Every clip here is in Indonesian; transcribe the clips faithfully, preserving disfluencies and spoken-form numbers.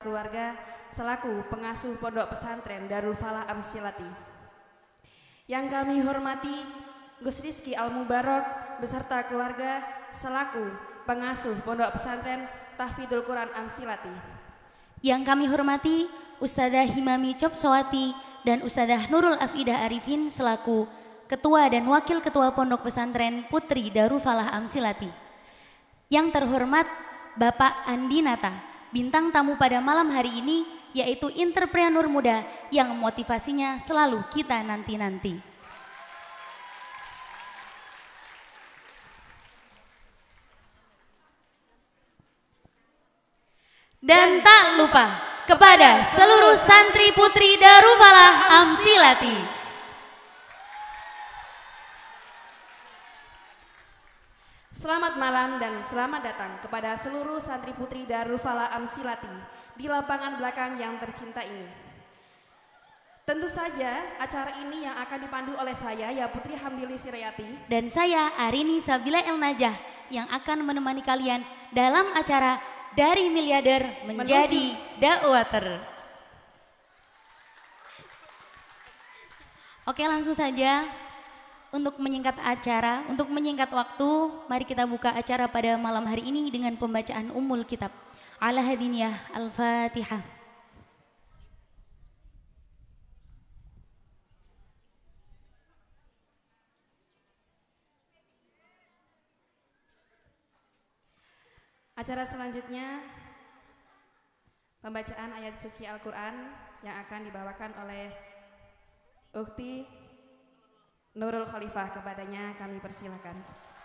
keluarga selaku pengasuh Pondok Pesantren Darul Falah Amsilati. Yang kami hormati Gus Rizky Al Mubarok beserta keluarga selaku pengasuh Pondok Pesantren Tahfidzul Quran Amsilati. Yang kami hormati Ustadzah Himami Copsowati dan Ustadzah Nurul Afidah Arifin selaku Ketua dan Wakil Ketua Pondok Pesantren Putri Darul Falah Amsilati. Yang terhormat Bapak Andi Nata, bintang tamu pada malam hari ini, yaitu entrepreneur muda yang motivasinya selalu kita nanti-nanti. Dan tak lupa kepada seluruh santri putri Darul Falah Amsilati. Selamat malam dan selamat datang kepada seluruh santri putri Darul Falah Amsilati di lapangan belakang yang tercinta ini. Tentu saja acara ini yang akan dipandu oleh saya, ya Putri Hamdili Sirayati, dan saya Arini Sabila El Najah yang akan menemani kalian dalam acara Dari Miliarder Menjadi Dakwater. Oke, langsung saja. Untuk menyingkat acara, untuk menyingkat waktu, mari kita buka acara pada malam hari ini dengan pembacaan Ummul Kitab. Ala hadiniyah Al-Fatihah. Acara selanjutnya pembacaan ayat suci Al-Quran yang akan dibawakan oleh Ukhti Nurul Khalifah. Kepadanya kami persilakan.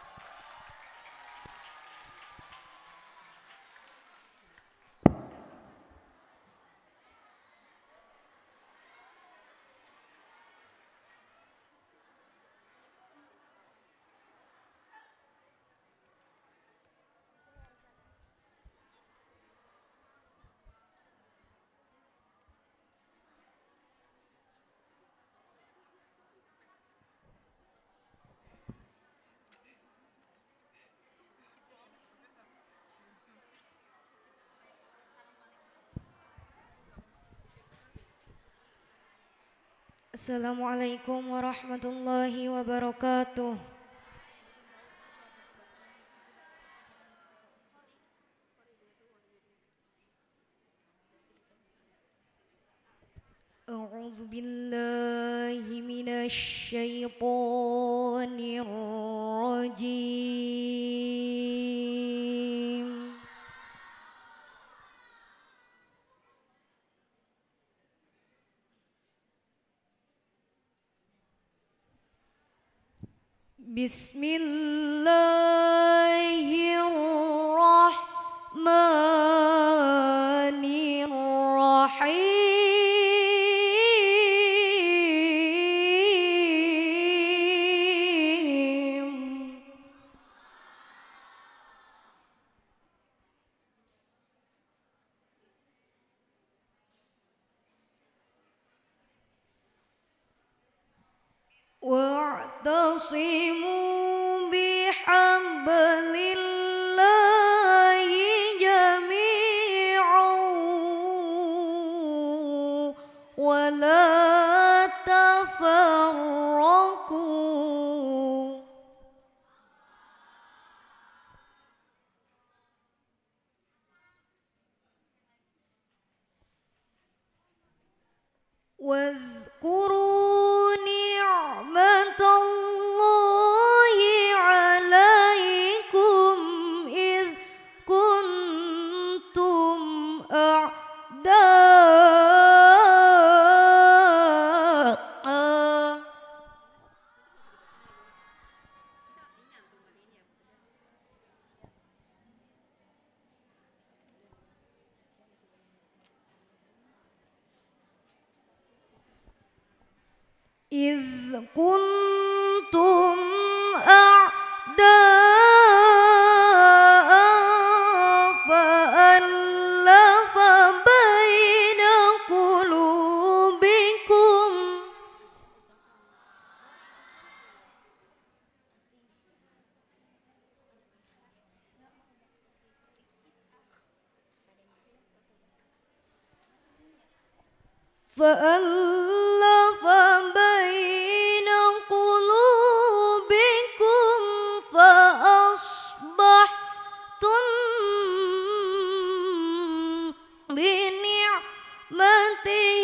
Assalamualaikum warahmatullahi wabarakatuh. A'udzu billahi minasy syaithanir rajim. Bismillahirrahmanirrahim. Wa'tasimu bihablillahi jami'an wa la tafarraqu. Wadhkuru ni'matallahi 'alaikum idh kuntum a'da'a idh kuntum a'da'an fa'allafa baina qulubikum فألف بين قلوبكم فأصبحتم بنعمته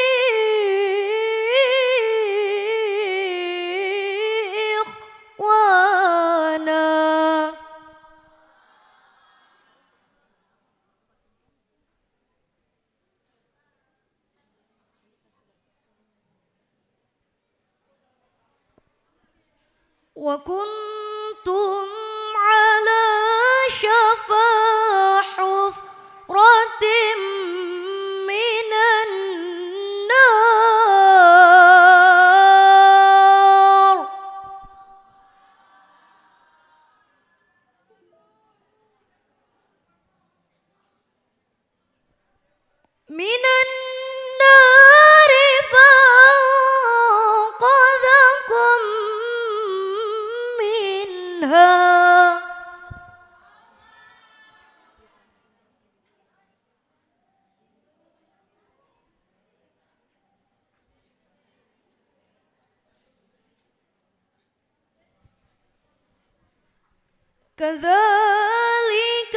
إخوانا. وكنتم على شفا حفرة من النار من النار فأنقذكم منها. كذلك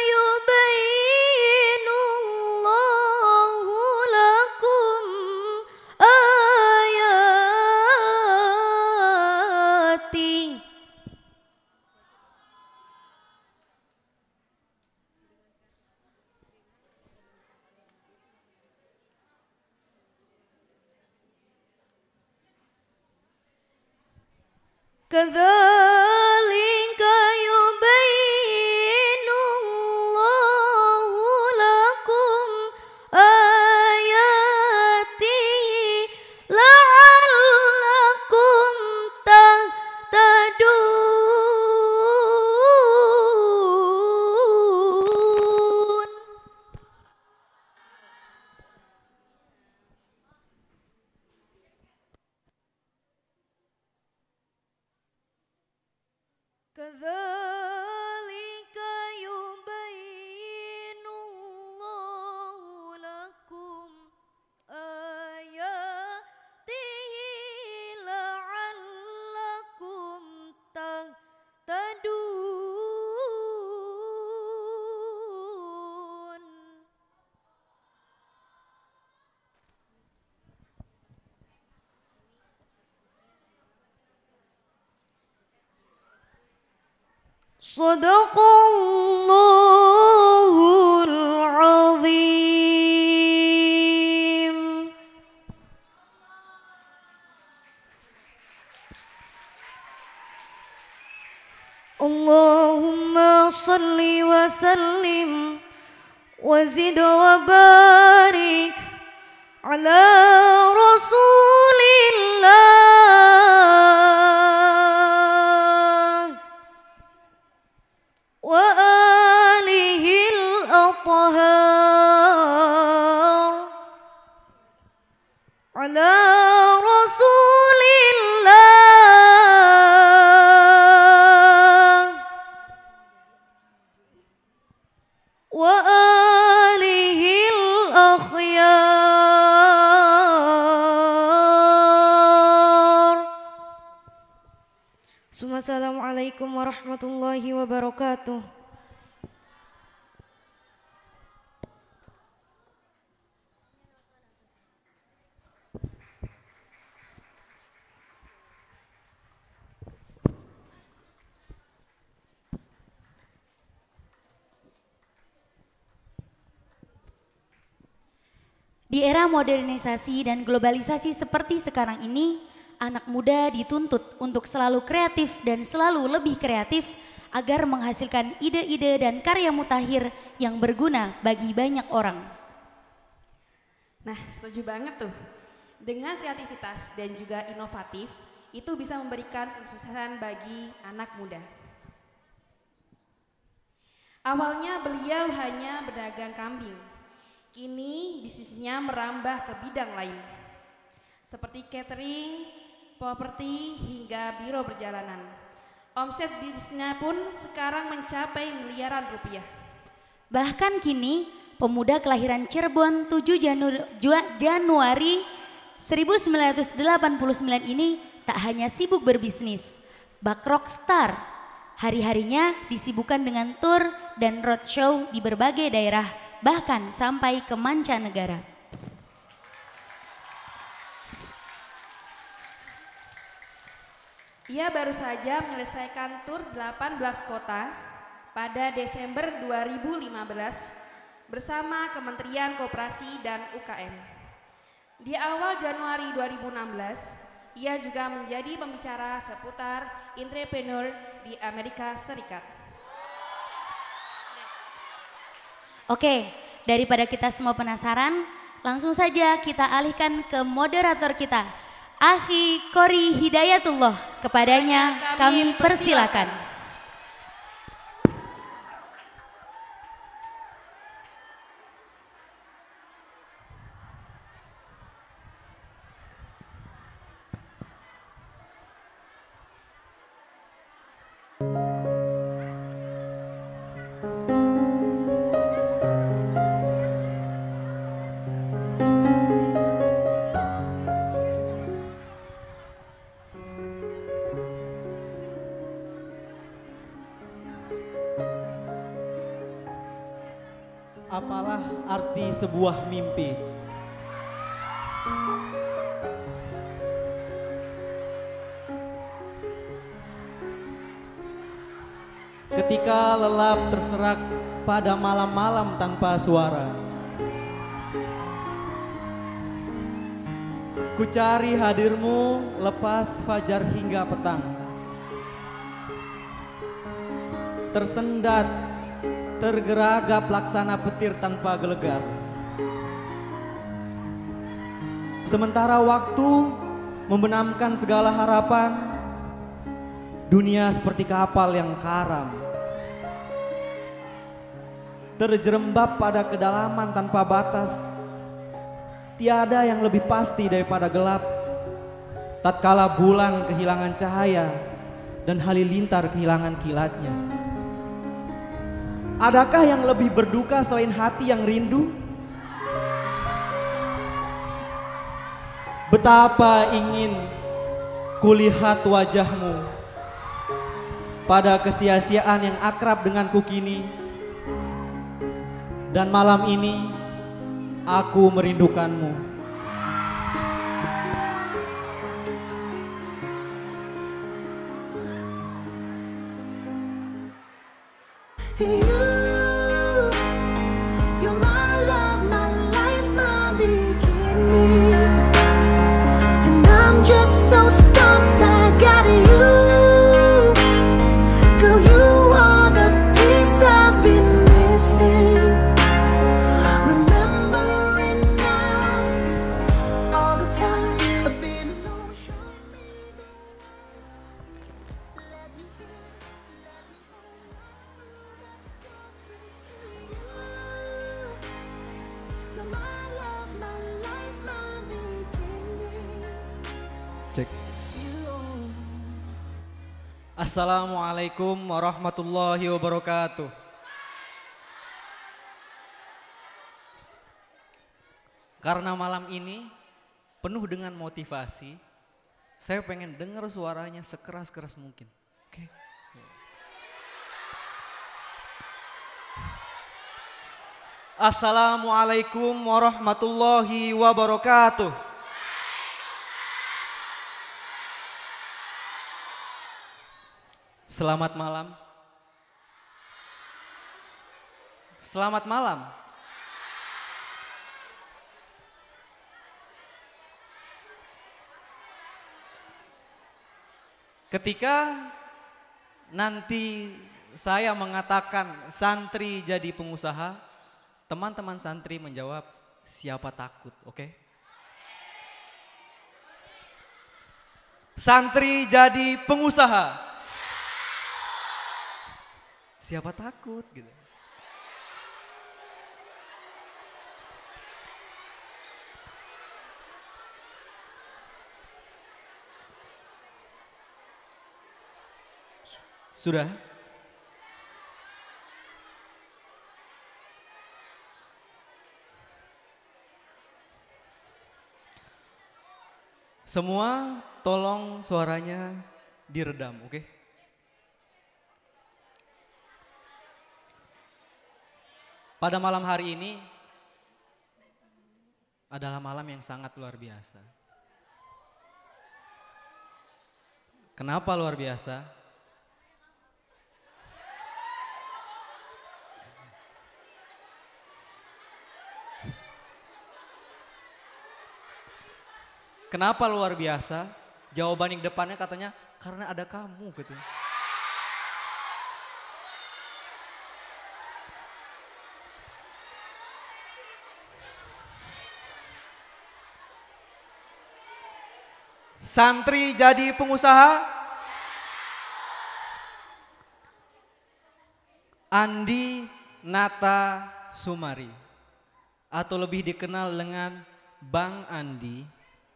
يبين الله لكم آياته كذلك يبين الله لكم آياته لعلكم تهتدون. كذلك يبين الله لكم آياته لعلكم تهتدون. صدق الله العظيم. اللهم صل وسلم وزد وبارك على رسول الله وآله الأطهار على رسول الله وآله الأخيار. Assalamualaikum warahmatullahi wabarakatuh. Di era modernisasi dan globalisasi seperti sekarang ini, anak muda dituntut untuk selalu kreatif dan selalu lebih kreatif agar menghasilkan ide-ide dan karya mutakhir yang berguna bagi banyak orang. Nah, setuju banget tuh. Dengan kreativitas dan juga inovatif, itu bisa memberikan kesuksesan bagi anak muda. Awalnya beliau hanya berdagang kambing. Kini bisnisnya merambah ke bidang lain, seperti catering, properti, hingga biro perjalanan. Omset bisnisnya pun sekarang mencapai miliaran rupiah. Bahkan kini pemuda kelahiran Cirebon tujuh Janu- Jua- Januari seribu sembilan ratus delapan puluh sembilan ini tak hanya sibuk berbisnis, bak rockstar. Hari-harinya disibukkan dengan tur dan roadshow di berbagai daerah, bahkan sampai ke mancanegara. Ia baru saja menyelesaikan tur delapan belas kota pada Desember dua ribu lima belas bersama Kementerian Koperasi dan U K M. Di awal Januari dua ribu enam belas, ia juga menjadi pembicara seputar entrepreneur di Amerika Serikat. Oke, daripada kita semua penasaran, langsung saja kita alihkan ke moderator kita, Akhi Kori Hidayatullah. Kepadanya kami persilakan. Apalah arti sebuah mimpi? Ketika lelap terserak pada malam-malam tanpa suara, ku cari hadirmu lepas fajar hingga petang. Tersendat, tergeragap laksana petir tanpa gelegar. Sementara waktu membenamkan segala harapan, dunia seperti kapal yang karam, terjerembab pada kedalaman tanpa batas. Tiada yang lebih pasti daripada gelap, tatkala bulan kehilangan cahaya dan halilintar kehilangan kilatnya. Adakah yang lebih berduka selain hati yang rindu? Betapa ingin kulihat wajahmu pada kesia-siaan yang akrab denganku kini. Dan malam ini aku merindukanmu. You, you're my love, my life, my beginning. And I'm just so stumped, I got you. Girl, you are the piece I've been missing. Remembering now all the times I've been no show me the let me hear, let me you're my love, my life, my beginning. Cek. Assalamualaikum warahmatullahi wabarakatuh. Karena malam ini penuh dengan motivasi, saya pengen dengar suaranya sekeras-keras mungkin. Oke. Assalamualaikum warahmatullahi wabarakatuh. Selamat malam. Selamat malam. Ketika nanti saya mengatakan santri jadi pengusaha, teman-teman santri menjawab, siapa takut, oke? Santri jadi pengusaha, siapa takut gitu. Sudah? Semua tolong suaranya diredam, oke? Pada malam hari ini adalah malam yang sangat luar biasa. Kenapa luar biasa? Kenapa luar biasa? Jawaban yang depannya katanya karena ada kamu gitu. Santri jadi pengusaha? Andi Nata Sumari atau lebih dikenal dengan Bang Andi,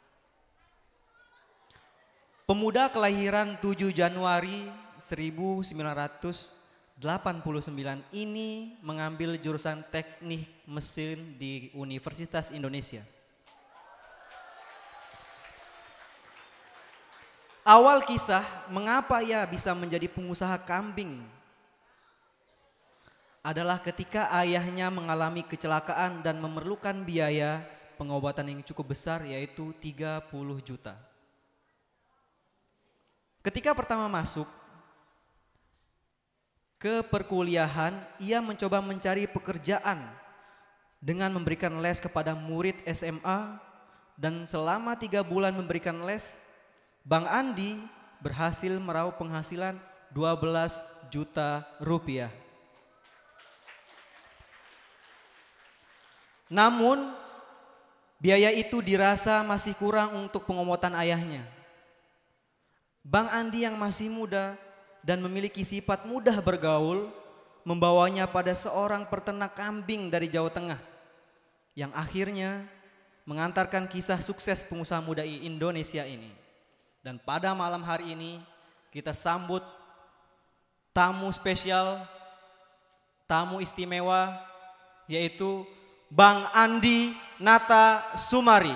pemuda kelahiran tujuh Januari seribu sembilan ratus delapan puluh sembilan ini mengambil jurusan teknik mesin di Universitas Indonesia. Awal kisah mengapa ia bisa menjadi pengusaha kambing adalah ketika ayahnya mengalami kecelakaan dan memerlukan biaya pengobatan yang cukup besar, yaitu tiga puluh juta. Ketika pertama masuk ke perkuliahan, ia mencoba mencari pekerjaan dengan memberikan les kepada murid S M A, dan selama tiga bulan memberikan les, Bang Andi berhasil meraup penghasilan dua belas juta rupiah. Namun biaya itu dirasa masih kurang untuk pengobatan ayahnya. Bang Andi yang masih muda dan memiliki sifat mudah bergaul membawanya pada seorang peternak kambing dari Jawa Tengah yang akhirnya mengantarkan kisah sukses pengusaha muda Indonesia ini. Dan pada malam hari ini kita sambut tamu spesial, tamu istimewa, yaitu Bang Andi Nata Sumari.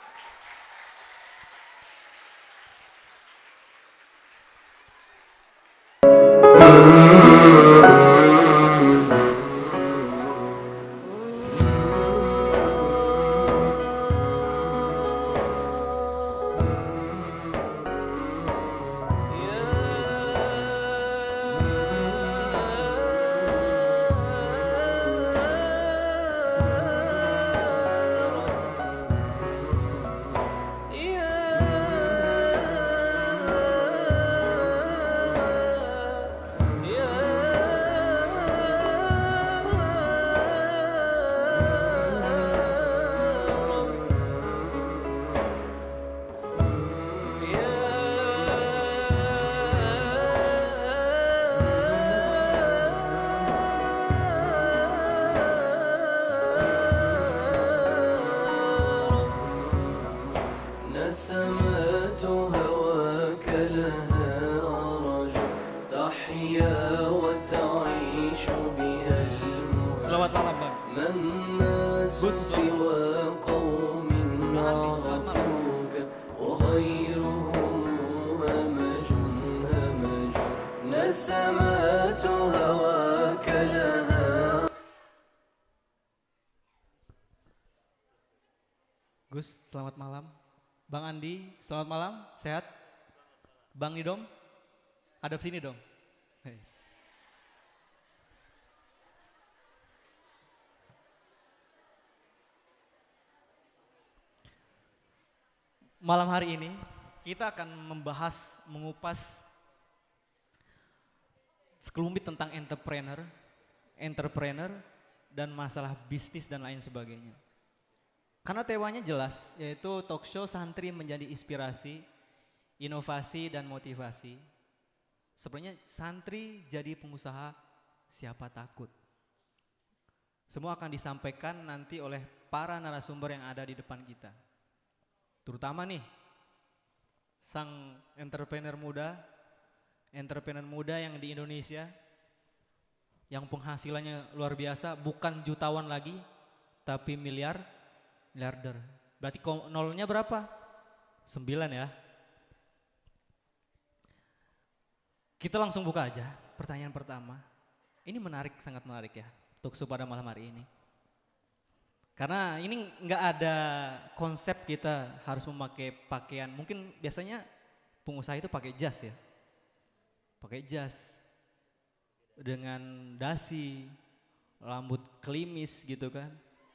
نسمات هواك لها أرج تحيا وتعيش بها المهج. Selamat malam Bang. ما الناس سوى قوم عرفوك وغيرهم همج همج نسمات هواك لها. Gus, selamat malam. Bang Andi, selamat malam, sehat? Bang Nidom, hadap sini dong. Yes. Malam hari ini kita akan membahas, mengupas sekelumit tentang entrepreneur, entrepreneur dan masalah bisnis dan lain sebagainya. Karena temanya jelas, yaitu talk show santri menjadi inspirasi, inovasi dan motivasi. Sebenarnya santri jadi pengusaha, siapa takut? Semua akan disampaikan nanti oleh para narasumber yang ada di depan kita. Terutama nih, sang entrepreneur muda, entrepreneur muda yang di Indonesia, yang penghasilannya luar biasa, bukan jutawan lagi, tapi miliar, miliarder. Berarti nolnya berapa? Sembilan ya. Kita langsung buka aja pertanyaan pertama. Ini menarik, sangat menarik ya talkshow pada malam hari ini. Karena ini nggak ada konsep kita harus memakai pakaian. Mungkin biasanya pengusaha itu pakai jas ya. Pakai jas dengan dasi, rambut klimis gitu kan.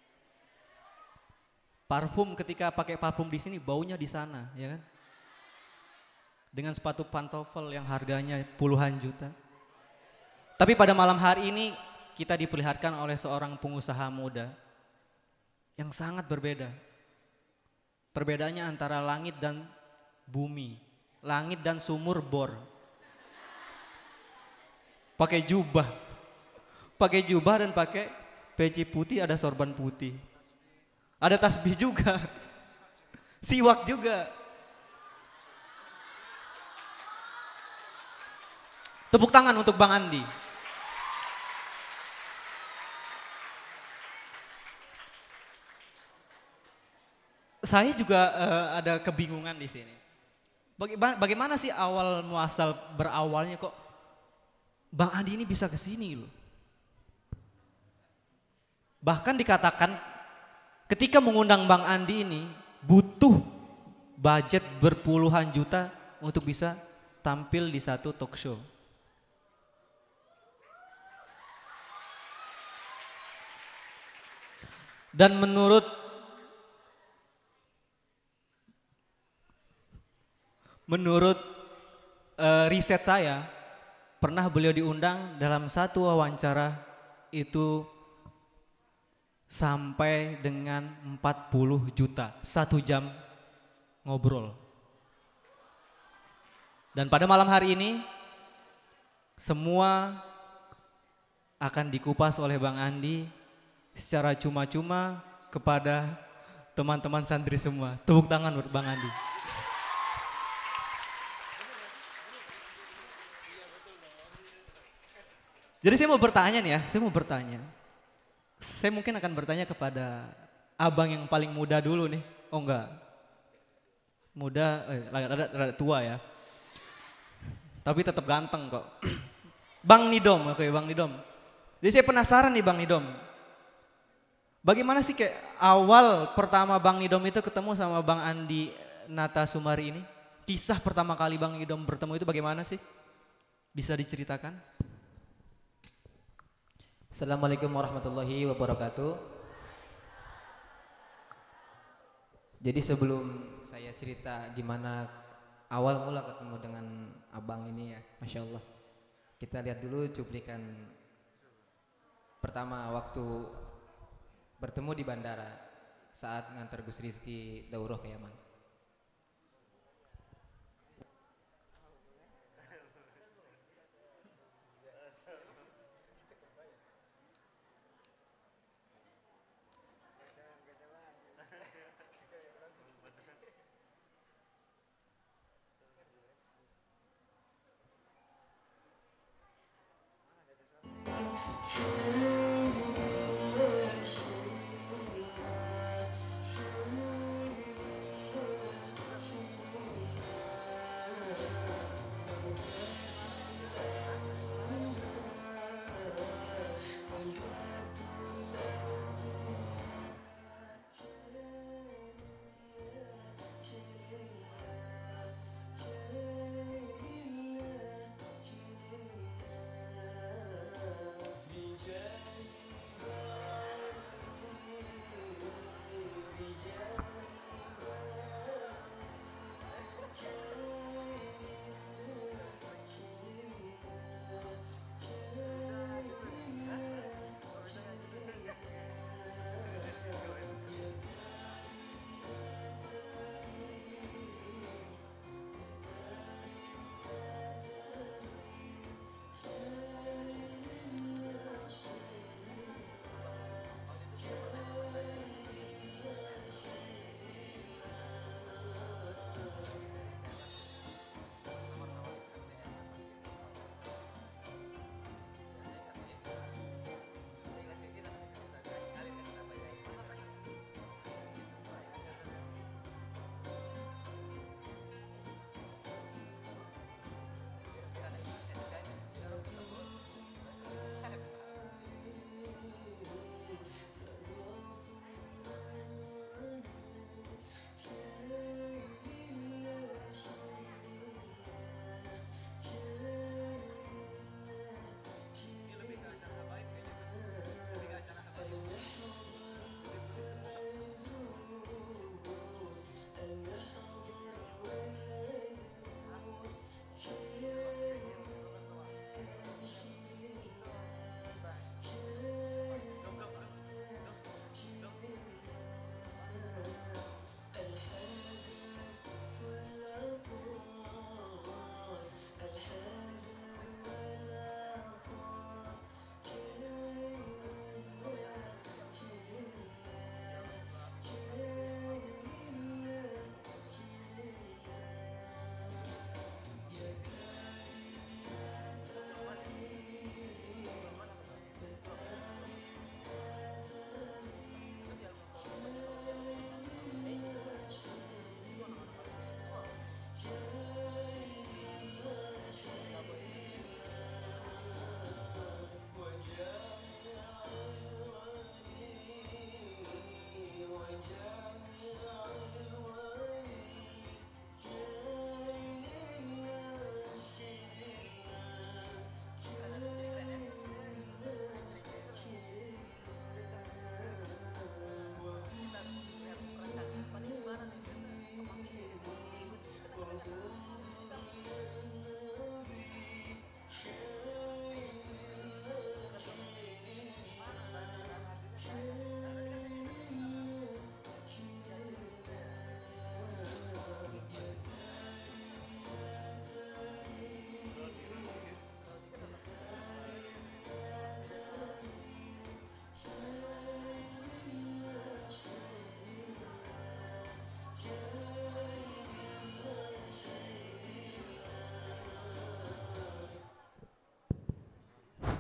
Parfum, ketika pakai parfum di sini baunya di sana ya kan. Dengan sepatu pantofel yang harganya puluhan juta. Tapi pada malam hari ini kita diperlihatkan oleh seorang pengusaha muda yang sangat berbeda. Perbedaannya antara langit dan bumi, langit dan sumur bor. Pakai jubah, pakai jubah dan pakai peci putih, ada sorban putih, ada tasbih juga, siwak juga. Tepuk tangan untuk Bang Andi. Saya juga uh, ada kebingungan di sini. Baga- bagaimana sih awal muasal berawalnya kok Bang Andi ini bisa ke sini loh. Bahkan dikatakan ketika mengundang Bang Andi ini butuh budget berpuluhan juta untuk bisa tampil di satu talk show. Dan menurut menurut uh, riset saya, pernah beliau diundang dalam satu wawancara itu sampai dengan empat puluh juta satu jam ngobrol. Dan pada malam hari ini semua akan dikupas oleh Bang Andi secara cuma-cuma kepada teman-teman santri semua. Tepuk tangan buat Bang Andi. Jadi saya mau bertanya nih ya, saya mau bertanya. Saya mungkin akan bertanya kepada abang yang paling muda dulu nih. Oh enggak, muda, eh, rada, rada tua ya. Tapi tetap ganteng kok. Bang Nidom, oke Bang Nidom. Jadi saya penasaran nih Bang Nidom. Bagaimana sih kayak awal pertama Bang Nidom itu ketemu sama Bang Andi Nata Sumari ini? Kisah pertama kali Bang Nidom bertemu itu bagaimana sih? Bisa diceritakan? Assalamualaikum warahmatullahi wabarakatuh. Jadi sebelum saya cerita gimana awal mula ketemu dengan abang ini ya, Masya Allah. Kita lihat dulu cuplikan pertama waktu bertemu di bandara saat ngantar Gus Rizky daurah ke Yaman.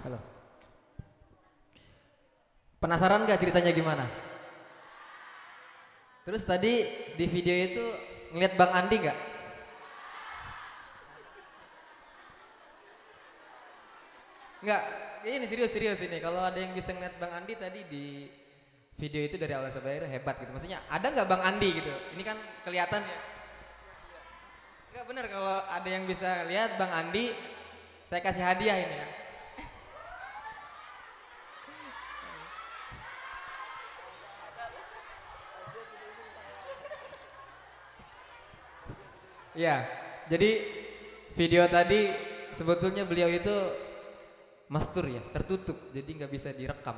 Halo. Penasaran gak ceritanya gimana? Terus tadi di video itu ngeliat Bang Andi gak? Enggak, ini serius-serius ini. Kalau ada yang bisa ngeliat Bang Andi tadi di video itu dari awal sampai akhir hebat gitu. Maksudnya ada nggak Bang Andi gitu? Ini kan kelihatan ya. Enggak bener, kalau ada yang bisa lihat Bang Andi, saya kasih hadiah ini ya. Ya, jadi video tadi sebetulnya beliau itu mastur ya, tertutup, jadi nggak bisa direkam.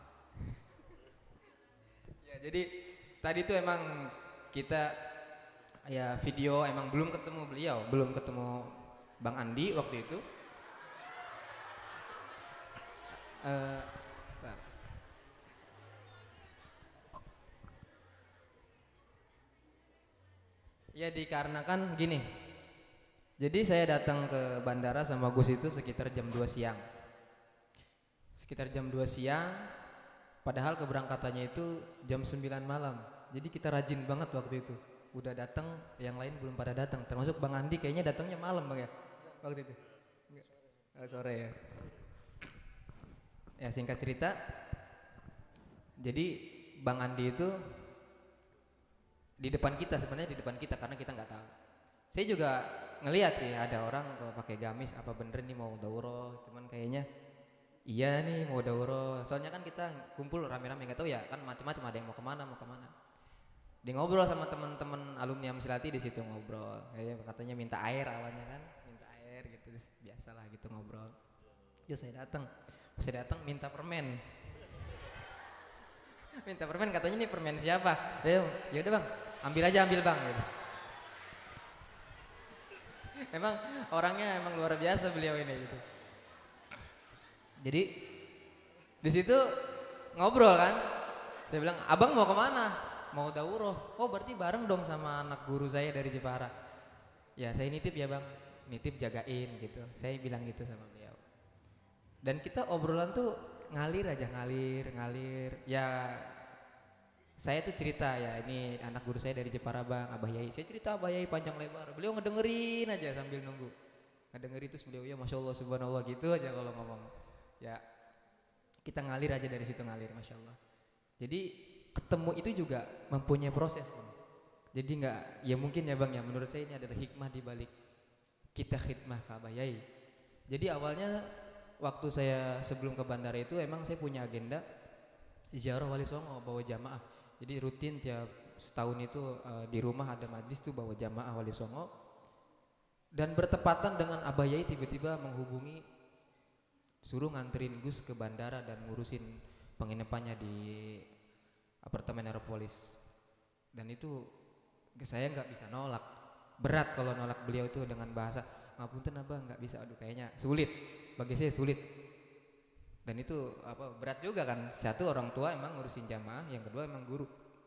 Ya, jadi tadi tuh emang kita ya video emang belum ketemu beliau, belum ketemu Bang Andi waktu itu. Uh, bentar. Ya dikarenakan gini. Jadi saya datang ke bandara sama Gus itu sekitar jam dua siang. Sekitar jam dua siang, padahal keberangkatannya itu jam sembilan malam. Jadi kita rajin banget waktu itu. Udah datang, yang lain belum pada datang. Termasuk Bang Andi kayaknya datangnya malam Bang ya. Waktu itu. Oh, sore ya. Ya singkat cerita. Jadi Bang Andi itu di depan kita, sebenarnya di depan kita karena kita nggak tahu. Saya juga ngelihat sih ada orang kalau pakai gamis, apa bener nih mau dauro, cuman kayaknya iya nih mau dauro. Soalnya kan kita kumpul rame-rame, nggak tahu ya kan macam-macam, ada yang mau kemana mau kemana. Dia ngobrol sama teman-teman alumni Amsilati di situ ngobrol. Kayaknya katanya minta air awalnya kan, minta air gitu, biasalah gitu ngobrol. Terus saya datang, saya datang minta permen. Minta permen, katanya nih permen siapa? Ya udah Bang, ambil aja ambil Bang gitu. Emang orangnya emang luar biasa beliau ini gitu. Jadi di situ ngobrol kan. Saya bilang, "Abang mau kemana?" "Mau dauro." "Oh, berarti bareng dong sama anak guru saya dari Jepara." "Ya, saya nitip ya, Bang. Nitip jagain gitu." Saya bilang gitu sama beliau. Dan kita obrolan tuh ngalir aja, ngalir, ngalir. Ya saya tuh cerita ya, ini anak guru saya dari Jepara Bang, Abah Yai. Saya cerita Abah Yai panjang lebar. Beliau ngedengerin aja sambil nunggu. Ngedengerin terus beliau ya Masya Allah Subhanallah gitu aja kalau ngomong. Ya kita ngalir aja dari situ, ngalir Masya Allah. Jadi ketemu itu juga mempunyai proses. Jadi nggak, ya mungkin ya Bang ya, menurut saya ini adalah hikmah di balik kita khidmah ke Abah Yai. Jadi awalnya waktu saya sebelum ke bandara itu emang saya punya agenda ziarah Wali Songo bawa jamaah. Jadi rutin tiap setahun itu uh, di rumah ada majlis tuh bawa jamaah Wali Songo. Dan bertepatan dengan Abah Yai tiba-tiba menghubungi, suruh nganterin Gus ke bandara dan ngurusin penginapannya di apartemen Aeropolis. Dan itu saya nggak bisa nolak. Berat kalau nolak beliau itu dengan bahasa, "Ngapunten Abah, nggak bisa." Aduh kayaknya sulit. Bagi saya sulit. Dan itu apa berat juga kan. Satu orang tua emang ngurusin jamaah, yang kedua emang guru.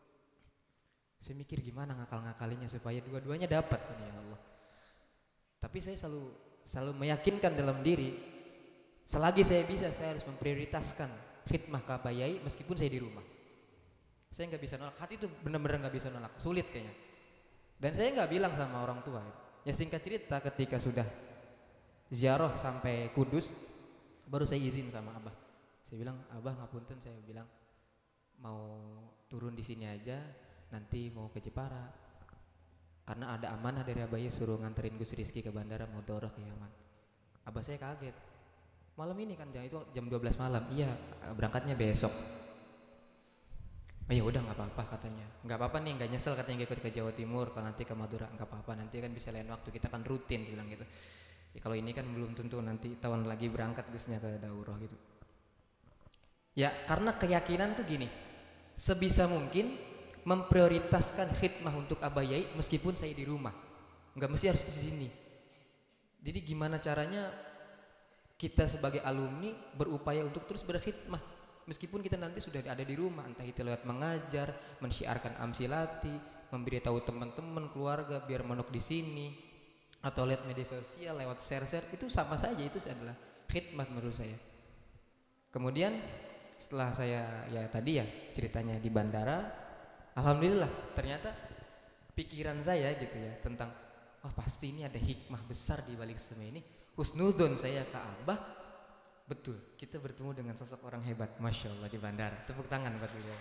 Saya mikir gimana ngakal-ngakalinya supaya dua-duanya dapat ini ya Allah. Tapi saya selalu selalu meyakinkan dalam diri, selagi saya bisa saya harus memprioritaskan khidmah ke Abah Yai meskipun saya di rumah. Saya nggak bisa nolak, hati itu benar-benar nggak bisa nolak, sulit kayaknya. Dan saya nggak bilang sama orang tua. Ya singkat cerita ketika sudah ziarah sampai Kudus, baru saya izin sama Abah. Saya bilang, "Abah ngapunten," saya bilang, "mau turun di sini aja, nanti mau ke Jepara. Karena ada amanah dari Abah Yai suruh nganterin Gus Rizky ke bandara mau daurah ke Yaman." Abah saya kaget. "Malam ini kan jam itu jam dua belas malam." "Iya, berangkatnya besok." "Oh ya udah nggak apa-apa," katanya. "Nggak apa-apa nih, nggak nyesel," katanya, "ikut ke Jawa Timur. Kalau nanti ke Madura nggak apa-apa, nanti kan bisa lain waktu, kita kan rutin," dia bilang gitu. Ya, kalau ini kan belum tentu nanti tahun lagi berangkat Gusnya ke daurah gitu. Ya karena keyakinan tuh gini, sebisa mungkin memprioritaskan khidmah untuk Abah Yai meskipun saya di rumah, nggak mesti harus di sini. Jadi gimana caranya kita sebagai alumni berupaya untuk terus berkhidmah meskipun kita nanti sudah ada di rumah, entah itu lewat mengajar, mensyiarkan Amsilati, memberitahu teman-teman keluarga biar monok di sini, atau lewat media sosial, lewat share-share, itu sama saja, itu adalah khidmat menurut saya. Kemudian setelah saya ya tadi ya ceritanya di bandara, alhamdulillah ternyata pikiran saya gitu ya tentang wah pasti ini ada hikmah besar di balik semua ini. Husnudzon saya ke Abah, betul kita bertemu dengan sosok orang hebat, masya Allah di bandara. Tepuk tangan buat beliau.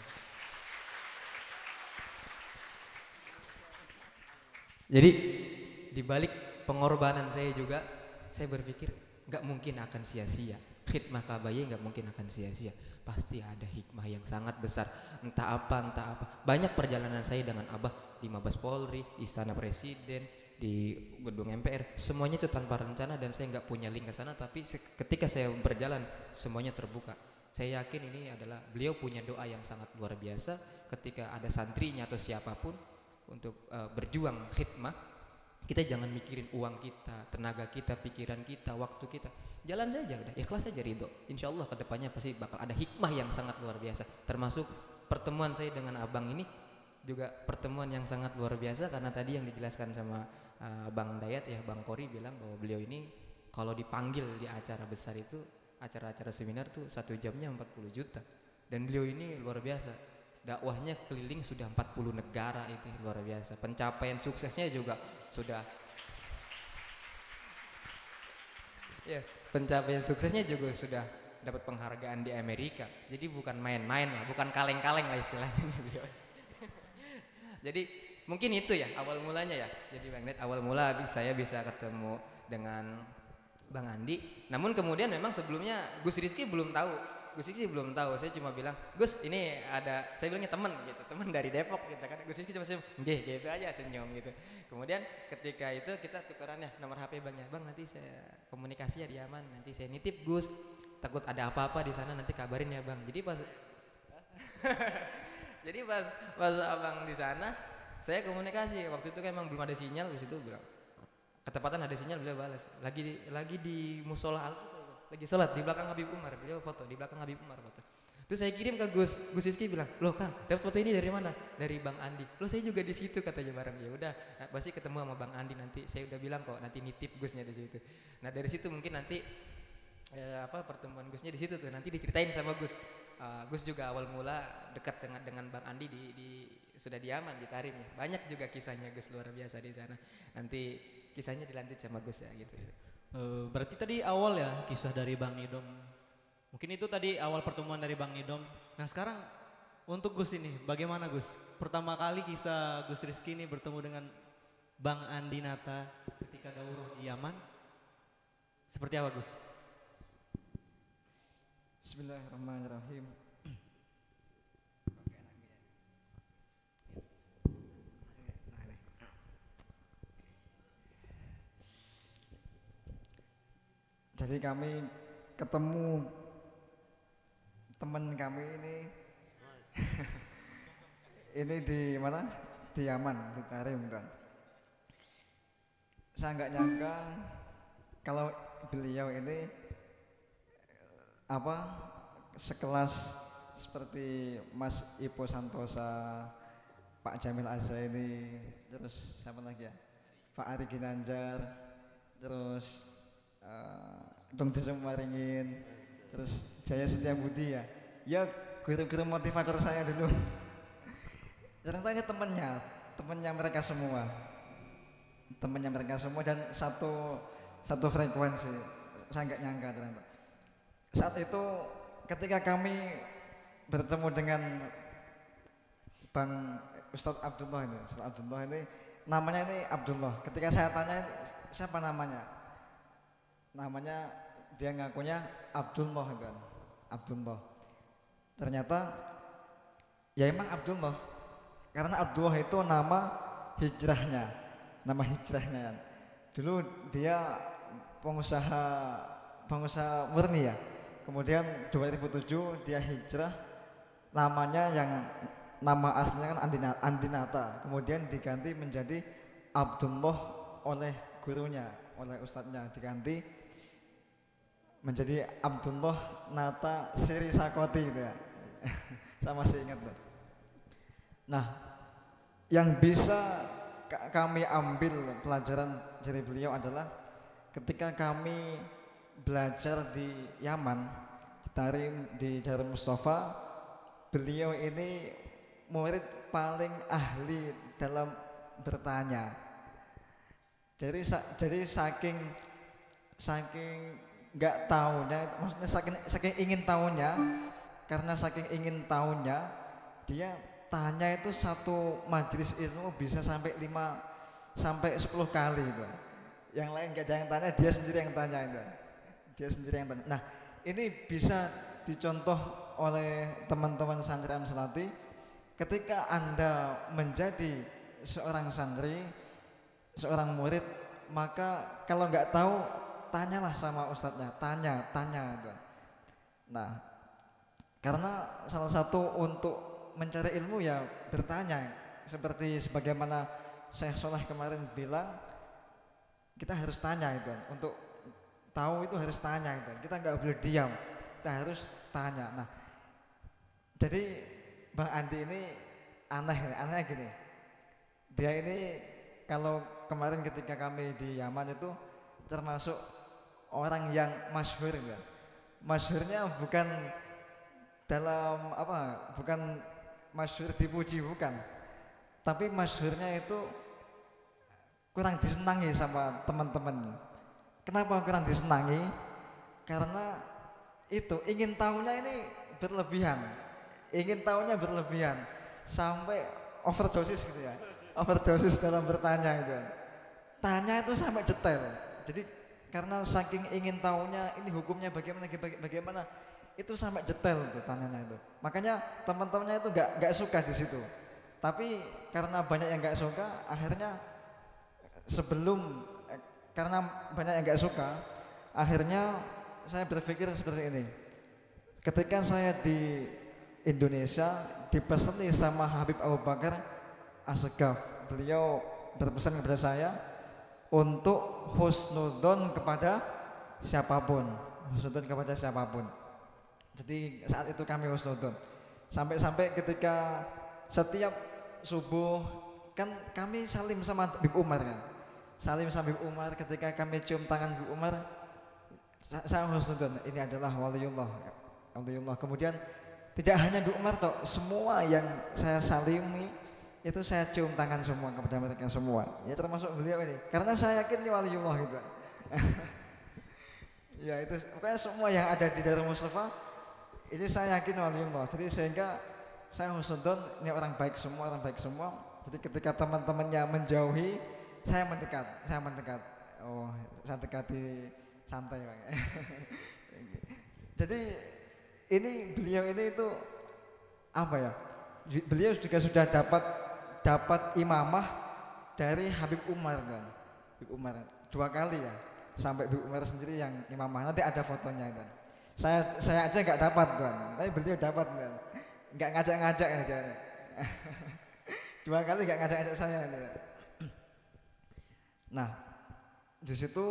Jadi di balik pengorbanan saya juga, saya berpikir nggak mungkin akan sia-sia. Khidmah Kabaye nggak mungkin akan sia-sia. Pasti ada hikmah yang sangat besar. Entah apa, entah apa. Banyak perjalanan saya dengan Abah di Mabes Polri, Istana Presiden, di gedung M P R. Semuanya itu tanpa rencana dan saya nggak punya link ke sana. Tapi ketika saya berjalan, semuanya terbuka. Saya yakin ini adalah beliau punya doa yang sangat luar biasa. Ketika ada santrinya atau siapapun untuk uh, berjuang khidmah, kita jangan mikirin uang kita, tenaga kita, pikiran kita, waktu kita. Jalan saja udah, ikhlas saja, ridho. Insya Allah kedepannya pasti bakal ada hikmah yang sangat luar biasa. Termasuk pertemuan saya dengan abang ini juga pertemuan yang sangat luar biasa. Karena tadi yang dijelaskan sama uh, Bang Dayat ya, Bang Kori bilang bahwa beliau ini kalau dipanggil di acara besar itu, acara-acara seminar tuh satu jamnya empat puluh juta. Dan beliau ini luar biasa. Dakwahnya keliling sudah empat puluh negara, itu luar biasa. Pencapaian suksesnya juga sudah ya, pencapaian suksesnya juga sudah dapat penghargaan di Amerika. Jadi bukan main-main lah, bukan kaleng-kaleng lah istilahnya beliau. Jadi mungkin itu ya awal mulanya ya. Jadi Bang Ded, awal mula saya bisa ketemu dengan Bang Andi. Namun kemudian memang sebelumnya Gus Rizky belum tahu. Gus Rizky belum tahu, saya cuma bilang, Gus ini ada, saya bilangnya teman gitu, teman dari Depok gitu kan. Gus Rizky cuma senyum, nggih gitu aja senyum gitu. Kemudian ketika itu kita tukerannya nomor H P Bangnya, Bang nanti saya komunikasi ya di Yaman, nanti saya nitip Gus, takut ada apa-apa di sana nanti kabarin ya Bang. Jadi pas, jadi pas pas abang di sana, saya komunikasi. Waktu itu kan emang belum ada sinyal, habis itu bilang, ketepatan ada sinyal, beliau balas, lagi di, lagi di musola Al lagi sholat di belakang Habib Umar, beliau foto di belakang Habib Umar foto. Terus saya kirim ke Gus, Gus Rizky bilang, loh Kang, dapat foto ini dari mana? Dari Bang Andi. Loh saya juga di situ katanya bareng. Ya udah, nah, pasti ketemu sama Bang Andi nanti. Saya udah bilang kok nanti nitip Gusnya di situ. Nah dari situ mungkin nanti eh, apa pertemuan Gusnya di situ tuh nanti diceritain sama Gus. Uh, Gus juga awal mula dekat dengan dengan Bang Andi di, di sudah di Yaman di Tarimnya. Banyak juga kisahnya Gus luar biasa di sana. Nanti kisahnya dilanjut sama Gus ya gitu. Uh, berarti tadi awal ya kisah dari Bang Nidom. Mungkin itu tadi awal pertemuan dari Bang Nidom. Nah sekarang untuk Gus ini bagaimana Gus? Pertama kali kisah Gus Rizky ini bertemu dengan Bang Andi Nata ketika daurah di Yaman. Seperti apa Gus? Bismillahirrahmanirrahim. Jadi kami ketemu teman kami ini ini di mana? Di Yaman, di Tarim kan. Saya nggak nyangka kalau beliau ini apa sekelas seperti Mas Ipo Santosa, Pak Jamil Azaini, terus siapa lagi ya? Pak Ari Ginanjar, terus Uh, Dong Desem Waringin, terus Jaya Setiabudi ya, ya guru-guru motivator saya dulu. Ternyata ini temennya, temennya mereka semua, temennya mereka semua dan satu satu frekuensi. Saya nggak nyangka ternyata. Saat itu ketika kami bertemu dengan Bang Ustadz Abdullah ini, Ustadz Abdullah ini namanya ini Abdullah. Ketika saya tanya siapa namanya? Namanya dia ngakunya Abdullah kan, Abdullah. Ternyata ya emang Abdullah, karena Abdullah itu nama hijrahnya, nama hijrahnya. Dulu dia pengusaha pengusaha murni ya. Kemudian dua ribu tujuh dia hijrah, namanya yang nama aslinya kan Andina, Andinata. Kemudian diganti menjadi Abdullah oleh gurunya, oleh ustadznya diganti menjadi Abdullah Nata Siri Sakoti gitu ya. Saya masih ingat tuh. Nah, yang bisa kami ambil pelajaran dari beliau adalah ketika kami belajar di Yaman, Tarim di Darul Mustafa, beliau ini murid paling ahli dalam bertanya. Jadi jadi saking saking nggak tahunya, maksudnya saking saking ingin tahunya, karena saking ingin tahunya, dia tanya itu satu majelis ilmu bisa sampai lima sampai sepuluh kali itu. Yang lain nggak ada yang tanya, dia sendiri yang tanya itu. Dia sendiri yang tanya. Nah, ini bisa dicontoh oleh teman-teman santri Amsilati. Ketika Anda menjadi seorang santri, seorang murid, maka kalau nggak tahu, tanyalah sama ustadznya, tanya, tanya. Nah, karena salah satu untuk mencari ilmu ya bertanya. Seperti sebagaimana Syekh Soleh kemarin bilang, kita harus tanya itu. Untuk tahu itu harus tanya itu. Kita nggak boleh diam, kita harus tanya. Nah, jadi Bang Andi ini aneh, aneh gini. Dia ini kalau kemarin ketika kami di Yaman itu termasuk orang yang masyhur ya. Masyhurnya bukan dalam apa, bukan masyhur dipuji, bukan. Tapi masyhurnya itu kurang disenangi sama teman-teman. Kenapa kurang disenangi? Karena itu ingin tahunya ini berlebihan. Ingin tahunya berlebihan sampai overdosis gitu ya. Overdosis dalam bertanya gitu. Tanya itu sampai detail. Jadi karena saking ingin tahunya ini hukumnya bagaimana bagaimana itu sampai detail tuh tanyanya itu. Makanya teman-temannya itu nggak nggak suka di situ. Tapi karena banyak yang nggak suka, akhirnya sebelum eh, karena banyak yang nggak suka, akhirnya saya berpikir seperti ini. Ketika saya di Indonesia dipeseni sama Habib Abu Bakar As-Segaf, beliau berpesan kepada saya untuk husnudzon kepada siapapun, husnudzon kepada siapapun. Jadi saat itu kami husnudzon. Sampai-sampai ketika setiap subuh kan kami salim sama Habib Umar kan. Salim sama Habib Umar, ketika kami cium tangan Habib Umar, saya husnudzon, ini adalah waliullah. Waliullah. Kemudian tidak hanya Habib Umar toh, semua yang saya salimi itu saya cium tangan semua kepada mereka semua. Ya termasuk beliau ini. Karena saya yakin ini waliullah gitu. Ya itu pokoknya semua yang ada di Darul Mustafa ini saya yakin waliullah. Jadi sehingga saya husnudzon ini orang baik semua, orang baik semua. Jadi ketika teman-temannya menjauhi, saya mendekat, saya mendekat. Oh, saya dekati santai Bang. Jadi ini beliau ini itu apa ya? Beliau juga sudah dapat dapat imamah dari Habib Umar kan. Habib Umar dua kali ya. Sampai Habib Umar sendiri yang imamah. Nanti ada fotonya kan. Saya saya aja nggak dapat kan. Tapi beliau dapat kan. Nggak ngajak-ngajak ya dia. Dua kali nggak ngajak-ngajak saya ini. Nah, di situ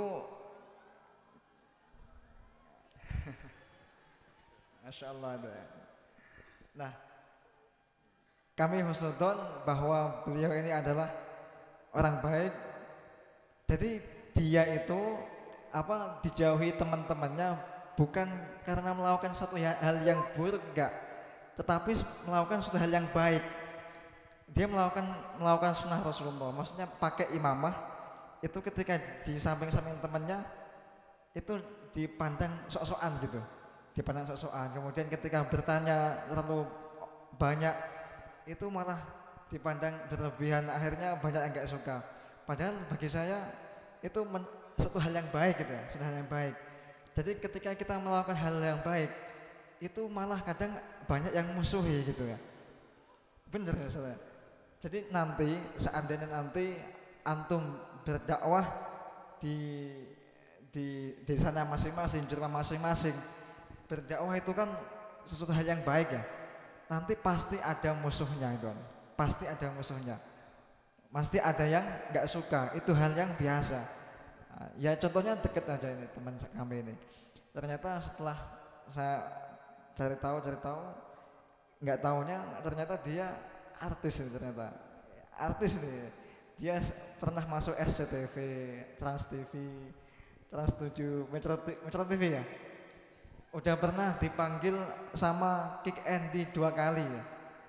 Masya Allah. Nah, kami husnudzon bahwa beliau ini adalah orang baik. Jadi dia itu apa dijauhi teman-temannya bukan karena melakukan suatu hal yang buruk, enggak, tetapi melakukan suatu hal yang baik. Dia melakukan melakukan sunnah Rasulullah, maksudnya pakai imamah itu ketika di samping-samping temannya itu dipandang sok-sokan gitu. Dipandang sok-sokan. Kemudian ketika bertanya terlalu banyak itu malah dipandang berlebihan, akhirnya banyak yang enggak suka. Padahal bagi saya itu men, suatu hal yang baik gitu ya, suatu hal yang baik. Jadi ketika kita melakukan hal yang baik itu malah kadang banyak yang musuhi gitu ya. Bener ya saudara. Jadi nanti seandainya nanti antum berdakwah di di desanya masing-masing, di rumah masing-masing, berdakwah itu kan sesuatu hal yang baik ya. Nanti pasti ada musuhnya itu, pasti ada musuhnya, pasti ada yang nggak suka. Itu hal yang biasa. Nah, ya contohnya deket aja ini teman kami ini. Ternyata setelah saya cari tahu, cari tahu, nggak tahunya ternyata dia artis ini ternyata, artis nih. Dia pernah masuk S C T V, Trans T V, Trans tujuh, Metro, Metro T V ya. udah pernah dipanggil sama Kick Andy dua kali ya.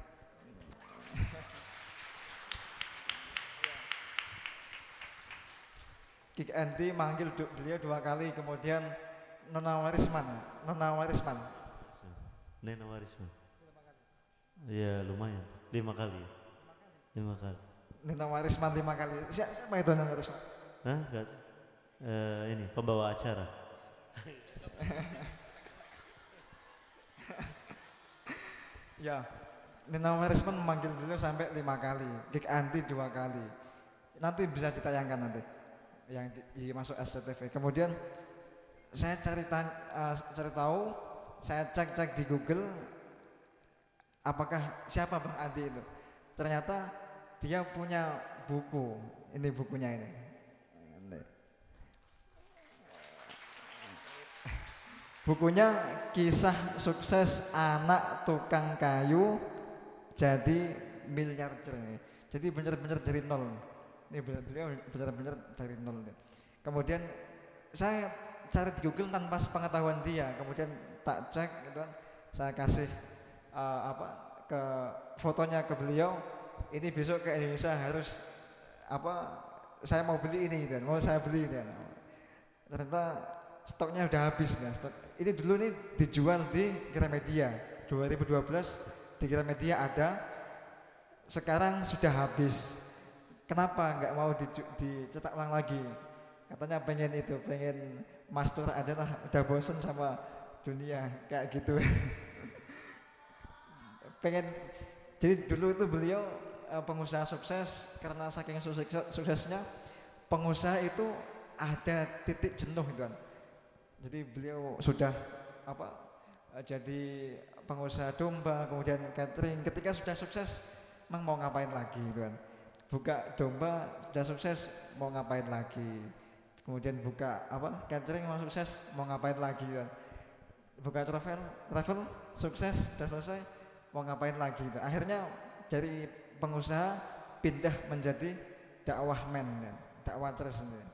Kick Andy manggil du- beliau dua kali, kemudian Nona Warisman, Nona Warisman. Nena Warisman. Iya lumayan, lima kali. Lima kali. Nona Warisman lima kali. Siapa, siapa itu Nona Warisman? Hah? Enggak. Eh, ini pembawa acara. Ya, Nona Warisman memanggil beliau sampai lima kali, Kick Andy dua kali. Nanti bisa ditayangkan nanti yang di, di masuk S C T V. Kemudian saya cari tan- uh, cari tahu, saya cek-cek di Google apakah siapa Bang Andi itu. Ternyata dia punya buku. Ini bukunya ini. Bukunya Kisah Sukses Anak Tukang Kayu Jadi Miliarder. Jadi benar-benar dari nol. Ini beliau benar-benar dari nol. Kemudian saya cari di Google tanpa pengetahuan dia, kemudian tak cek gitu kan, saya kasih uh, apa ke fotonya ke beliau, ini besok ke Indonesia harus apa, saya mau beli ini gitu, mau saya beli gitu. Ternyata stoknya udah habis ya. Stok ini dulu nih dijual di Gramedia dua ribu dua belas, di Gramedia ada, sekarang sudah habis. Kenapa nggak mau dicu- dicetak ulang lagi? Katanya pengen itu, pengen master aja lah, udah bosen sama dunia kayak gitu. Pengen, jadi dulu itu beliau uh, pengusaha sukses, karena saking sukses, suksesnya pengusaha itu ada titik jenuh gitu kan. Jadi beliau sudah apa uh, jadi pengusaha domba, kemudian catering. Ketika sudah sukses, emang mau ngapain lagi gitu kan? Buka domba sudah sukses, mau ngapain lagi? Kemudian buka apa catering mau sukses, mau ngapain lagi kan? Buka travel, travel sukses, sudah selesai, mau ngapain lagi? Gitu. Akhirnya dari pengusaha pindah menjadi dakwah man, ya. Dakwah terus ini.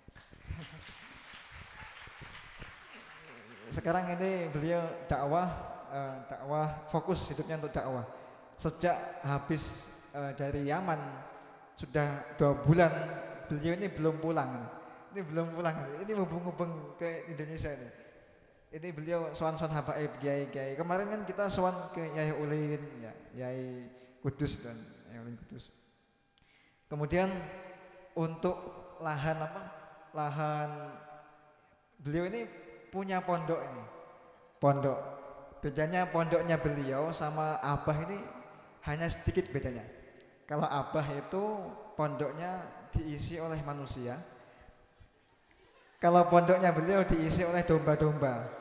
Sekarang ini beliau dakwah, uh, dakwah fokus hidupnya untuk dakwah. Sejak habis uh, dari Yaman sudah dua bulan beliau ini belum pulang. Ini belum pulang. Ini hubung-hubung ke Indonesia ini. Ini beliau sowan-sowan habaib kiai-kiai. Kemarin kan kita sowan ke Yai Ulin, ya, Yai Kudus dan Yai Ulin Kudus. Kemudian untuk lahan apa? Lahan beliau ini punya pondok ini. Pondok. Bedanya pondoknya beliau sama Abah ini hanya sedikit bedanya. Kalau Abah itu pondoknya diisi oleh manusia. Kalau pondoknya beliau diisi oleh domba-domba.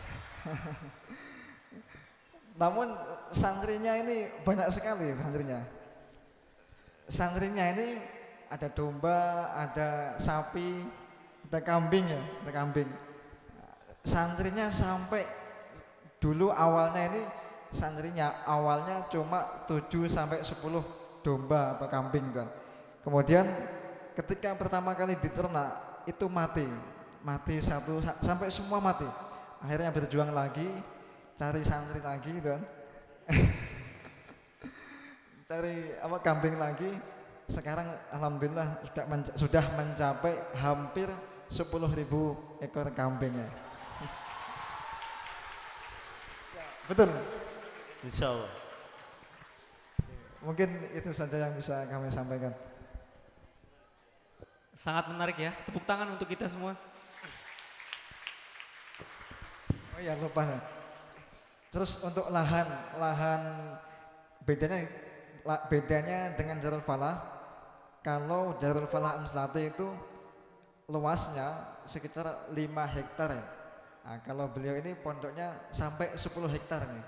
Namun santrinya ini banyak sekali santrinya. Santrinya ini ada domba, ada sapi, ada kambing ya, ada kambing. Santrinya sampai dulu awalnya ini santrinya awalnya cuma tujuh sampai sepuluh domba atau kambing kan. Kemudian ketika pertama kali diternak itu mati. Mati satu sampai semua mati. Akhirnya berjuang lagi, cari santri lagi kan. Cari apa kambing lagi. Sekarang alhamdulillah sudah menca- sudah mencapai hampir sepuluh ribu ekor kambingnya. Betul. Insya Allah. Mungkin itu saja yang bisa kami sampaikan. Sangat menarik ya. Tepuk tangan untuk kita semua. Oh iya lupa saya. Terus untuk lahan, lahan bedanya la, bedanya dengan Darul Falah. Kalau Darul Falah Amslati itu luasnya sekitar lima hektar ya. Nah, kalau beliau ini pondoknya sampai sepuluh hektar nih.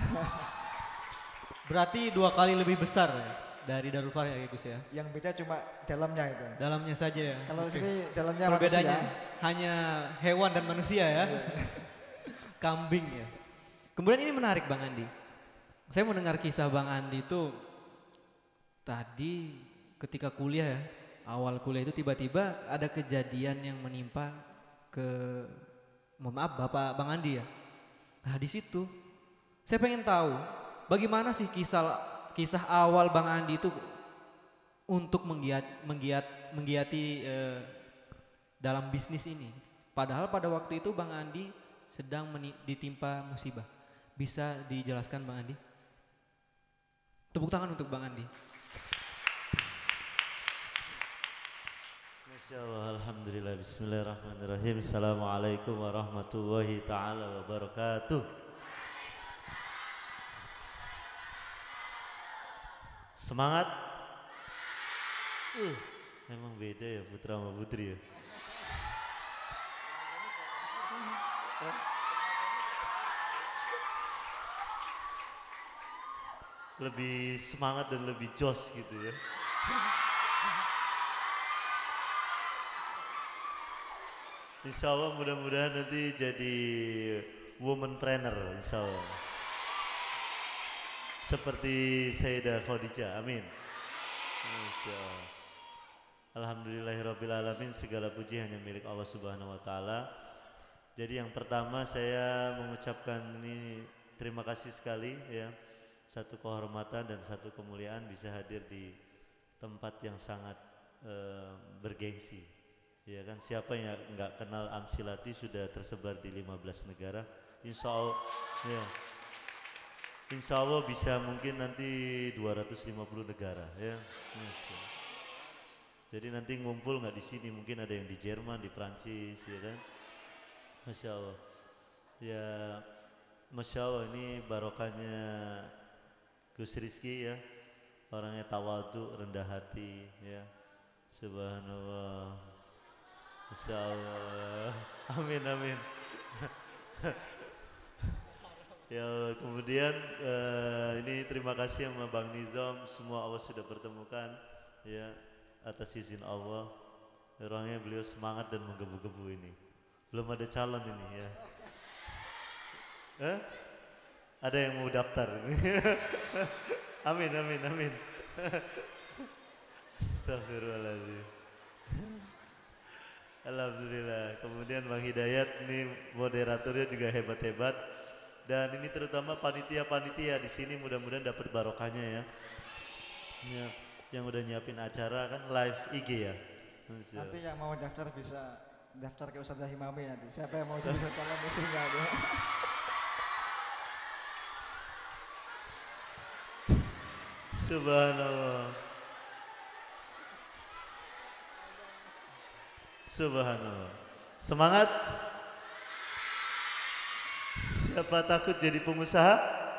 Berarti dua kali lebih besar ya dari Darul Falah ya Gus ya. Yang beda cuma dalamnya itu. Dalamnya saja ya. Kalau Oke. sini dalamnya Perbedaannya manusia. hanya hewan dan manusia ya. Kambing ya. Kemudian ini menarik Bang Andi. Saya mendengar kisah Bang Andi itu tadi ketika kuliah ya, awal kuliah itu tiba-tiba ada kejadian yang menimpa ke, mohon maaf Bapak Bang Andi ya. Nah di situ saya pengen tahu bagaimana sih kisah kisah awal Bang Andi itu untuk menggiat menggiat menggiati eh, dalam bisnis ini. Padahal pada waktu itu Bang Andi sedang meni- ditimpa musibah. Bisa dijelaskan Bang Andi? Tepuk tangan untuk Bang Andi. Masya Allah, Alhamdulillah, Bismillahirrahmanirrahim. Assalamualaikum warahmatullahi ta'ala wabarakatuh. Semangat? Uh, emang beda ya putra sama putri ya. Lebih semangat dan lebih jos gitu ya. Insya Allah mudah-mudahan nanti jadi womanpreneur, insya Allah. Seperti Sayyidah Khadijah, amin. Insya Allah. Alhamdulillahirrabbilalamin, segala puji hanya milik Allah Subhanahu Wa Ta'ala. Jadi yang pertama saya mengucapkan ini terima kasih sekali ya. Satu kehormatan dan satu kemuliaan bisa hadir di tempat yang sangat uh, bergengsi. Ya kan, siapa yang nggak kenal Amsilati sudah tersebar di lima belas negara. Insya Allah, ya. Insya Allah bisa mungkin nanti dua ratus lima puluh negara ya. Jadi nanti ngumpul nggak di sini, mungkin ada yang di Jerman, di Prancis, ya kan. Masya Allah. Ya, Masya Allah, ini barokahnya Gus Rizky ya. Orangnya tawadhu, rendah hati ya. Subhanallah. Masya Allah. Amin amin. Ya, kemudian uh, ini terima kasih sama Bang Nizam, semua Allah sudah pertemukan ya atas izin Allah. Orangnya beliau semangat dan menggebu-gebu ini. Belum ada calon ini ya. Eh? Ada yang mau daftar? Amin amin amin. Astagfirullahaladzim. Alhamdulillah. Kemudian Bang Hidayat ini moderatornya juga hebat-hebat. Dan ini terutama panitia-panitia di sini mudah-mudahan dapat barokahnya ya. Ya, yang udah nyiapin acara kan live I G ya. Nanti yang mau daftar bisa daftar ke Ustadzah Himami nanti. Siapa yang mau jadi calon istrinya dia? Subhanallah. Subhanallah. Semangat. Siapa takut jadi pengusaha?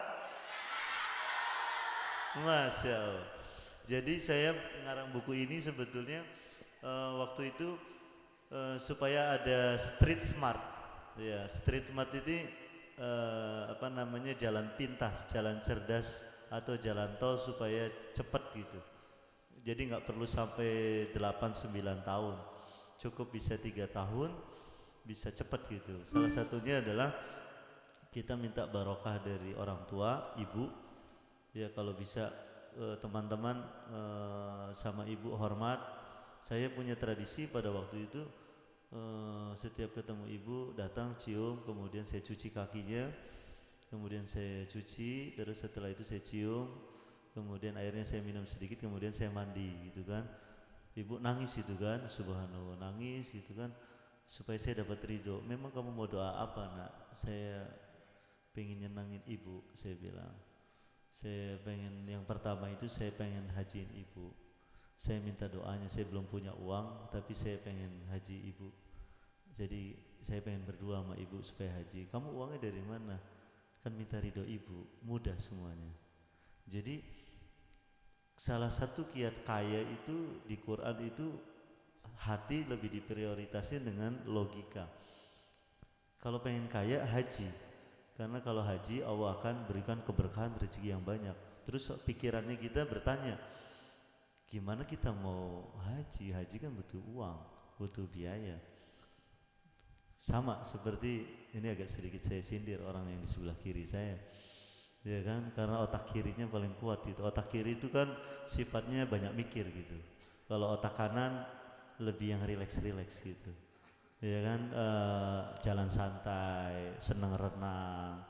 Masya Allah. Jadi saya mengarang buku ini sebetulnya uh, waktu itu uh, supaya ada street smart. Ya, street smart itu uh, apa namanya, jalan pintas, jalan cerdas atau jalan tol supaya cepat gitu. Jadi nggak perlu sampai delapan sembilan tahun, cukup bisa tiga tahun, bisa cepat gitu. Salah satunya adalah kita minta barokah dari orang tua, ibu. Ya kalau bisa eh, teman-teman eh, sama ibu hormat. Saya punya tradisi pada waktu itu eh, setiap ketemu ibu datang cium, kemudian saya cuci kakinya, kemudian saya cuci, terus setelah itu saya cium, kemudian airnya saya minum sedikit, kemudian saya mandi gitu kan. Ibu nangis gitu kan, subhanallah, nangis gitu kan, supaya saya dapat ridho. Memang kamu mau doa apa nak? Saya pengen nyenangin ibu, saya bilang. Saya pengen, yang pertama itu saya pengen hajiin ibu. Saya minta doanya, saya belum punya uang, tapi saya pengen haji ibu. Jadi saya pengen berdua sama ibu supaya haji. Kamu uangnya dari mana? Kan minta ridho ibu, mudah semuanya. Jadi salah satu kiat kaya itu di Quran itu hati lebih diprioritaskan dengan logika. Kalau pengen kaya haji. Karena kalau haji Allah akan berikan keberkahan rezeki yang banyak. Terus pikirannya kita bertanya, gimana kita mau haji? Haji kan butuh uang, butuh biaya. Sama seperti ini, agak sedikit saya sindir orang yang di sebelah kiri saya. Ya kan, karena otak kirinya paling kuat gitu. Otak kiri itu kan sifatnya banyak mikir gitu. Kalau otak kanan lebih yang rileks-rileks gitu. Ya kan, uh, jalan santai, senang renang,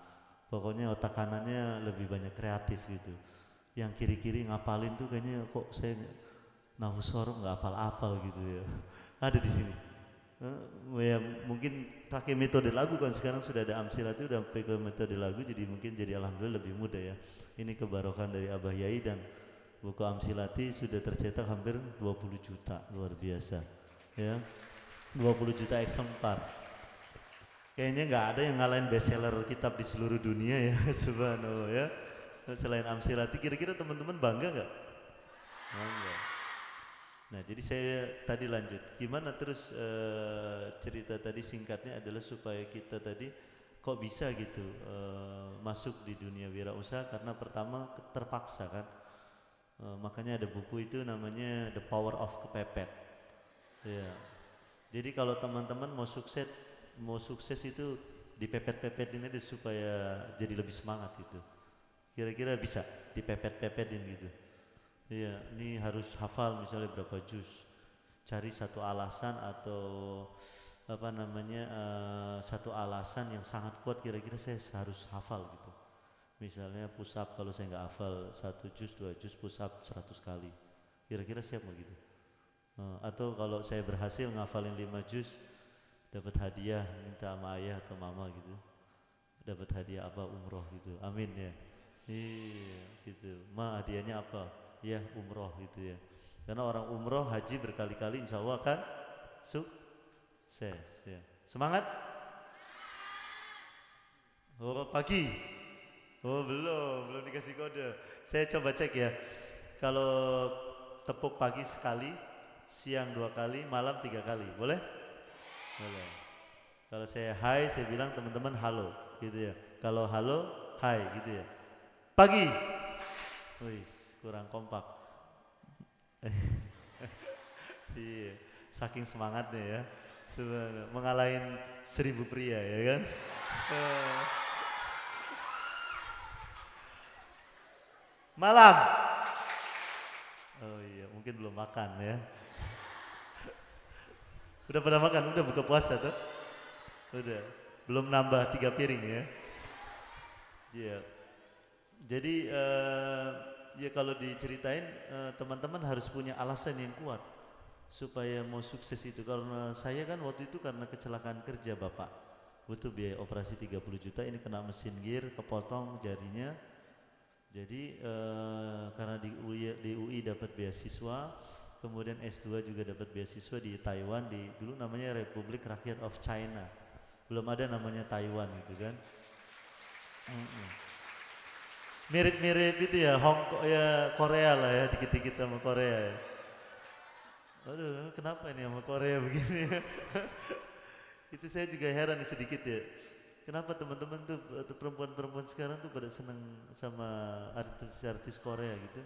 Pokoknya otak kanannya lebih banyak kreatif gitu. Yang kiri-kiri ngapalin tuh kayaknya kok saya nahwu sorof nggak hafal-hafal gitu ya. Ada di sini. Uh, ya mungkin pakai metode lagu kan sekarang sudah ada Amsilat itu udah pakai metode lagu jadi mungkin jadi alhamdulillah lebih mudah ya. Ini kebarokan dari Abah Yai dan buku Amsilati sudah tercetak hampir dua puluh juta, luar biasa ya. dua puluh juta eksemplar. Kayaknya nggak ada yang ngalahin bestseller kitab di seluruh dunia ya. Subhanallah ya. Selain Amsilati kira-kira teman-teman bangga nggak? Bangga. Nah jadi saya tadi lanjut, gimana terus uh, cerita tadi singkatnya adalah supaya kita tadi kok bisa gitu uh, masuk di dunia wirausaha karena pertama terpaksa kan, uh, makanya ada buku itu namanya The Power of Kepepet. Ya. Jadi kalau teman-teman mau sukses, mau sukses itu dipepet-pepetin aja supaya jadi lebih semangat gitu. Kira-kira bisa dipepet-pepetin gitu. Iya, ini harus hafal misalnya berapa juz. Cari satu alasan atau apa namanya uh, satu alasan yang sangat kuat kira-kira saya harus hafal gitu. Misalnya push up kalau saya nggak hafal satu juz, dua juz push up seratus kali. Kira-kira siap nggak gitu? Uh, atau kalau saya berhasil ngafalin lima juz dapat hadiah minta sama ayah atau mama gitu. Dapat hadiah apa umroh gitu. Amin ya. Iya gitu. Ma hadiahnya apa? Ya umroh gitu ya. Karena orang umroh haji berkali-kali insya Allah kan sukses ya. Semangat? Oh pagi? Oh belum, belum dikasih kode. Saya coba cek ya. Kalau tepuk pagi sekali, siang dua kali, malam tiga kali, boleh? Boleh. Kalau saya hai, saya bilang teman-teman halo gitu ya. Kalau halo, hai gitu ya. Pagi. Wih, kurang kompak. Iya, saking semangatnya ya. Sebenarnya mengalahin seribu pria ya kan. Malam. Oh iya, mungkin belum makan ya. Udah pada makan, udah buka puasa tuh. Udah, belum nambah tiga piring ya. Iya. Jadi uh, ya kalau diceritain uh, teman-teman harus punya alasan yang kuat supaya mau sukses itu. Karena saya kan waktu itu karena kecelakaan kerja bapak, butuh biaya operasi tiga puluh juta, ini kena mesin gear, kepotong jarinya. Jadi uh, karena di U I, di U I dapat beasiswa, kemudian S dua juga dapat beasiswa di Taiwan, di dulu namanya Republik Rakyat of China, belum ada namanya Taiwan gitu kan. Mm-mm. Mirip-mirip itu ya, Hong Kong ya, Korea lah ya, dikit-dikit sama Korea ya. Aduh, kenapa ini sama Korea begini? Itu saya juga heran nih sedikit ya. Kenapa teman-teman tuh atau perempuan-perempuan sekarang tuh pada seneng sama artis-artis Korea gitu?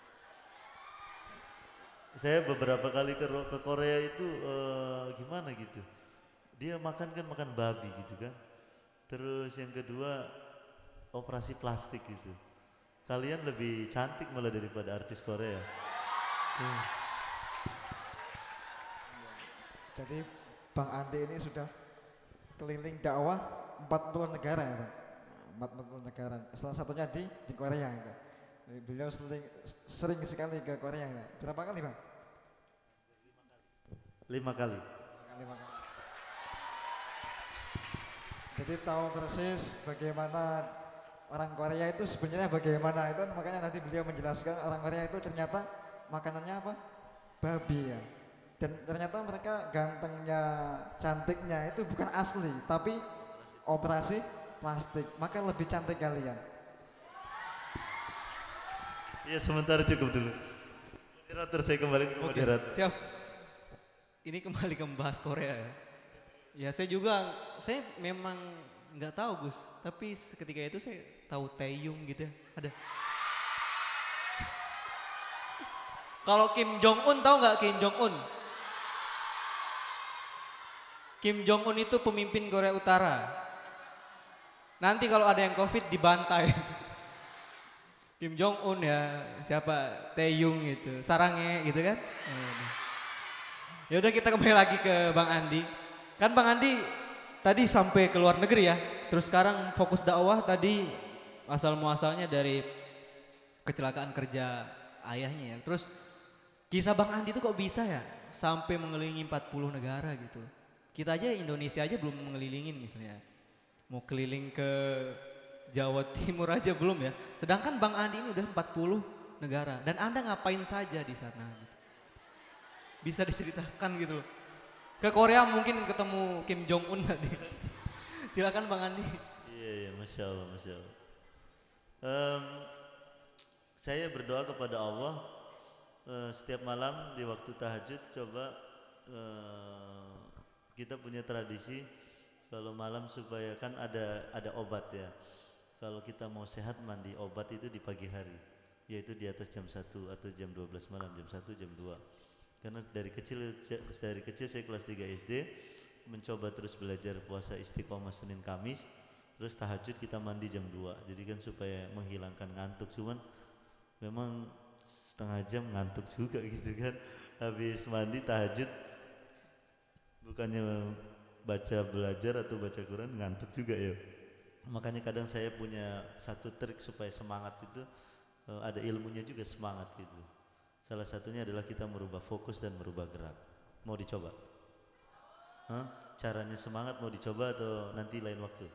Saya beberapa kali ke, ke Korea itu uh, gimana gitu. Dia makan kan makan babi gitu kan. Terus yang kedua operasi plastik gitu. Kalian lebih cantik malah daripada artis Korea. Hmm. Jadi Bang Andi ini sudah keliling dakwah empat puluh negara ya Bang. empat puluh negara. Salah satunya di di Korea gitu. Beliau sering, sering sekali ke Korea gitu. Berapa kali Bang? Lima kali. Lima kali. Jadi tahu persis bagaimana orang Korea itu sebenarnya bagaimana itu, makanya nanti beliau menjelaskan orang Korea itu ternyata makanannya apa? Babi ya. Dan ternyata mereka gantengnya, cantiknya itu bukan asli, tapi operasi plastik. Maka lebih cantik kalian. Iya sementara cukup dulu. Moderator saya kembali ke moderator. Siap. Ini kembali ke membahas Korea ya. Ya saya juga, saya memang nggak tahu Gus, tapi seketika itu saya tahu Taeyong gitu ya, ada. Kalau Kim Jong Un tahu nggak Kim Jong Un? Kim Jong Un itu pemimpin Korea Utara. Nanti kalau ada yang COVID dibantai. Kim Jong Un ya, siapa Taeyong gitu, sarangnya gitu kan. Ya udah kita kembali lagi ke Bang Andi. Kan Bang Andi tadi sampai ke luar negeri ya. terus sekarang fokus dakwah tadi asal muasalnya dari kecelakaan kerja ayahnya ya. Terus kisah Bang Andi itu kok bisa ya sampai mengelilingi empat puluh negara gitu. Kita aja Indonesia aja belum mengelilingin misalnya. Mau keliling ke Jawa Timur aja belum ya. Sedangkan Bang Andi ini udah empat puluh negara dan Anda ngapain saja di sana gitu. Bisa diceritakan gitu loh. Ke Korea mungkin ketemu Kim Jong Un tadi. Silakan Bang Andi. Iya, iya, masya Allah, masya Allah. Um, saya berdoa kepada Allah uh, setiap malam di waktu tahajud. Coba uh, kita punya tradisi kalau malam supaya kan ada ada obat ya. Kalau kita mau sehat mandi obat itu di pagi hari, yaitu di atas jam satu atau jam dua belas malam, jam satu, jam dua. Karena dari kecil dari kecil saya kelas tiga S D mencoba terus belajar puasa istiqomah Senin Kamis, terus tahajud kita mandi jam dua. Jadi kan supaya menghilangkan ngantuk, cuman memang setengah jam ngantuk juga gitu kan. Habis mandi tahajud bukannya baca belajar atau baca Quran ngantuk juga ya. Makanya kadang saya punya satu trik supaya semangat itu uh, ada ilmunya juga semangat gitu. Salah satunya adalah kita merubah fokus dan merubah gerak. Mau dicoba? Hah? Caranya semangat mau dicoba atau nanti lain waktu?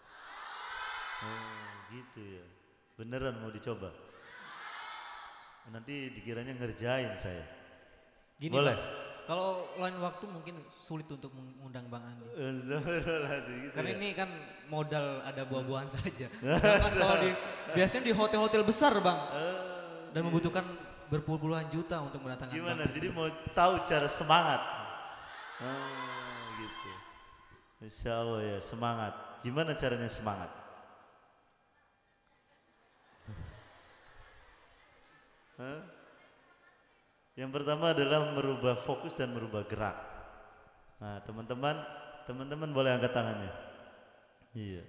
Oh gitu ya. Beneran mau dicoba? Nanti dikiranya ngerjain saya. Gini boleh? Bang, kalau lain waktu mungkin sulit untuk mengundang Bang Andi. Gitu Karena ya? ini kan modal ada buah-buahan saja. Kan kalau di, biasanya di hotel-hotel besar Bang. Dan membutuhkan berpuluh-puluhan juta untuk mendatangkan. Gimana? Jadi mau tahu cara semangat? Oh, gitu. Insya Allah ya semangat. Gimana caranya semangat? Hah? Yang pertama adalah merubah fokus dan merubah gerak. Nah, teman-teman, teman-teman boleh angkat tangannya. Iya.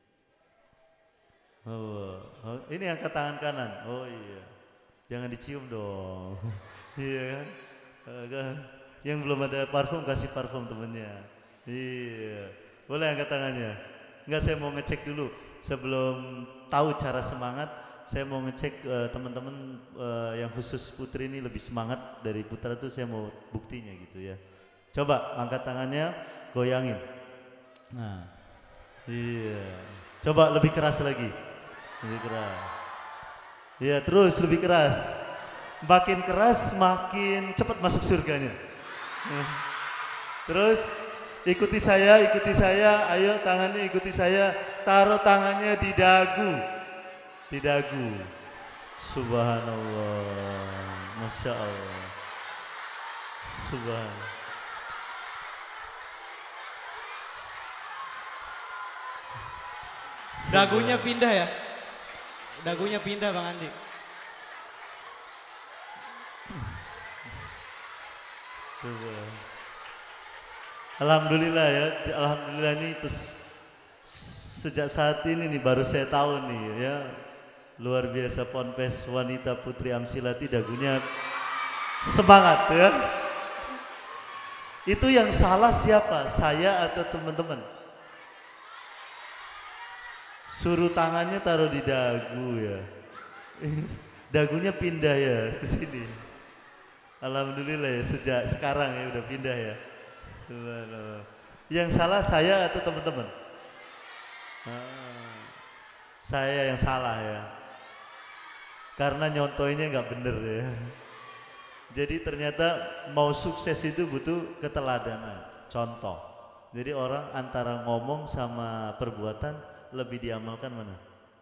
Oh, oh, ini angkat tangan kanan. Oh iya. Jangan dicium dong. Iya kan? Uh, kan? Yang belum ada parfum kasih parfum temennya. Iya. Boleh angkat tangannya. Enggak, saya mau ngecek dulu sebelum tahu cara semangat. Saya mau ngecek uh, teman-teman uh, yang khusus Putri ini lebih semangat dari Putra tuh, saya mau buktinya gitu ya. Coba angkat tangannya, goyangin. Nah, iya. Coba lebih keras lagi, lebih keras. Iya, terus lebih keras. Makin keras, makin cepat masuk surganya. Terus ikuti saya, ikuti saya. Ayo tangannya ikuti saya. Taruh tangannya di dagu. Di dagu. Subhanallah, Masya Allah. Subhanallah. Dagunya pindah ya? Dagunya pindah Bang Andi. Alhamdulillah ya, alhamdulillah ini pes, sejak saat ini nih baru saya tahu nih ya. Luar biasa Ponpes Wanita Putri Amsilati dagunya semangat ya. Itu yang salah siapa? Saya atau teman-teman? Suruh tangannya taruh di dagu ya. Dagunya pindah ya ke sini. Alhamdulillah ya sejak sekarang ya udah pindah ya. Yang salah saya atau teman-teman? Ah, saya yang salah ya. Karena nyontoinnya nggak bener ya. Jadi ternyata mau sukses itu butuh keteladanan, contoh. Jadi orang antara ngomong sama perbuatan lebih diamalkan mana?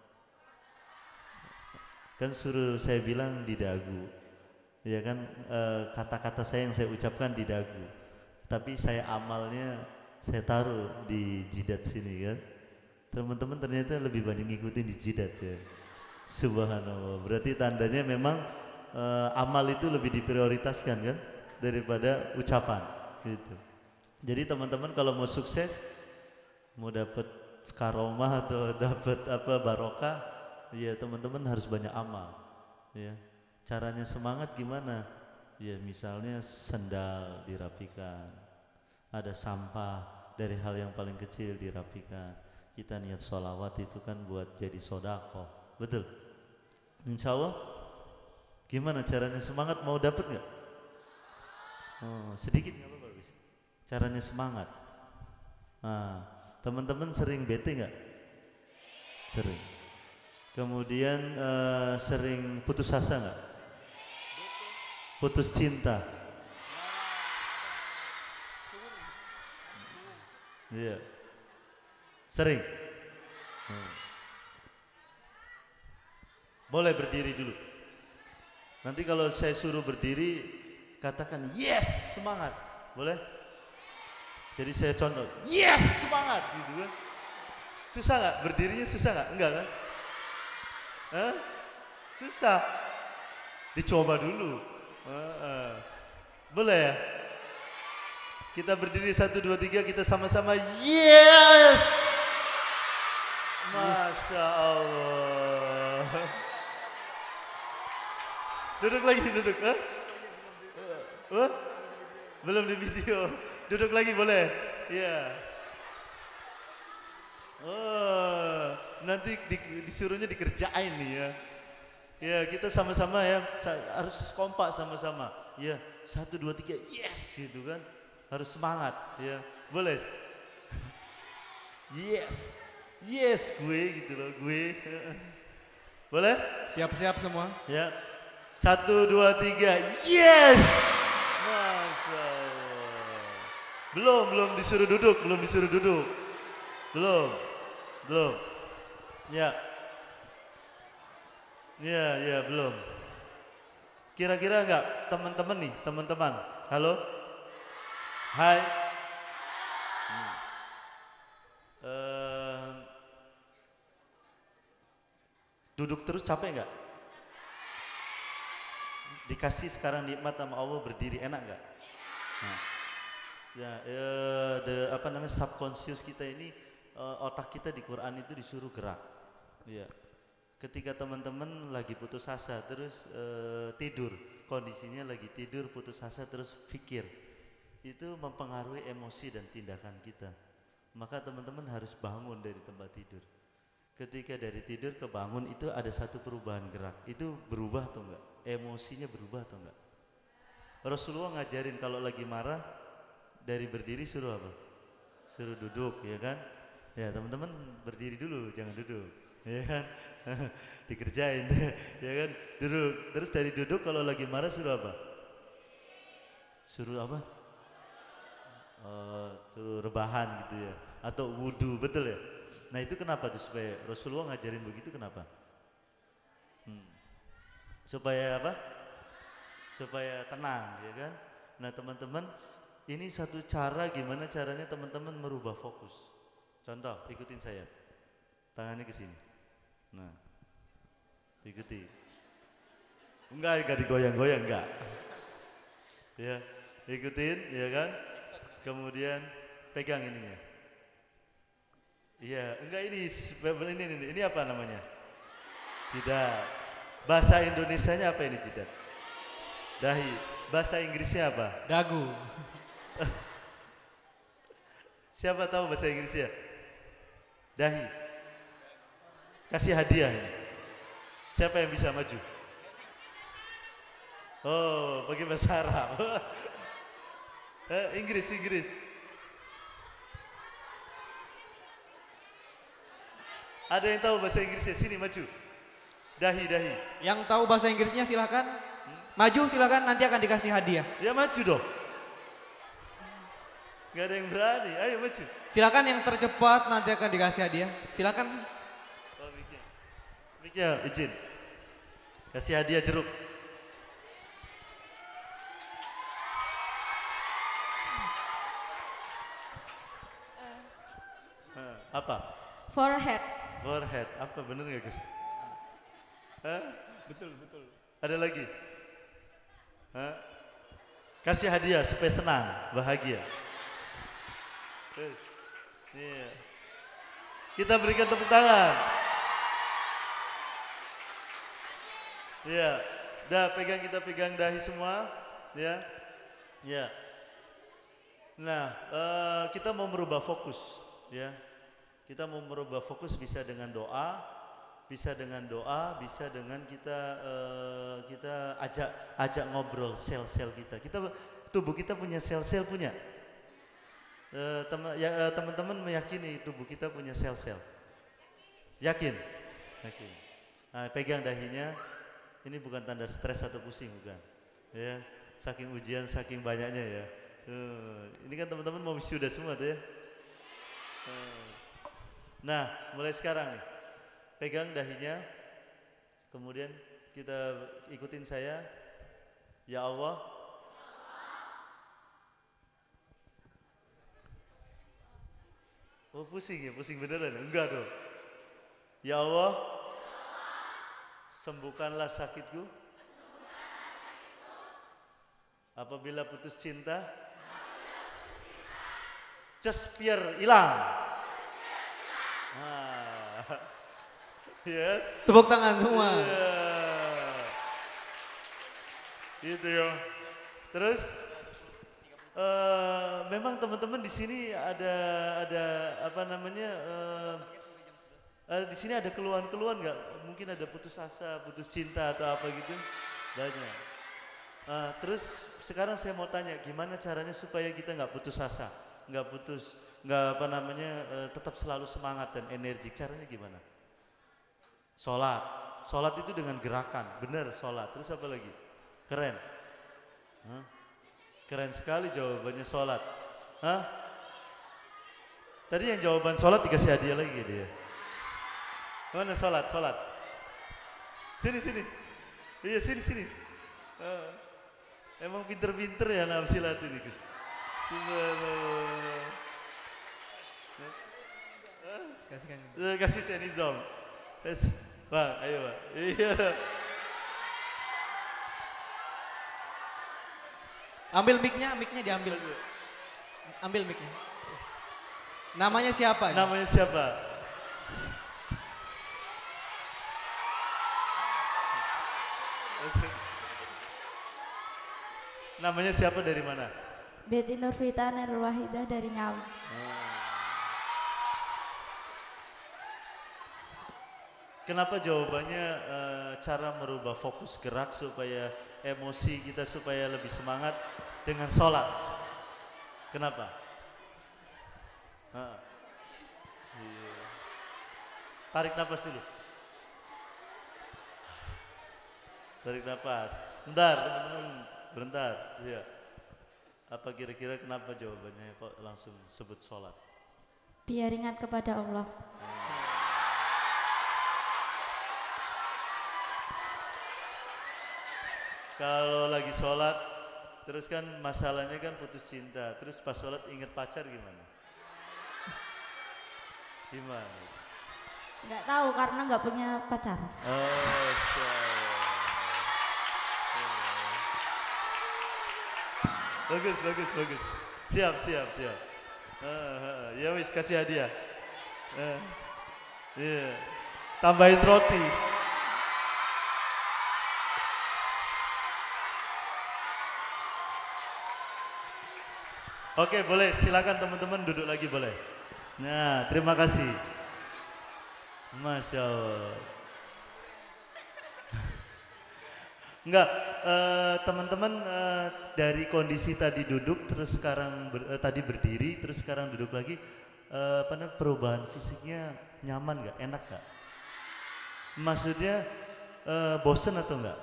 Kan suruh saya bilang di dagu, ya kan kata-kata e, saya yang saya ucapkan di dagu, tapi saya amalnya saya taruh di jidat sini kan. Teman-teman ternyata lebih banyak ngikutin di jidat ya. Subhanallah, berarti tandanya memang uh, amal itu lebih diprioritaskan kan daripada ucapan gitu. Jadi teman-teman kalau mau sukses, mau dapat karomah atau dapat apa barokah, ya teman-teman harus banyak amal ya. Caranya semangat gimana? Ya misalnya sendal dirapikan, ada sampah dari hal yang paling kecil dirapikan. Kita niat sholawat itu kan buat jadi sodako, betul? Insya Allah. Gimana caranya semangat, mau dapat nggak? Oh, sedikit nggak apa-apa. Caranya semangat. Nah, teman-teman sering bete nggak? Sering. Kemudian uh, sering putus asa nggak? Putus cinta. Iya. Sering. Hmm. Boleh berdiri dulu. Nanti kalau saya suruh berdiri, katakan yes, semangat. Boleh? Jadi saya contoh, yes, semangat gitu kan. Susah nggak? Berdirinya susah nggak? Enggak kan? Hah? Susah. Dicoba dulu. Uh, uh. Boleh ya? Kita berdiri satu dua tiga, kita sama-sama yes. Masya Allah. Duduk lagi, duduk. Huh? Huh? Belum di video. Duduk lagi boleh? Iya. Oh, nanti di, disuruhnya dikerjain nih ya. Ya kita sama-sama ya, harus kompak sama-sama. Ya satu dua tiga, yes gitu kan. Harus semangat ya. Boleh? Yes, yes gue gitu loh, gue. Boleh? Siap-siap semua. Ya. Satu dua tiga, yes. Masya Allah. Belum, belum disuruh duduk, belum disuruh duduk. Belum, belum. Ya. Ya, ya belum. Kira-kira enggak teman-teman nih, teman-teman. Halo? Hai. Hmm. Uh, duduk terus capek enggak? Dikasih sekarang nikmat sama Allah berdiri enak enggak? Nah. Ya, uh, the apa namanya subconscious kita ini uh, otak kita di Quran itu disuruh gerak. Ya. Ketika teman-teman lagi putus asa terus uh, tidur, kondisinya lagi tidur putus asa terus pikir, itu mempengaruhi emosi dan tindakan kita. Maka teman-teman harus bangun dari tempat tidur. Ketika dari tidur ke bangun itu ada satu perubahan gerak. Itu berubah atau enggak? Emosinya berubah atau enggak? Rasulullah ngajarin kalau lagi marah dari berdiri suruh apa? Suruh duduk, ya kan? Ya teman-teman berdiri dulu, jangan duduk, ya kan? Dikerjain, ya kan? Duduk. Terus dari duduk kalau lagi marah suruh apa? Suruh apa? Uh, suruh rebahan gitu ya, atau wudhu, betul ya? Nah itu kenapa tuh supaya Rasulullah ngajarin begitu kenapa? Hmm. Supaya apa? Supaya tenang, ya kan? Nah teman-teman, ini satu cara gimana caranya teman-teman merubah fokus. Contoh, ikutin saya, tangannya ke sini. Nah, ikuti. Enggak, enggak digoyang-goyang, enggak. Ya, ikutin, ya kan? Kemudian pegang ininya. Iya, enggak ini, ini, ini, ini apa namanya? Jidat. Bahasa Indonesianya apa ini jidat? Dahi. Bahasa Inggrisnya apa? Dagu. Siapa tahu bahasa Inggrisnya? Dahi. Kasih hadiah ini. Siapa yang bisa maju? Oh, pakai bahasa Arab. eh, Inggris, Inggris. Ada yang tahu bahasa Inggrisnya? Sini maju. Dahi, dahi. Yang tahu bahasa Inggrisnya silakan. Hmm? Maju silakan, nanti akan dikasih hadiah. Ya maju dong. Gak ada yang berani, ayo maju. Silakan yang tercepat nanti akan dikasih hadiah. Silakan. Oh, Miknya. Miknya izin. Kasih hadiah jeruk. Uh. Apa? Forehead. Forehead, apa bener gak Gus? Hah? Betul, betul. Ada lagi? Hah? Kasih hadiah supaya senang, bahagia. Terus, yeah. Kita berikan tepuk tangan. Ya, yeah. Dah pegang, kita pegang dahi semua, ya, yeah. ya. Yeah. Nah, uh, kita mau merubah fokus, ya. Yeah. Kita mau merubah fokus bisa dengan doa, bisa dengan doa, bisa dengan kita uh, kita ajak ajak ngobrol sel-sel kita. Kita tubuh kita punya sel-sel punya. Uh, teman ya, uh, teman-teman meyakini tubuh kita punya sel-sel. Yakin? Yakin. Nah, pegang dahinya. Ini bukan tanda stres atau pusing, bukan. Ya, saking ujian, saking banyaknya ya. Uh, ini kan teman-teman mau wisuda semua tuh ya. Uh. Nah, mulai sekarang nih. Pegang dahinya. Kemudian kita ikutin saya. Ya Allah. Oh pusing ya, pusing beneran? Enggak dong. Ya Allah, sembuhkanlah sakitku. Apabila putus cinta, just biar hilang. Nah, ya. Tepuk tangan semua. Ya. Gitu ya. Terus Uh, memang teman-teman di sini ada ada apa namanya uh, uh, di sini ada keluhan-keluhan nggak? Mungkin ada putus asa, putus cinta atau apa gitu? Banyak. Uh, terus sekarang saya mau tanya, gimana caranya supaya kita nggak putus asa, nggak putus, nggak apa namanya uh, tetap selalu semangat dan energik? Caranya gimana? Sholat, sholat itu dengan gerakan, bener sholat. Terus apa lagi? Keren. Huh? Keren sekali jawabannya sholat. Hah? Tadi yang jawaban sholat dikasih hadiah lagi dia. Mana sholat, sholat? Sini, sini. Iya, sini, sini. Uh, emang pinter-pinter ya anak silat ini. Subhanallah. Kasihkan. Uh, kasih saya nizam. Yes. Bang, ayo bang. Iya. Ambil mic-nya, mic-nya diambil. Ambil mic-nya. Namanya siapa? Namanya siapa? Namanya siapa dari mana? Betty Nurvita Nerul Wahidah dari Ngawi. Kenapa jawabannya uh, cara merubah fokus gerak supaya emosi kita supaya lebih semangat dengan sholat? Kenapa? Uh. Iya. Tarik nafas dulu. Tarik nafas. Sebentar teman-teman, bentar. Iya. Apa kira-kira kenapa jawabannya kok langsung sebut sholat? Biar ingat kepada Allah. Hmm. Kalau lagi sholat, terus kan masalahnya kan putus cinta, terus pas sholat inget pacar gimana? Gimana? Nggak tahu karena nggak punya pacar. Oh, bagus, bagus, bagus. Siap, siap, siap. Uh, uh, ya wis kasih hadiah. Uh, yeah. Tambahin roti. Oke, boleh. Silakan teman-teman duduk lagi boleh. Nah, terima kasih. Masya Allah. Enggak, uh, teman-teman uh, dari kondisi tadi duduk, terus sekarang ber, uh, tadi berdiri, terus sekarang duduk lagi, uh, apa namanya perubahan fisiknya nyaman nggak, enak nggak? Maksudnya uh, bosen atau enggak?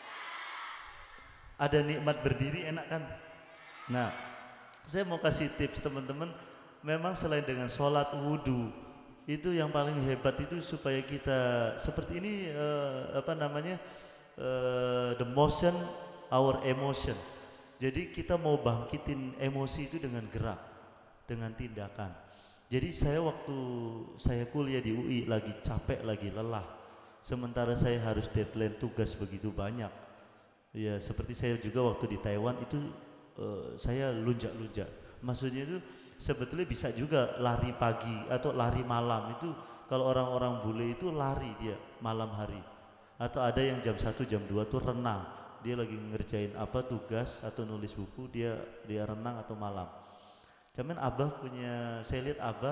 Ada nikmat berdiri enak kan? Nah. Saya mau kasih tips teman-teman, memang selain dengan sholat, wudhu, itu yang paling hebat itu supaya kita seperti ini uh, apa namanya uh, the motion, our emotion. Jadi kita mau bangkitin emosi itu dengan gerak, dengan tindakan. Jadi saya waktu saya kuliah di U I lagi capek, lagi lelah, sementara saya harus deadline tugas begitu banyak. Ya seperti saya juga waktu di Taiwan itu Uh, saya lunjak-lunjak. Maksudnya itu sebetulnya bisa juga lari pagi atau lari malam. Itu kalau orang-orang bule itu lari dia malam hari. Atau ada yang jam satu, jam dua tuh renang. Dia lagi ngerjain apa tugas atau nulis buku, dia dia renang atau malam. Cuman Abah punya, saya lihat Abah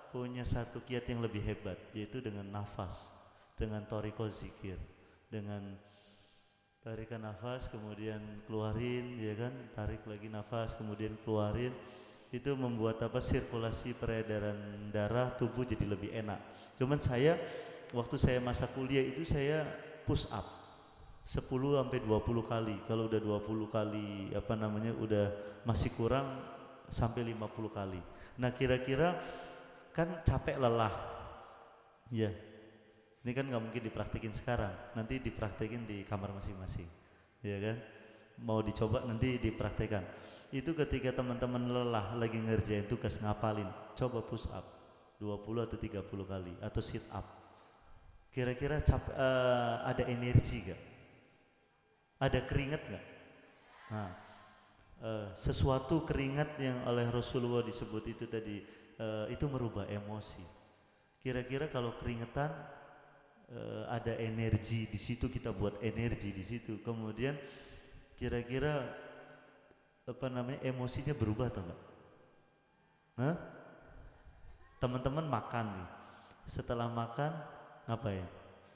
punya satu kiat yang lebih hebat, yaitu dengan nafas, dengan toriko zikir, dengan tarikan nafas kemudian keluarin, ya kan, tarik lagi nafas kemudian keluarin, itu membuat apa, sirkulasi peredaran darah tubuh jadi lebih enak. Cuman saya waktu saya masa kuliah itu saya push up sepuluh sampai dua puluh kali. Kalau udah dua puluh kali apa namanya udah masih kurang, sampai lima puluh kali. Nah, kira-kira kan capek lelah. Ya. Ini kan nggak mungkin dipraktekin sekarang. Nanti dipraktekin di kamar masing-masing. Ya kan? Mau dicoba nanti dipraktekan. Itu ketika teman-teman lelah lagi ngerjain tugas ngapalin, coba push up dua puluh atau tiga puluh kali atau sit up. Kira-kira cap, uh, ada energi gak? Ada keringat gak? Nah, uh, sesuatu keringat yang oleh Rasulullah disebut itu tadi, uh, itu merubah emosi. Kira-kira kalau keringetan uh, ada energi di situ, kita buat energi di situ. Kemudian kira-kira apa namanya emosinya berubah atau enggak? Hah? Teman-teman makan nih, setelah makan ngapain?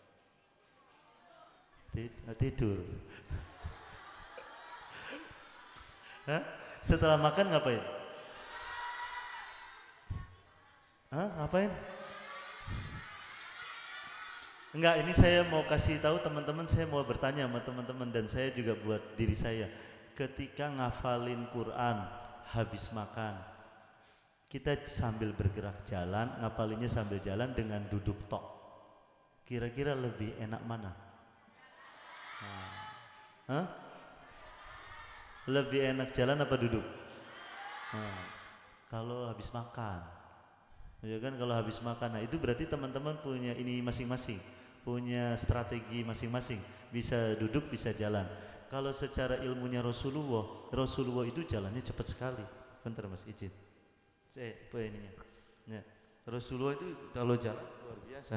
Tidur. Hah? Setelah makan ngapain? Hah? Ngapain? Enggak, ini saya mau kasih tahu teman-teman, saya mau bertanya sama teman-teman dan saya juga buat diri saya. Ketika ngafalin Quran habis makan, kita sambil bergerak jalan, ngapalinnya sambil jalan dengan duduk tok. Kira-kira lebih enak mana? Nah. Hah? Lebih enak jalan apa duduk? Nah, kalau habis makan, ya kan, kalau habis makan, nah itu berarti teman-teman punya ini masing-masing, punya strategi masing-masing, bisa duduk, bisa jalan. Kalau secara ilmunya Rasulullah, Rasulullah itu jalannya cepat sekali. Bentar Mas, izin. Saya apa ininya? Ya, Rasulullah itu kalau jalan luar biasa.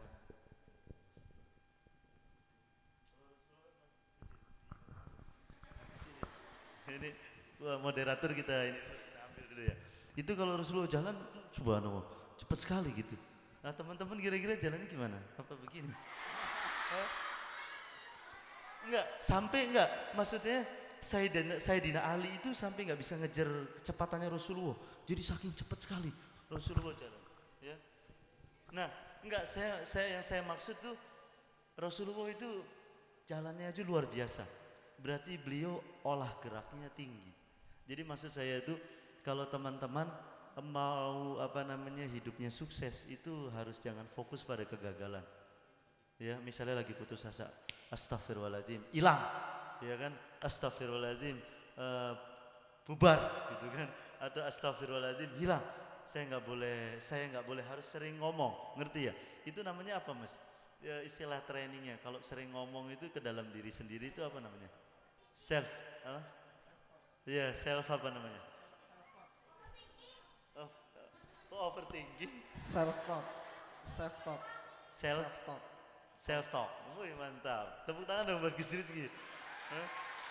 Ini moderator kita ini kita ambil dulu ya. Itu kalau Rasulullah jalan, subhanallah, cepat sekali gitu. Nah teman-teman kira-kira jalannya gimana? Apa begini? Eh? Enggak, sampai enggak. Maksudnya Sayyidina, Sayyidina Ali itu sampai enggak bisa ngejar kecepatannya Rasulullah. Jadi saking cepat sekali Rasulullah jalan. Ya. Nah, enggak, saya, saya yang saya maksud tuh Rasulullah itu jalannya aja luar biasa. Berarti beliau olah geraknya tinggi. Jadi maksud saya itu kalau teman-teman mau apa namanya hidupnya sukses itu harus jangan fokus pada kegagalan. Ya, misalnya lagi putus asa, astagfirullahaladzim, hilang, ya kan, astagfirullahaladzim, uh, bubar, gitu kan, atau astagfirullahaladzim, hilang. Saya nggak boleh, saya nggak boleh harus sering ngomong, ngerti ya? Itu namanya apa Mas? Ya, istilah trainingnya. Kalau sering ngomong itu ke dalam diri sendiri itu apa namanya? Self, apa? Ya, self apa namanya? Oh, oh overthinking. Self talk, self talk, self talk, self talk. Wih mantap. Tepuk tangan dong buat Gus Rizky. Huh?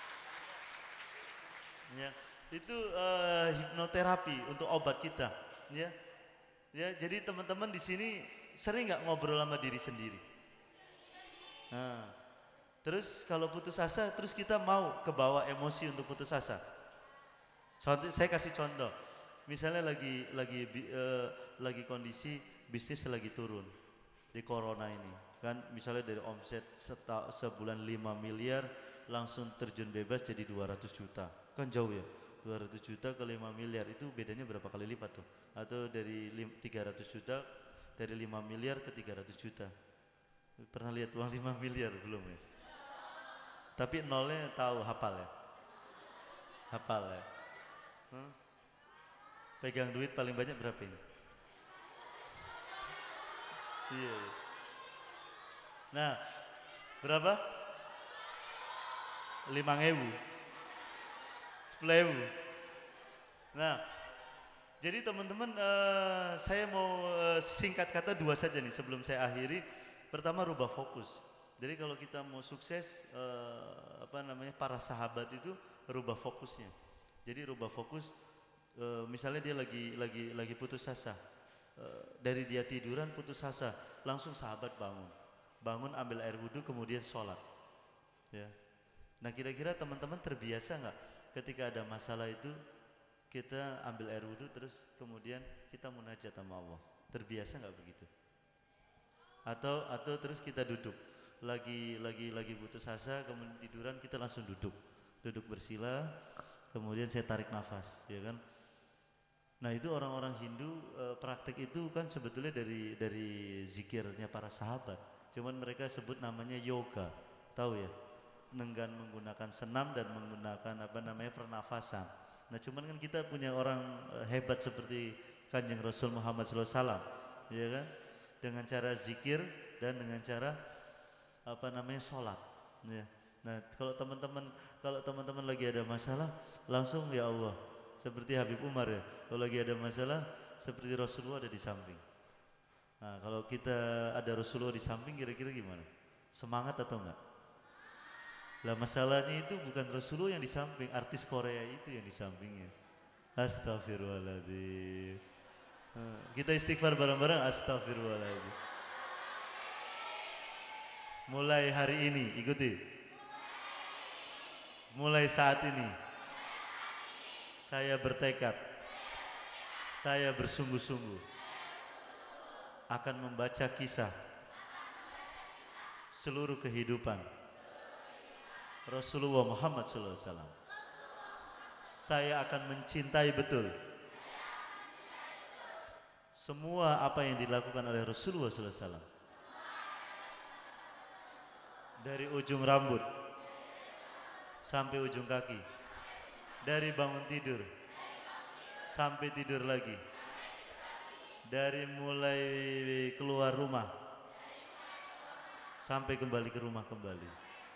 Ya, itu uh, hipnoterapi untuk obat kita. Ya, ya. Jadi teman-teman di sini sering nggak ngobrol sama diri sendiri? Nah, terus kalau putus asa, terus kita mau kebawa emosi untuk putus asa. Contoh, saya kasih contoh. Misalnya lagi lagi uh, lagi kondisi bisnis lagi turun di corona ini, kan? Misalnya dari omset seta, sebulan lima miliar langsung terjun bebas jadi dua ratus juta, kan jauh ya? dua ratus juta ke lima miliar itu bedanya berapa kali lipat tuh? Atau dari tiga ratus juta, dari lima miliar ke tiga ratus juta. Pernah lihat uang lima miliar belum ya? Tapi nolnya tahu, hafal ya? Hafal ya? Hmm? Pegang duit paling banyak berapa ini? Iya. Nah, berapa? Lima ribu, sepuluh ribu. Nah, jadi teman-teman, uh, saya mau uh, singkat kata dua saja nih sebelum saya akhiri. Pertama, rubah fokus. Jadi kalau kita mau sukses, uh, apa namanya, para sahabat itu rubah fokusnya. Jadi rubah fokus. Uh, misalnya dia lagi lagi lagi putus asa, eh, dari dia tiduran putus asa, langsung sahabat bangun. Bangun ambil air wudhu kemudian sholat. Ya. Nah kira-kira teman-teman terbiasa nggak ketika ada masalah itu kita ambil air wudhu terus kemudian kita munajat sama Allah? Terbiasa nggak begitu? Atau atau terus kita duduk lagi lagi lagi putus asa kemudian tiduran kita langsung duduk duduk bersila kemudian saya tarik nafas, ya kan? Nah itu orang-orang Hindu e, praktek itu kan sebetulnya dari dari zikirnya para sahabat. Cuman mereka sebut namanya yoga, tahu ya? Dengan menggunakan senam dan menggunakan apa namanya pernafasan. Nah cuman kan kita punya orang e, hebat seperti Kanjeng Rasul Muhammad shallallahu alaihi wasallam, ya kan? Dengan cara zikir dan dengan cara apa namanya sholat. Ya. Nah kalau teman-teman kalau teman-teman lagi ada masalah langsung ya Allah. Seperti Habib Umar ya, kalau lagi ada masalah seperti Rasulullah ada di samping. Nah kalau kita ada Rasulullah di samping kira-kira gimana? Semangat atau enggak? Lah masalahnya itu bukan Rasulullah yang di samping, artis Korea itu yang di sampingnya. Astagfirullahaladzim. Nah, kita istighfar bareng-bareng, astagfirullahaladzim. Mulai hari ini, ikuti. Mulai saat ini saya bertekad, saya bersungguh-sungguh akan membaca kisah seluruh kehidupan Rasulullah Muhammad shallallahu alaihi wasallam. Saya akan mencintai betul semua apa yang dilakukan oleh Rasulullah shallallahu alaihi wasallam, dari ujung rambut sampai ujung kaki, dari bangun tidur sampai tidur lagi, dari mulai keluar rumah sampai kembali ke rumah kembali.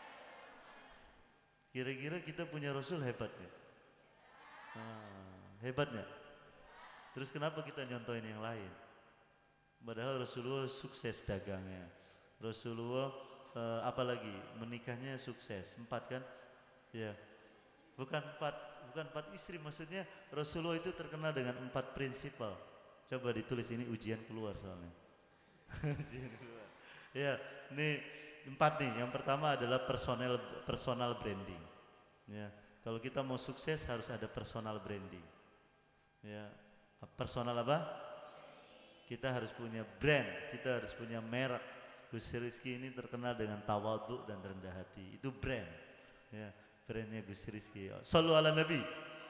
Kira-kira kita punya Rasul hebat ya? Nah, hebatnya. Terus kenapa kita nyontohin yang lain? Padahal Rasulullah sukses dagangnya. Rasulullah eh, apalagi menikahnya sukses, empat kan? Ya. Bukan empat, bukan empat istri, maksudnya Rasulullah itu terkenal dengan empat prinsipal. Coba ditulis, ini ujian keluar soalnya. Ujian keluar. Ya, ini empat nih. Yang pertama adalah personal personal branding. Ya, kalau kita mau sukses harus ada personal branding. Ya, personal apa? Kita harus punya brand, kita harus punya merek. Gus Rizky ini terkenal dengan tawadhu dan rendah hati. Itu brand. Ya. Brandnya Gus Rizky. Sallu ala Nabi.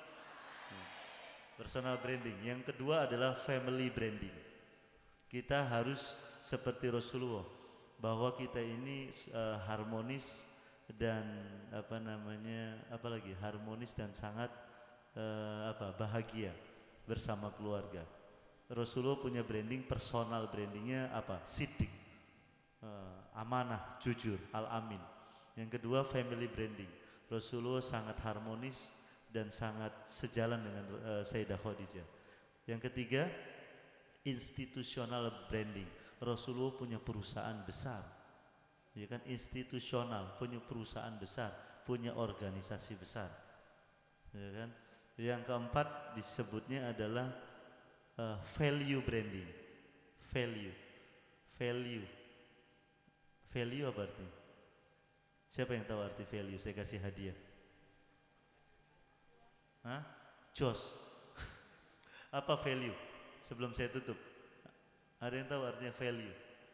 Personal branding. Yang kedua adalah family branding. Kita harus seperti Rasulullah, bahwa kita ini uh, harmonis dan apa namanya, apalagi harmonis dan sangat uh, apa bahagia bersama keluarga. Rasulullah punya branding, personal brandingnya apa? Siddiq, uh, amanah, jujur, al-amin. Yang kedua family branding. Rasulullah sangat harmonis dan sangat sejalan dengan uh, Sayyidah Khadijah. Yang ketiga, institutional branding. Rasulullah punya perusahaan besar, ya kan, institusional, punya perusahaan besar, punya organisasi besar, ya kan. Yang keempat disebutnya adalah uh, value branding. Value, value, value apa artinya? Siapa yang tahu arti value? Saya kasih hadiah. Hah? Jos. Apa value? Sebelum saya tutup, ada yang tahu artinya value?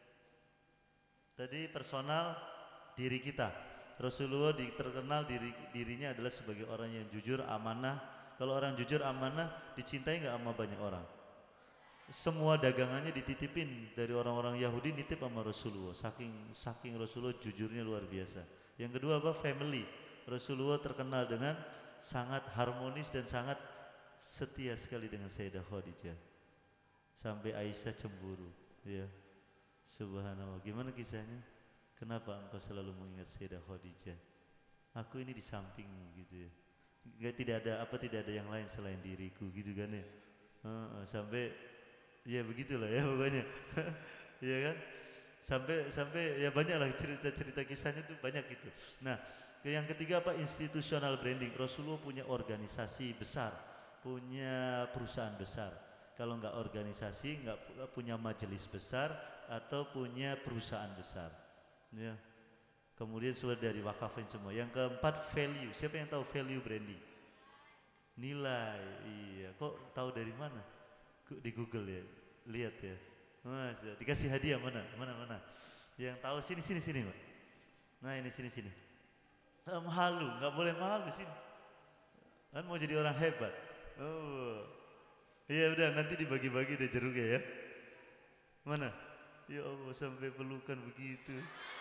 Tadi personal diri kita. Rasulullah terkenal diri, dirinya adalah sebagai orang yang jujur, amanah. Kalau orang jujur, amanah, dicintai nggak sama banyak orang? Semua dagangannya dititipin dari orang-orang Yahudi, nitip sama Rasulullah. Saking saking Rasulullah jujurnya luar biasa. Yang kedua apa? Family. Rasulullah terkenal dengan sangat harmonis dan sangat setia sekali dengan Sayyidah Khadijah. Sampai Aisyah cemburu, ya. Subhanallah. Gimana kisahnya? Kenapa engkau selalu mengingat Sayyidah Khadijah? Aku ini di sampingmu gitu ya. Enggak, tidak ada apa tidak ada yang lain selain diriku gitu kan ya. Uh, sampai ya begitulah ya pokoknya. Ya kan? Sampai sampai ya banyaklah cerita-cerita kisahnya tuh banyak gitu. Nah, yang ketiga apa? Institutional branding. Rasulullah punya organisasi besar, punya perusahaan besar. Kalau nggak organisasi, nggak pu- nggak punya majelis besar atau punya perusahaan besar. Ya. Kemudian sudah dari wakafin semua. Yang keempat value. Siapa yang tahu value branding? Nilai. Iya. Kok tahu dari mana? Gu- Di Google ya. Lihat ya. Mas, ya. Dikasih hadiah mana? Mana mana? Yang tahu sini sini sini, Pak. Nah ini sini sini. Eh, malu, nggak boleh malu di sini. Kan mau jadi orang hebat. Oh. Iya udah nanti dibagi-bagi deh jeruknya ya. Mana? Ya Allah sampai pelukan begitu.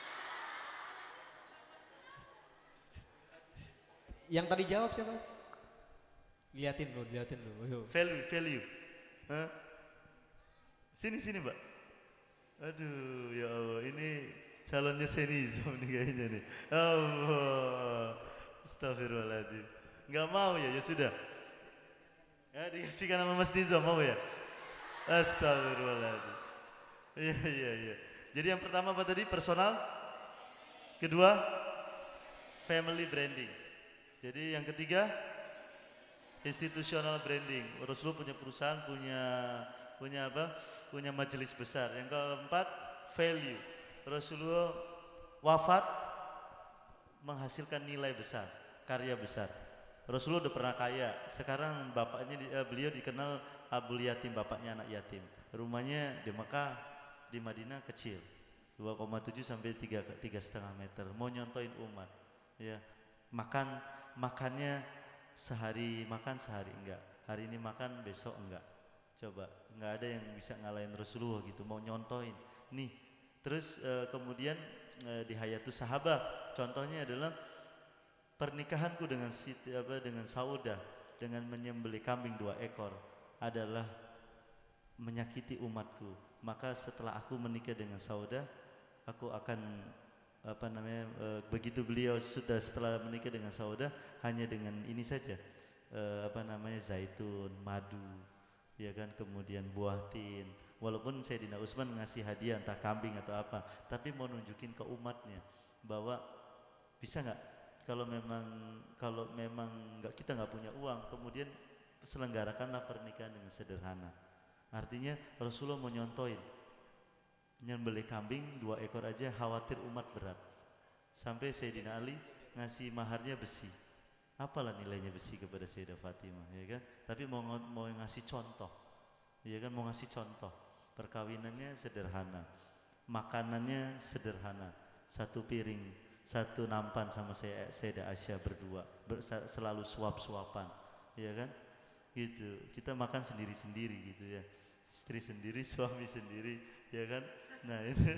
Yang tadi jawab siapa? Liatin lo, liatin lo. Ayo. Value, value. Hah? Sini sini Mbak. Aduh ya Allah ini calonnya senism nih kayaknya nih. Allah. Astagfirullahaladzim. Nggak mau ya, ya sudah. Ya dikasihkan nama Mas Nizam mau ya? Astagfirullahaladzim. Iya iya iya. Jadi yang pertama apa tadi? Personal. Kedua, family branding. Jadi yang ketiga, institutional branding. Rasulullah punya perusahaan, punya punya apa? Punya majelis besar. Yang keempat, value. Rasulullah wafat menghasilkan nilai besar, karya besar. Rasulullah udah pernah kaya, sekarang bapaknya di- eh, beliau dikenal Abul Yatim, bapaknya anak yatim. Rumahnya di Mekah, di Madinah kecil, dua koma tujuh sampai tiga tiga setengah meter. Mau nyontoin umat, ya makan makannya sehari makan sehari enggak, hari ini makan besok enggak. Coba enggak ada yang bisa ngalahin Rasulullah gitu, mau nyontoin. Nih, terus eh, kemudian eh, di Hayatus Sahabah, contohnya adalah pernikahanku dengan Siti apa dengan Saudah dengan menyembelih kambing dua ekor adalah menyakiti umatku. Maka setelah aku menikah dengan Saudah, aku akan apa namanya e, begitu beliau sudah setelah menikah dengan Saudah hanya dengan ini saja e, apa namanya zaitun, madu, ya kan, kemudian buah tin. Walaupun Sayyidina Utsman ngasih hadiah entah kambing atau apa, tapi mau nunjukin ke umatnya bahwa bisa nggak kalau memang kalau memang nggak kita nggak punya uang, kemudian selenggarakanlah pernikahan dengan sederhana. Artinya Rasulullah mau nyontoin, nyembelih kambing dua ekor aja khawatir umat berat. Sampai Sayyidina Ali ngasih maharnya besi. Apalah nilainya besi kepada Sayyidah Fatimah, ya kan? Tapi mau mau ngasih contoh, ya kan, mau ngasih contoh. Perkawinannya sederhana, makanannya sederhana, satu piring, satu nampan sama saya Sayyidah Aisyah berdua, ber, selalu suap-suapan, ya kan? Gitu. Kita makan sendiri-sendiri gitu ya. Istri sendiri, suami sendiri, ya kan? Nah ini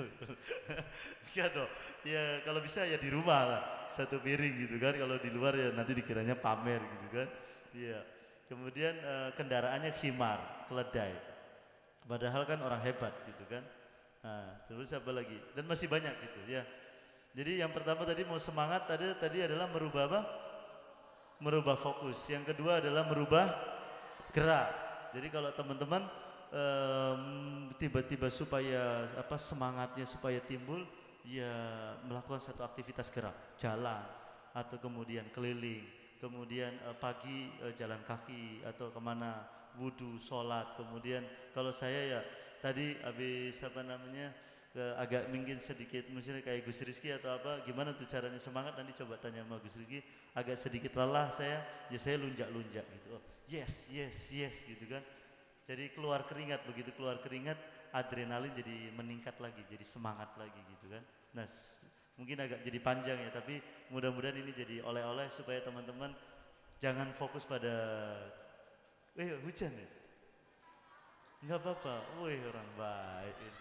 enggak dong. Ya kalau bisa ya di rumah lah, satu piring gitu kan. Kalau di luar ya nanti dikiranya pamer gitu kan. Iya. Kemudian eh, kendaraannya khimar, keledai. Padahal kan orang hebat gitu kan. Nah, terus apa lagi? Dan masih banyak gitu ya. Jadi yang pertama tadi mau semangat tadi tadi adalah merubah apa? Merubah fokus. Yang kedua adalah merubah gerak. Jadi kalau teman-teman um, tiba-tiba supaya apa semangatnya supaya timbul, ya melakukan satu aktivitas gerak, jalan atau kemudian keliling, kemudian uh, pagi uh, jalan kaki atau kemana, wudhu, sholat, kemudian kalau saya ya tadi habis apa namanya ke, agak mungkin sedikit misalnya kayak Gus Rizky atau apa, gimana tuh caranya semangat, nanti coba tanya sama Gus Rizky. Agak sedikit lelah saya, ya saya lunjak-lunjak gitu. Oh, yes, yes, yes gitu kan. Jadi keluar keringat, begitu keluar keringat adrenalin jadi meningkat lagi, jadi semangat lagi gitu kan. Nah mungkin agak jadi panjang ya, tapi mudah-mudahan ini jadi oleh-oleh supaya teman-teman jangan fokus pada eh hujan ya. Nggak apa-apa, wih orang baik ini.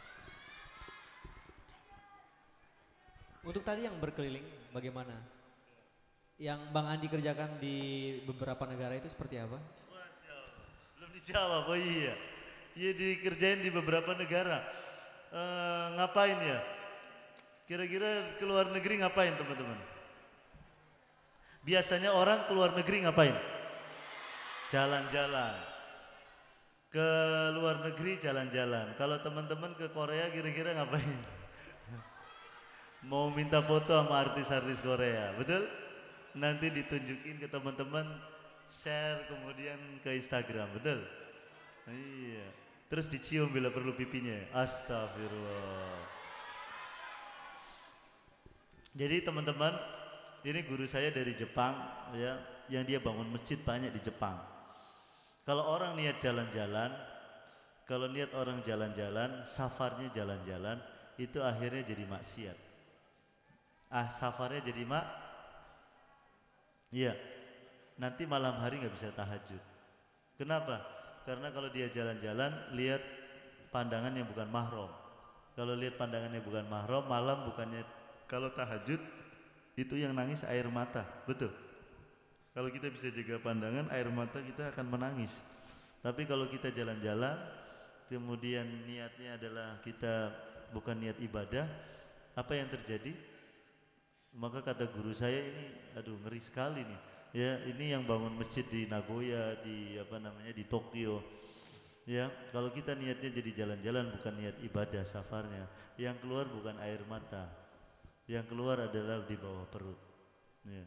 Untuk tadi yang berkeliling bagaimana? Yang Bang Andi kerjakan di beberapa negara itu seperti apa? Masya Allah. Belum dijawab, oh iya. Iya dikerjain di beberapa negara. E, ngapain ya? Kira-kira keluar negeri ngapain teman-teman? Biasanya orang keluar negeri ngapain? Jalan-jalan. Ke luar negeri jalan-jalan. Kalau teman-teman ke Korea kira-kira ngapain? Mau minta foto sama artis-artis Korea, betul? Nanti ditunjukin ke teman-teman, share kemudian ke Instagram, betul? Iya. Terus dicium bila perlu pipinya. Astagfirullah. Jadi teman-teman, ini guru saya dari Jepang ya, yang dia bangun masjid banyak di Jepang. Kalau orang niat jalan-jalan, kalau niat orang jalan-jalan, safarnya jalan-jalan, itu akhirnya jadi maksiat. Ah, safarnya jadi mak, iya. Nanti malam hari nggak bisa tahajud. Kenapa? Karena kalau dia jalan-jalan, lihat pandangan yang bukan mahram. Kalau lihat pandangan yang bukan mahram, malam bukannya kalau tahajud itu yang nangis air mata, betul. Kalau kita bisa jaga pandangan, air mata kita akan menangis. Tapi kalau kita jalan-jalan, kemudian niatnya adalah kita bukan niat ibadah, apa yang terjadi? Maka kata guru saya ini, aduh ngeri sekali nih. Ya, ini yang bangun masjid di Nagoya, di apa namanya di Tokyo. Ya, kalau kita niatnya jadi jalan-jalan bukan niat ibadah safarnya, yang keluar bukan air mata. Yang keluar adalah di bawah perut. Ya.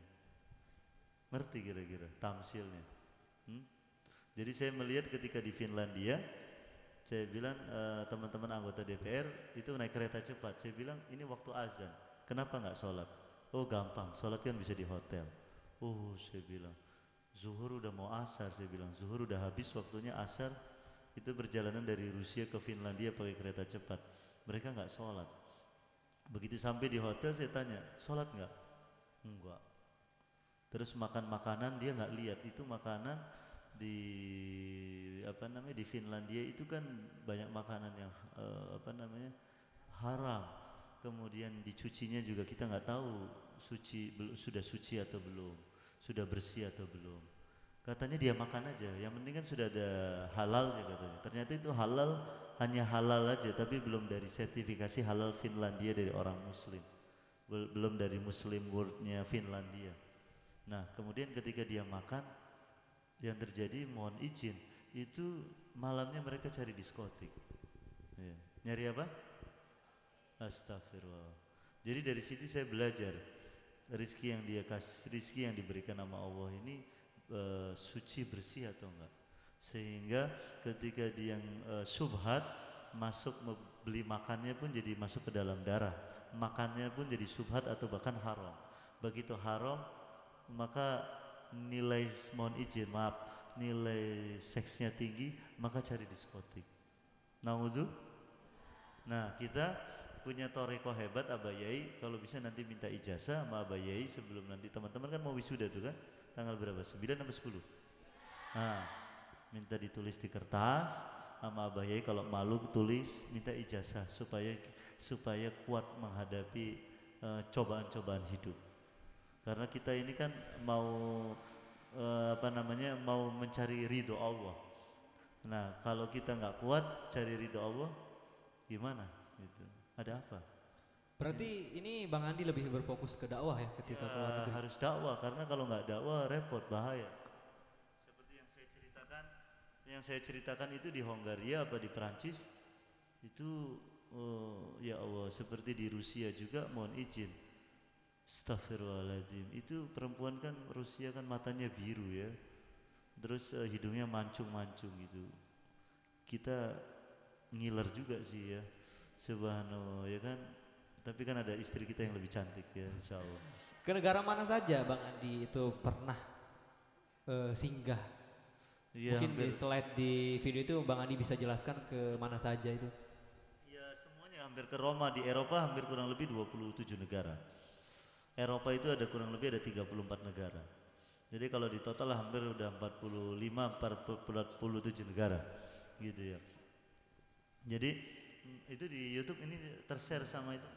Ngerti kira-kira tamsilnya? Hmm? Jadi saya melihat ketika di Finlandia, saya bilang e, teman-teman anggota D P R itu naik kereta cepat. Saya bilang ini waktu azan, kenapa nggak sholat? Oh gampang, sholat kan bisa di hotel. Oh saya bilang, zuhur udah mau asar. Saya bilang zuhur udah habis waktunya asar. Itu perjalanan dari Rusia ke Finlandia pakai kereta cepat. Mereka nggak sholat. Begitu sampai di hotel saya tanya, sholat nggak? Enggak. Terus makan makanan dia nggak lihat, itu makanan di apa namanya di Finlandia itu kan banyak makanan yang uh, apa namanya haram. Kemudian dicucinya juga kita nggak tahu suci belum sudah suci atau belum, sudah bersih atau belum. Katanya dia makan aja, yang penting kan sudah ada halalnya katanya. Ternyata itu halal, hanya halal aja, tapi belum dari sertifikasi halal Finlandia dari orang Muslim, belum dari Muslim World-nya Finlandia. Nah kemudian ketika dia makan, yang terjadi mohon izin, itu malamnya mereka cari diskotik. Ya. Nyari apa? Astagfirullah. Jadi dari situ saya belajar rizki yang dia kasih, rizki yang diberikan sama Allah ini uh, suci bersih atau enggak, sehingga ketika dia yang uh, subhat masuk beli makannya pun jadi masuk ke dalam darah, makannya pun jadi subhat atau bahkan haram. Begitu haram maka nilai mohon izin maaf nilai seksnya tinggi, maka cari diskotik. Naudzu. Nah kita punya toreko hebat Abah Yai, kalau bisa nanti minta ijazah sama Abah Yai sebelum nanti teman-teman kan mau wisuda tuh kan, tanggal berapa? sembilan atau sepuluh? Nah, minta ditulis di kertas sama Abah Yai, kalau malu tulis minta ijazah supaya supaya kuat menghadapi uh, cobaan-cobaan hidup. Karena kita ini kan mau uh, apa namanya mau mencari ridho Allah. Nah, kalau kita nggak kuat cari ridho Allah, gimana? Gitu. Ada apa? Berarti ini Bang Andi lebih berfokus ke dakwah ya ketika ya, keluar negeri? Harus dakwah, karena kalau nggak dakwah repot, bahaya. Seperti yang saya ceritakan, yang saya ceritakan itu di Hongaria apa di Perancis, itu oh, ya Allah seperti di Rusia juga mohon izin. Astagfirullahaladzim, itu perempuan kan Rusia kan matanya biru ya, terus uh, hidungnya mancung-mancung gitu. Kita ngiler juga sih ya. Subhanallah ya kan, tapi kan ada istri kita yang lebih cantik ya insya Allah. Ke negara mana saja Bang Andi itu pernah uh, singgah? Ya, mungkin hampir. Di slide di video itu Bang Andi bisa jelaskan ke mana saja itu? Ya semuanya hampir ke Roma, di Eropa hampir kurang lebih dua puluh tujuh negara. Eropa itu ada kurang lebih ada tiga puluh empat negara. Jadi kalau di total hampir udah empat puluh lima, empat puluh tujuh negara gitu ya. Jadi itu di YouTube ini tershare sama itu.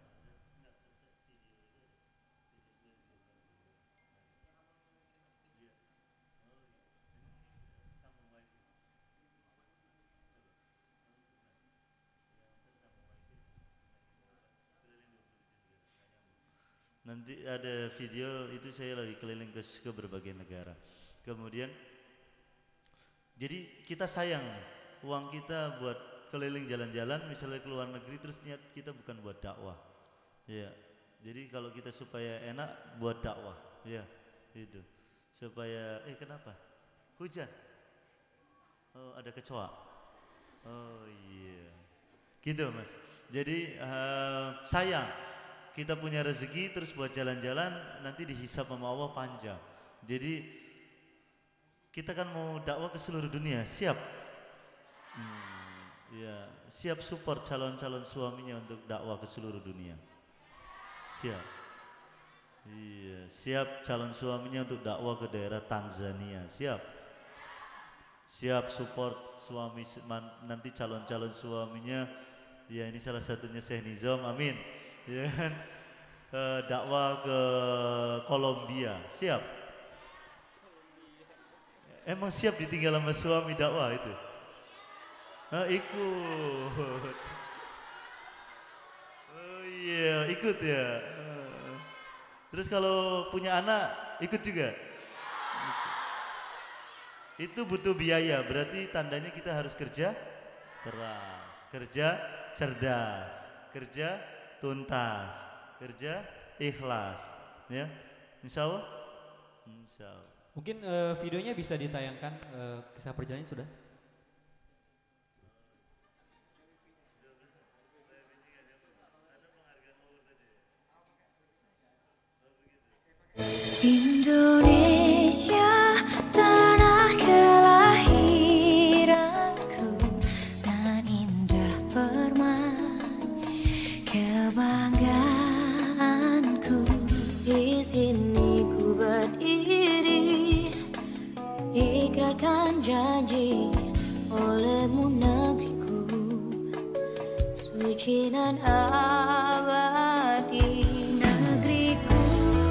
Nanti ada video itu saya lagi keliling ke, ke berbagai negara. Kemudian jadi kita sayang uang kita buat keliling jalan-jalan misalnya ke luar negeri, terus niat kita bukan buat dakwah. Ya. Jadi kalau kita supaya enak buat dakwah, ya. Itu. Supaya eh kenapa? Hujan. Oh, ada kecoa. Oh iya. Gitu Mas. Jadi uh, sayang kita punya rezeki terus buat jalan-jalan nanti dihisap sama Allah panjang. Jadi kita kan mau dakwah ke seluruh dunia, siap? Hmm, ya, siap support calon-calon suaminya untuk dakwah ke seluruh dunia. Siap. Iya, siap calon suaminya untuk dakwah ke daerah Tanzania, siap. Siap support suami nanti calon-calon suaminya. Ya ini salah satunya Syekh Nizam, amin. Ya kan? E, dakwah ke Kolombia, siap. Emang siap ditinggal sama suami dakwah itu? Nah, ikut. Oh iya, ikut ya. Terus kalau punya anak, ikut juga? Itu butuh biaya, berarti tandanya kita harus kerja keras, kerja cerdas, kerja tuntas, kerja ikhlas, ya. Insya Allah. Insya Allah. Mungkin uh, videonya bisa ditayangkan, uh, kisah perjalanan sudah. Indonesia, tanah kelahiranku, dan indah permai kebanggaanku. Di sini ku berdiri, ikrarkan janji olehmu negeriku, suci dan abadi. Negeriku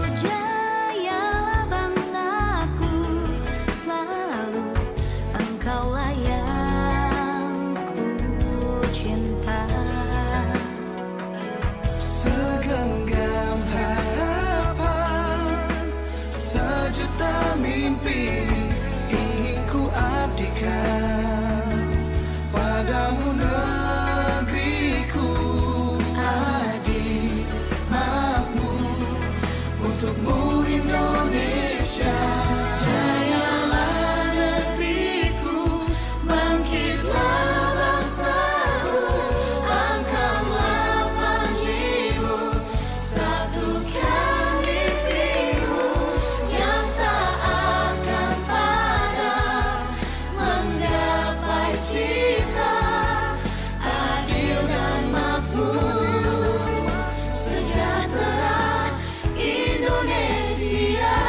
jaya bangsaku, selalu engkaulah yang ku cinta. Segenggam harapan, sejuta mimpi ingin ku abdikan padamu negeriku, adil makmur untukmu Indonesia. Jayalah negeriku, bangkitlah bangsaku, angkatlah panjimu, satukan mimpimu yang tak akan padam, menggapai cita adil dan makmur, sejahtera Indonesia.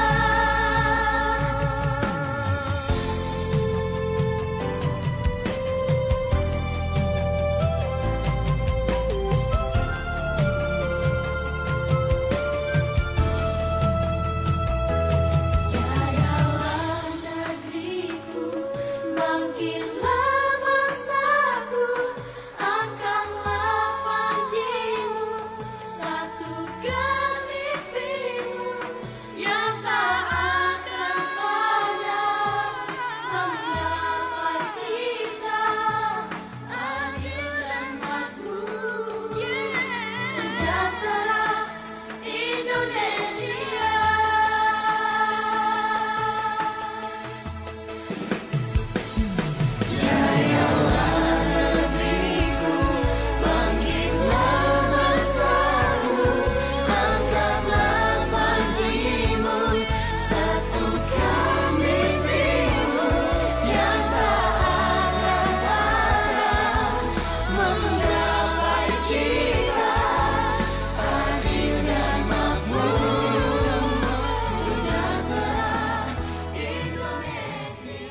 Jayalah negeriku, bangkitlah bangsaku, angkatlah panjimu, satukan mimpimu yang tak akan padam, menggapai cita adil dan makmur, sejahtera Indonesia. Jayalah negeriku, bangkitlah bangsaku, angkatlah panjimu, satukan mimpimu yang tak akan padam, menggapai cita adil dan makmur, sejahtera Indonesia.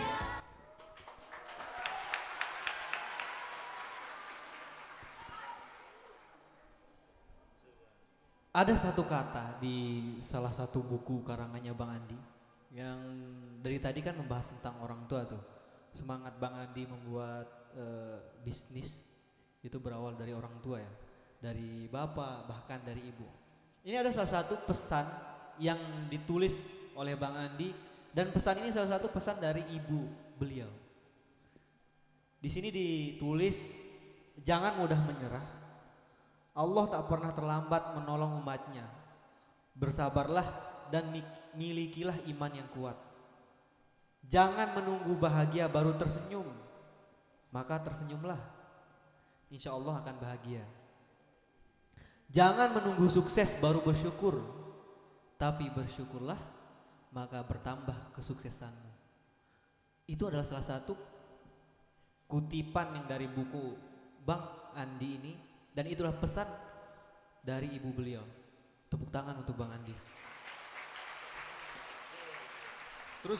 Ada satu kata di salah satu buku karangannya Bang Andi yang dari tadi kan membahas tentang orang tua tuh. Semangat Bang Andi membuat eh, bisnis itu berawal dari orang tua ya, dari bapak bahkan dari ibu. Ini ada salah satu pesan yang ditulis oleh Bang Andi dan pesan ini salah satu pesan dari ibu beliau. Di sini ditulis jangan mudah menyerah. Allah tak pernah terlambat menolong umatnya. Bersabarlah dan mi- milikilah iman yang kuat. Jangan menunggu bahagia baru tersenyum, maka tersenyumlah, insya Allah akan bahagia. Jangan menunggu sukses baru bersyukur, tapi bersyukurlah maka bertambah kesuksesanmu. Itu adalah salah satu kutipan yang dari buku Bang Andi ini, dan itulah pesan dari ibu beliau. Tepuk tangan untuk Bang Andi. Terus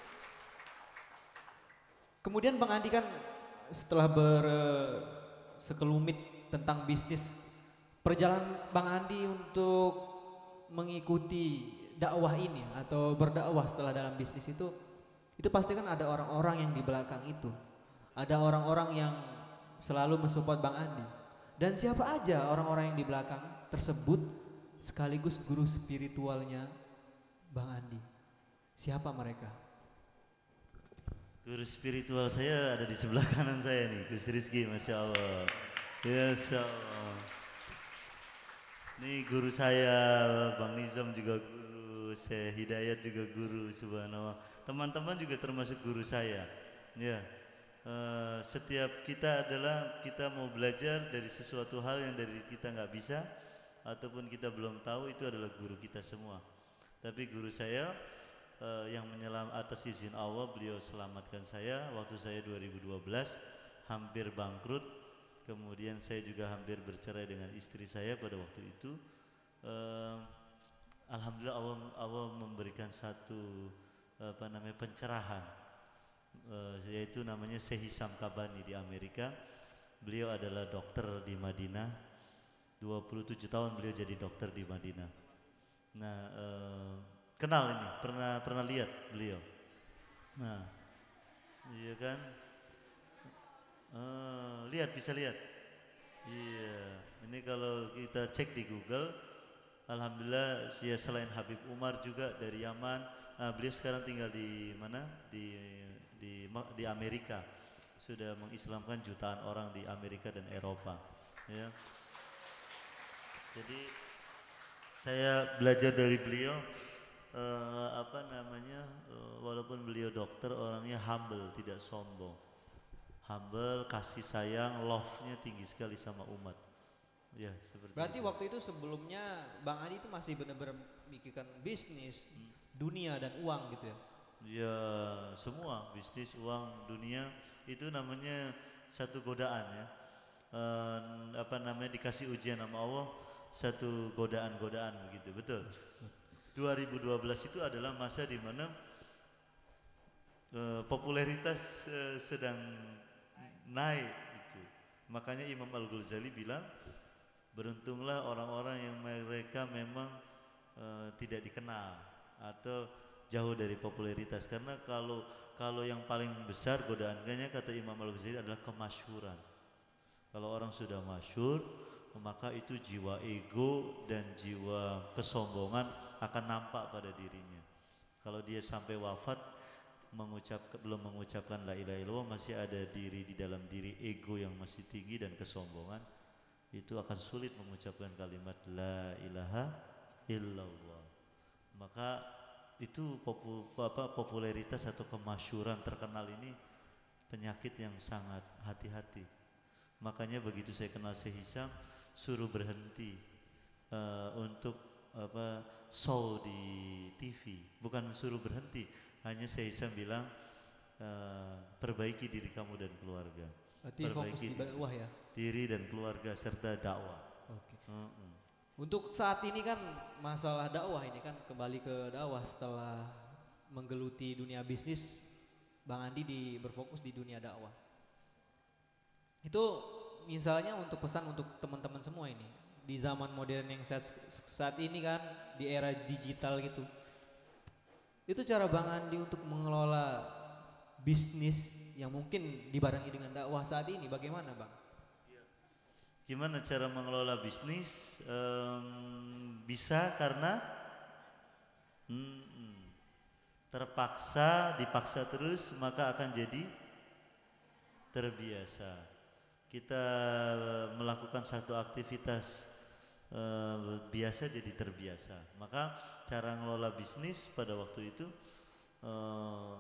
kemudian Bang Andi kan setelah bersekelumit tentang bisnis, perjalanan Bang Andi untuk mengikuti dakwah ini atau berdakwah setelah dalam bisnis itu, itu pasti kan ada orang-orang yang di belakang itu, ada orang-orang yang selalu mensupport Bang Andi. Dan siapa aja orang-orang yang di belakang tersebut sekaligus guru spiritualnya Bang Andi? Siapa mereka? Guru spiritual saya ada di sebelah kanan saya nih, Gus Rizky, Masya Allah. Ya Allah. Ini guru saya, Bang Nizam juga guru, saya Hidayat juga guru, subhanallah. Teman-teman juga termasuk guru saya. Ya, uh, setiap kita adalah kita mau belajar dari sesuatu hal yang dari kita nggak bisa ataupun kita belum tahu, itu adalah guru kita semua. Tapi guru saya Uh, yang menyelam atas izin Allah, beliau selamatkan saya waktu saya dua ribu dua belas hampir bangkrut. Kemudian saya juga hampir bercerai dengan istri saya pada waktu itu. uh, Alhamdulillah Allah, Allah memberikan satu apa namanya pencerahan, uh, yaitu namanya Syekh Hisam Kabani di Amerika. Beliau adalah dokter di Madinah, dua puluh tujuh tahun beliau jadi dokter di Madinah. Nah, uh, kenal ini, pernah pernah lihat beliau. Nah, iya kan? Uh, lihat, bisa lihat. Iya, ini kalau kita cek di Google, alhamdulillah dia selain Habib Umar juga dari Yaman. Nah, beliau sekarang tinggal di mana? Di di di Amerika. Sudah mengislamkan jutaan orang di Amerika dan Eropa. Ya. Jadi saya belajar dari beliau. Uh, apa namanya, uh, walaupun beliau dokter, orangnya humble, tidak sombong, humble, kasih sayang, love-nya tinggi sekali sama umat. Ya, seperti berarti itu. Waktu itu sebelumnya Bang Adi itu masih benar-benar memikirkan bisnis, hmm. dunia dan uang gitu ya? Ya, semua bisnis, uang, dunia itu namanya satu godaan ya. Uh, apa namanya, dikasih ujian sama Allah, satu godaan-godaan begitu, betul. dua ribu dua belas itu adalah masa di mana uh, popularitas uh, sedang naik itu. Makanya Imam Al-Ghazali bilang, beruntunglah orang-orang yang mereka memang uh, tidak dikenal atau jauh dari popularitas, karena kalau kalau yang paling besar godaannya, kata Imam Al-Ghazali, adalah kemasyhuran. Kalau orang sudah masyhur, maka itu jiwa ego dan jiwa kesombongan akan nampak pada dirinya. Kalau dia sampai wafat mengucap belum mengucapkan la ilaha illallah, masih ada diri di dalam diri ego yang masih tinggi dan kesombongan, itu akan sulit mengucapkan kalimat la ilaha illallah. Maka itu popu, apa, popularitas atau kemasyhuran terkenal ini penyakit yang sangat hati-hati. Makanya begitu saya kenal Syekh Hisam, suruh berhenti uh, untuk apa show di T V, bukan suruh berhenti, hanya Syekh Hisam bilang uh, perbaiki diri kamu dan keluarga. Berarti perbaiki fokus di dakwah ya? Diri dan keluarga serta dakwah. Oke. Okay. Uh -uh. Untuk saat ini kan masalah dakwah ini kan kembali ke dakwah setelah menggeluti dunia bisnis, Bang Andi di berfokus di dunia dakwah. Itu misalnya untuk pesan untuk teman-teman semua ini di zaman modern yang saat, saat ini kan di era digital gitu. Itu cara Bang Andi untuk mengelola bisnis yang mungkin dibarengi dengan dakwah saat ini bagaimana, Bang? Gimana cara mengelola bisnis? Um, bisa karena hmm, terpaksa, dipaksa terus maka akan jadi terbiasa. Kita melakukan satu aktivitas uh, biasa jadi terbiasa. Maka cara mengelola bisnis pada waktu itu uh,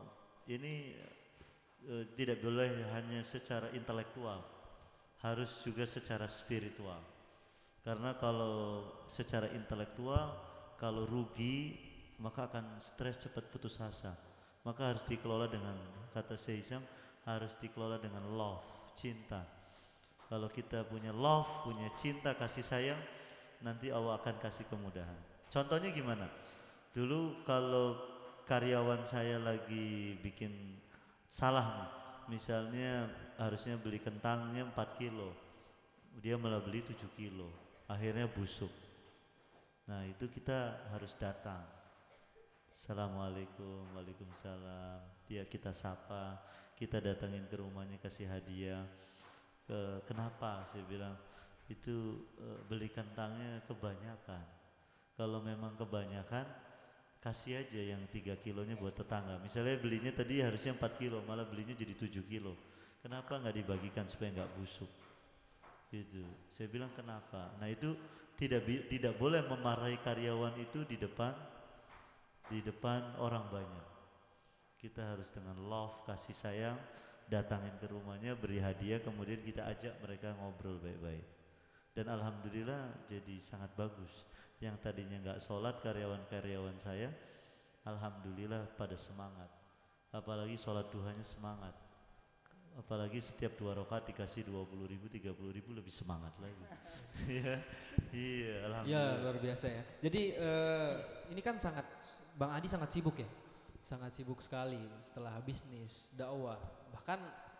ini uh, tidak boleh hanya secara intelektual, harus juga secara spiritual. Karena kalau secara intelektual, kalau rugi maka akan stres, cepat putus asa. Maka harus dikelola dengan, kata Syekh Hisham, harus dikelola dengan love, cinta. Kalau kita punya love, punya cinta, kasih sayang, nanti Allah akan kasih kemudahan. Contohnya gimana? Dulu kalau karyawan saya lagi bikin salah nih, misalnya harusnya beli kentangnya empat kilo, dia malah beli tujuh kilo, akhirnya busuk. Nah itu kita harus datang. Assalamualaikum, waalaikumsalam. Dia kita sapa, kita datangin ke rumahnya, kasih hadiah. Ke, kenapa? Saya bilang itu e, beli kentangnya kebanyakan. Kalau memang kebanyakan, kasih aja yang tiga kilonya buat tetangga. Misalnya belinya tadi harusnya empat kilo, malah belinya jadi tujuh kilo. Kenapa nggak dibagikan supaya nggak busuk? Gitu. Saya bilang kenapa? Nah itu tidak tidak boleh memarahi karyawan itu di depan di depan orang banyak. Kita harus dengan love, kasih sayang, datangin ke rumahnya, beri hadiah, kemudian kita ajak mereka ngobrol baik-baik. Dan alhamdulillah jadi sangat bagus. Yang tadinya nggak sholat karyawan-karyawan saya, alhamdulillah pada semangat. Apalagi sholat duhanya semangat. Apalagi setiap dua rakaat dikasih dua puluh ribu, tiga puluh ribu, lebih semangat lagi. Iya, iya, alhamdulillah. Ya luar biasa ya. Jadi uh, ini kan sangat, Bang Adi sangat sibuk ya, sangat sibuk sekali setelah bisnis, dakwah. Bahkan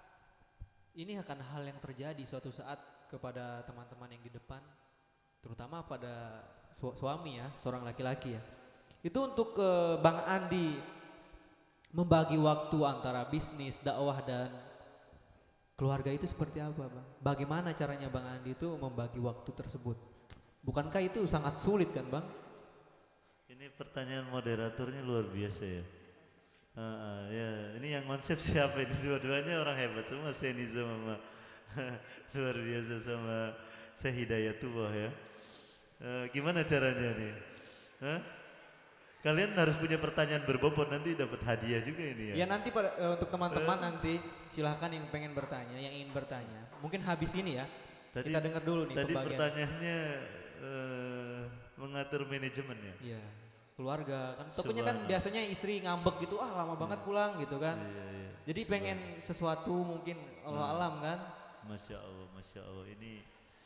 ini akan hal yang terjadi suatu saat kepada teman-teman yang di depan, terutama pada su suami ya, seorang laki-laki ya. Itu untuk uh, Bang Andi membagi waktu antara bisnis, dakwah dan keluarga itu seperti apa, Bang? Bagaimana caranya Bang Andi itu membagi waktu tersebut? Bukankah itu sangat sulit kan, Bang? Ini pertanyaan moderatornya luar biasa ya. Uh, uh, ya, ini yang konsep siapa ini? Dua-duanya orang hebat semua, Seni sama luar biasa sama Syekh Hidayatullah ya. Uh, gimana caranya nih? Huh? Kalian harus punya pertanyaan berbobot, nanti dapat hadiah juga ini ya. Ya nanti pada, uh, untuk teman-teman uh, nanti silahkan yang pengen bertanya, yang ingin bertanya. Mungkin habis ini ya. Tadi, kita dengar dulu nih. Tadi pembagian. Pertanyaannya uh, mengatur manajemen ya. Iya. Keluarga kan takutnya kan biasanya istri ngambek gitu, ah lama banget pulang gitu kan. Iya, iya. Jadi pengen sesuatu mungkin Allah nah, alam kan. Masya Allah, Masya Allah, ini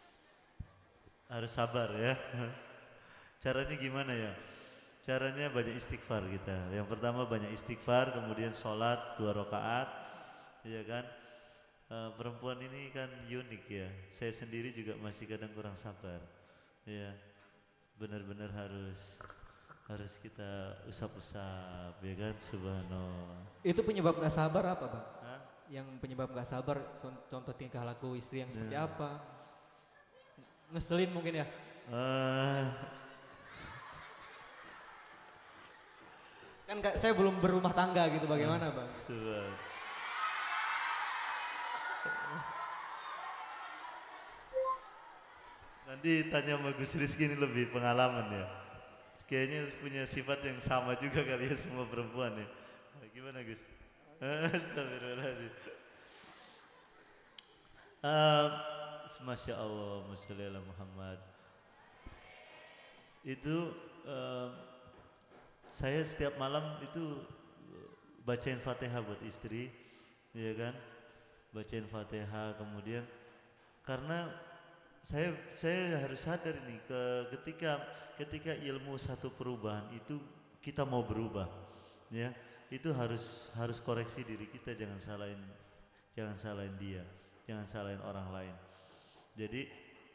harus sabar ya. Caranya gimana ya? Caranya banyak istighfar kita. Yang pertama banyak istighfar, kemudian sholat dua rakaat, ya kan. E, perempuan ini kan unik ya. Saya sendiri juga masih kadang kurang sabar. Ya, benar-benar harus harus kita usap-usap, ya kan, subhanallah. Itu penyebab gak sabar apa, Bang? Hah? Yang penyebab gak sabar, contoh tingkah laku istri yang seperti nah. apa? Ngeselin mungkin ya? Uh. Kan saya belum berumah tangga gitu, bagaimana, Bang? Subhanallah. Nanti tanya sama Gus Rizky, ini lebih pengalaman ya. Kayaknya punya sifat yang sama juga kali ya semua perempuan ya. Gimana Gus? Astagfirullahaladzim. Uh, Masya Allah, Masya Allah Muhammad. Itu uh, saya setiap malam itu bacain Fatihah buat istri, ya kan? Bacain Fatihah, kemudian karena saya saya harus sadar nih ke ketika ketika ilmu satu perubahan itu kita mau berubah, ya itu harus harus koreksi diri kita, jangan salahin jangan salahin dia, jangan salahin orang lain. Jadi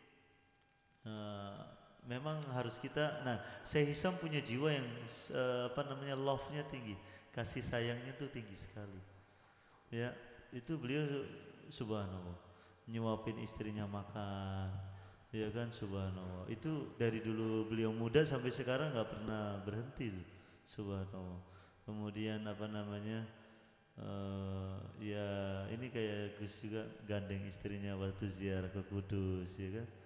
uh, memang harus kita, nah Syekh Hisham punya jiwa yang uh, apa namanya love-nya tinggi, kasih sayangnya tuh tinggi sekali, ya itu beliau subhanallah nyuapin istrinya makan, ya kan, subhanallah. Itu dari dulu beliau muda sampai sekarang nggak pernah berhenti tuh, subhanallah. Kemudian apa namanya, uh, ya ini kayak Gus juga gandeng istrinya waktu ziarah ke Kudus, ya kan,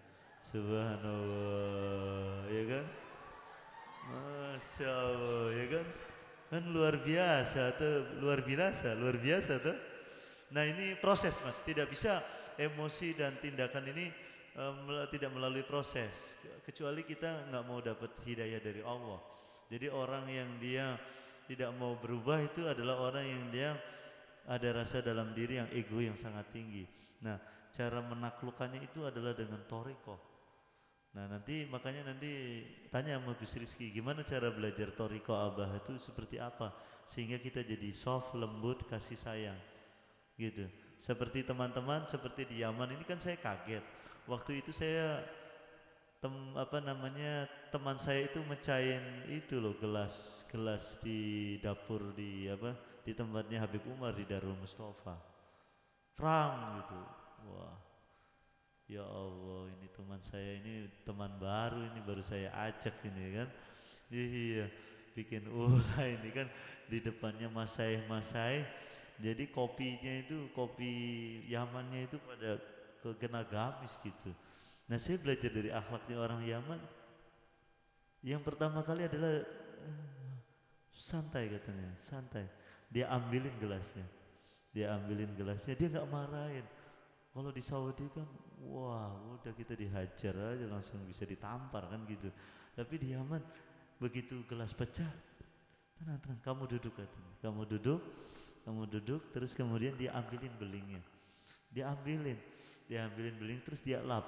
subhanallah, ya kan, masya Allah, ya kan. Kan luar biasa tuh, luar biasa, luar biasa tuh. Nah ini proses mas, tidak bisa emosi dan tindakan ini um, tidak melalui proses. Kecuali kita nggak mau dapat hidayah dari Allah. Jadi orang yang dia tidak mau berubah itu adalah orang yang dia ada rasa dalam diri yang ego yang sangat tinggi. Nah cara menaklukkannya itu adalah dengan toriko. Nah nanti makanya nanti tanya sama Gus Rizky gimana cara belajar toriko abah itu seperti apa sehingga kita jadi soft, lembut, kasih sayang gitu. Seperti teman-teman seperti di Yaman ini kan saya kaget waktu itu saya tem, apa namanya teman saya itu mecahin itu loh gelas gelas di dapur di apa di tempatnya Habib Umar di Darul Mustafa perang gitu. Wah ya Allah ini teman saya ini teman baru ini baru saya ajak ini kan. Iya bikin ulah ini kan di depannya masai-masai. Jadi kopinya itu kopi Yamannya itu pada kena gamis gitu. Nah saya belajar dari akhlaknya orang Yaman. Yang pertama kali adalah uh, santai katanya, santai. Dia ambilin gelasnya, dia ambilin gelasnya, dia nggak marahin. Kalau di Saudi kan, wah udah kita dihajar aja langsung bisa ditampar kan gitu. Tapi di Yaman begitu gelas pecah, tenang tenang, kamu duduk katanya, kamu duduk, kamu duduk, terus kemudian dia ambilin belingnya, dia ambilin, dia ambilin beling, terus dia lap.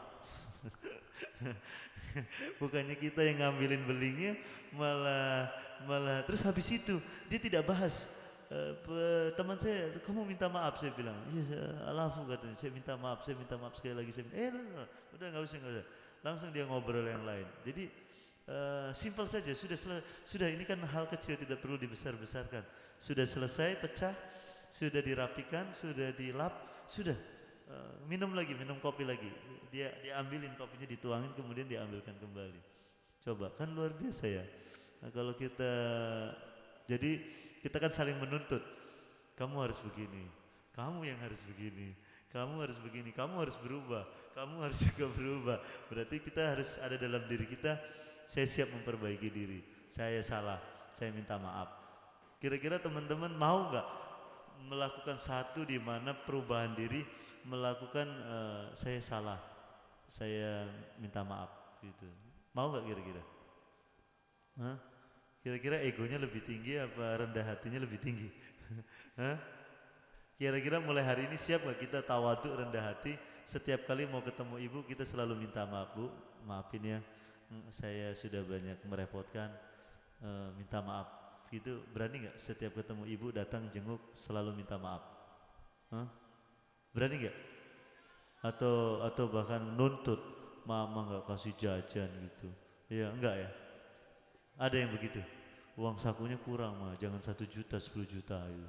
Bukannya kita yang ngambilin belingnya, malah malah terus habis itu dia tidak bahas. Uh, teman saya, kamu minta maaf, saya bilang, iya alafu katanya, saya minta maaf, saya minta maaf sekali lagi, saya minta, eh no, no, udah nggak usah nggak usah, langsung dia ngobrol yang lain. Jadi uh, simpel saja, sudah sudah ini kan hal kecil tidak perlu dibesar-besarkan, sudah selesai pecah, sudah dirapikan, sudah dilap, sudah uh, minum lagi, minum kopi lagi, dia dia ambilin kopinya, dituangin, kemudian diambilkan kembali. Coba kan luar biasa ya. Nah, kalau kita jadi kita kan saling menuntut, kamu harus begini, kamu yang harus begini, kamu harus begini, kamu harus berubah, kamu harus juga berubah. Berarti kita harus ada dalam diri kita, saya siap memperbaiki diri, saya salah, saya minta maaf. Kira-kira teman-teman mau nggak melakukan satu di mana perubahan diri, melakukan uh, saya salah, saya minta maaf gitu. Mau nggak kira-kira? Hah? Kira-kira egonya lebih tinggi apa rendah hatinya lebih tinggi? Hah? Kira-kira mulai hari ini siap gak kita tawaduk rendah hati? Setiap kali mau ketemu ibu kita selalu minta maaf, Bu, maafin ya, saya sudah banyak merepotkan, uh, minta maaf. Gitu, berani gak setiap ketemu ibu datang jenguk selalu minta maaf? Hah? Berani gak? Atau atau bahkan nuntut, mama gak kasih jajan gitu? Ya enggak ya? Ada yang begitu, uang sakunya kurang mah, jangan satu juta, sepuluh juta gitu.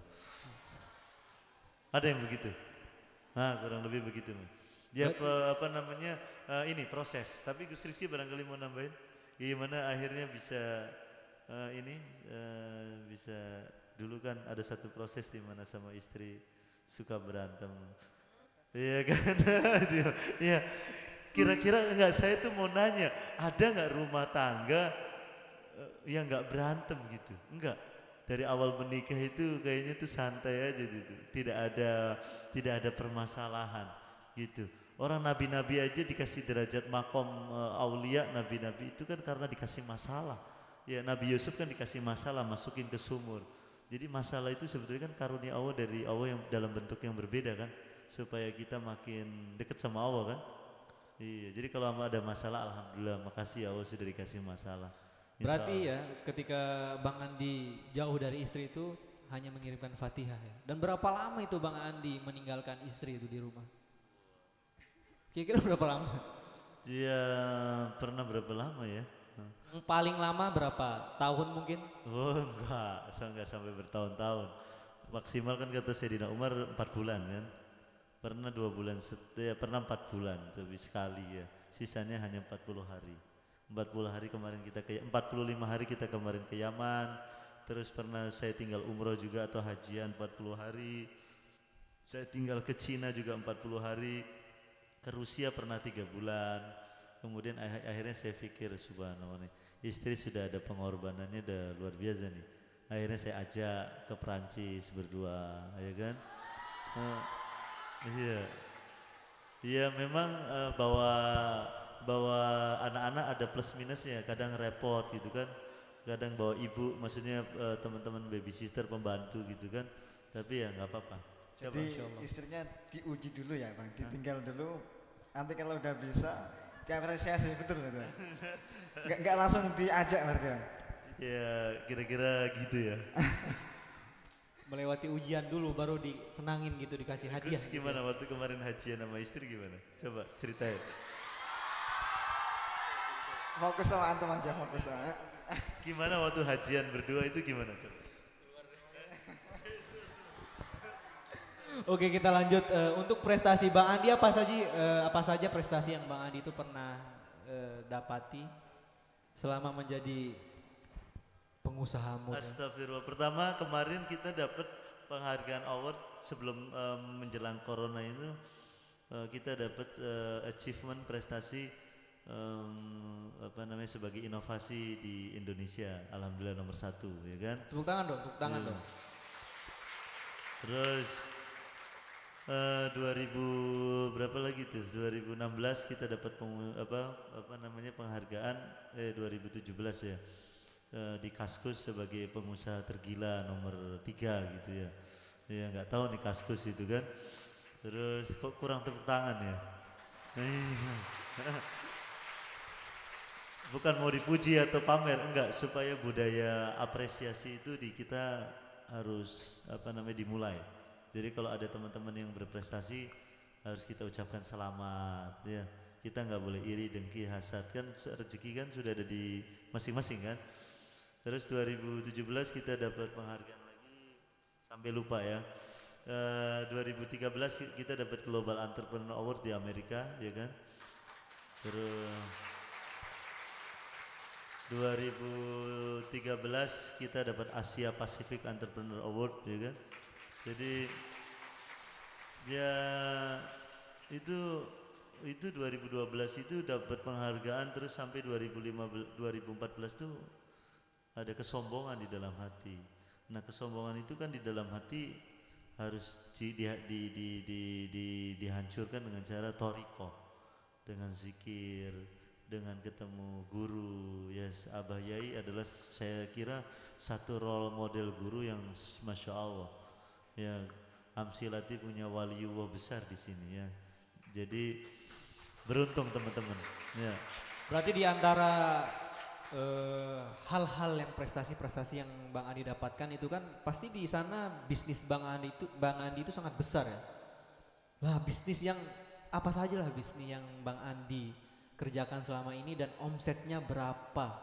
Ada yang begitu, nah kurang lebih begitu mah. Dia pro, apa namanya uh, ini proses. Tapi Gus Rizky barangkali mau nambahin, gimana akhirnya bisa uh, ini uh, bisa dulu kan ada satu proses di mana sama istri suka berantem, iya kan? Iya. Kira-kira enggak, saya tuh mau nanya, ada nggak rumah tangga yang nggak berantem gitu? Enggak, dari awal menikah itu kayaknya tuh santai aja gitu, tidak ada tidak ada permasalahan gitu. Orang nabi-nabi aja dikasih derajat makom uh, aulia, nabi-nabi itu kan karena dikasih masalah. Ya Nabi Yusuf kan dikasih masalah, masukin ke sumur. Jadi masalah itu sebetulnya kan karunia Allah dari Allah yang dalam bentuk yang berbeda kan, supaya kita makin dekat sama Allah kan. Iya, jadi kalau ada masalah, alhamdulillah, makasih ya Allah sudah dikasih masalah. Berarti ya ketika Bang Andi jauh dari istri itu hanya mengirimkan Fatihah ya. Dan berapa lama itu Bang Andi meninggalkan istri itu di rumah? Kira-kira berapa lama? Dia pernah berapa lama ya? Yang paling lama berapa? Tahun mungkin? Oh enggak, saya enggak sampai bertahun-tahun. Maksimal kan kata Sayyidina Umar empat bulan kan. Pernah dua bulan, ya pernah empat bulan, lebih sekali ya. Sisanya hanya empat puluh hari. empat puluh hari kemarin kita ke empat puluh lima hari kita kemarin ke Yaman. Terus pernah saya tinggal umroh juga atau hajian empat puluh hari. Saya tinggal ke Cina juga empat puluh hari. Ke Rusia pernah tiga bulan. Kemudian akhirnya saya pikir subhanallah nih, istri sudah ada pengorbanannya, udah luar biasa nih. Akhirnya saya ajak ke Perancis berdua, ya kan? Uh, iya, iya memang uh, bawa bawa anak-anak ada plus minusnya, kadang repot gitu kan, kadang bawa ibu, maksudnya uh, teman-teman babysitter pembantu gitu kan, tapi ya nggak apa-apa. Jadi istrinya diuji dulu ya bang, ditinggal dulu, nanti kalau udah bisa diapresiasi betul betul. Nggak nggak langsung diajak berarti bang. Ya kira-kira gitu ya. Melewati ujian dulu baru disenangin gitu, dikasih hadiah. Terus gimana gitu ya? Waktu kemarin hajian sama istri gimana? Coba ceritain. Fokus sama antum aja, fokus sama. Gimana waktu hajian berdua itu gimana coba? Oke kita lanjut uh, untuk prestasi Bang Andi apa saja uh, apa saja prestasi yang Bang Andi itu pernah uh, dapati selama menjadi pengusaha muda? Astagfirullah. Pertama kemarin kita dapat penghargaan award sebelum um, menjelang corona itu uh, kita dapat uh, achievement prestasi um, apa namanya sebagai inovasi di Indonesia. Alhamdulillah nomor satu ya kan. Tepuk tangan dong, tepuk tangan hmm. dong. Terus uh, dua ribu berapa lagi tuh? dua ribu enam belas kita dapat apa apa namanya penghargaan eh dua ribu tujuh belas ya. Uh, di Kaskus sebagai pengusaha tergila nomor tiga gitu ya. Ya nggak tahu nih Kaskus itu kan. Terus kok kurang tepuk tangan ya? Bukan mau dipuji atau pamer, enggak, supaya budaya apresiasi itu di kita harus apa namanya dimulai. Jadi kalau ada teman-teman yang berprestasi harus kita ucapkan selamat ya. Kita nggak boleh iri, dengki, hasad, kan rezeki kan sudah ada di masing-masing kan. Terus dua ribu tujuh belas kita dapat penghargaan lagi sampai lupa ya. Uh, dua ribu tiga belas kita dapat Global Entrepreneur Award di Amerika ya kan. Terus dua ribu tiga belas kita dapat Asia Pacific Entrepreneur Award ya kan. Jadi ya itu itu dua ribu dua belas itu dapat penghargaan, terus sampai dua ribu lima belas dua ribu empat belas tuh ada kesombongan di dalam hati. Nah kesombongan itu kan di dalam hati harus di, di, di, di, di, di, dihancurkan dengan cara toriko, dengan zikir, dengan ketemu guru. Yes, Abah Yai adalah saya kira satu role model guru yang masya Allah. Ya, Amsilati punya waliullah besar di sini ya. Jadi beruntung teman-teman. Ya. Berarti di antara Uh, hal-hal yang prestasi-prestasi yang Bang Andi dapatkan itu kan pasti di sana bisnis Bang Andi itu Bang Andi itu sangat besar ya. Lah bisnis yang apa saja lah bisnis yang Bang Andi kerjakan selama ini dan omsetnya berapa?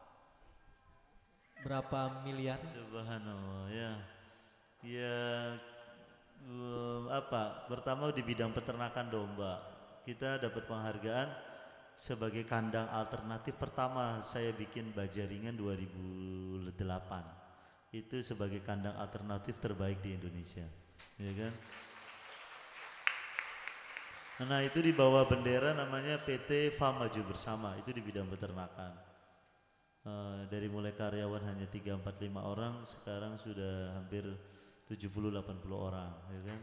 Berapa miliar? Subhanallah ya. Ya um, apa? Pertama di bidang peternakan domba. Kita dapat penghargaan sebagai kandang alternatif pertama. Saya bikin Bajaringan dua ribu delapan. Itu sebagai kandang alternatif terbaik di Indonesia. Ya kan? Nah, itu di bawah bendera namanya P T Farm Maju Bersama. Itu di bidang peternakan. Uh, dari mulai karyawan hanya tiga empat lima orang, sekarang sudah hampir tujuh puluh delapan puluh orang, ya kan?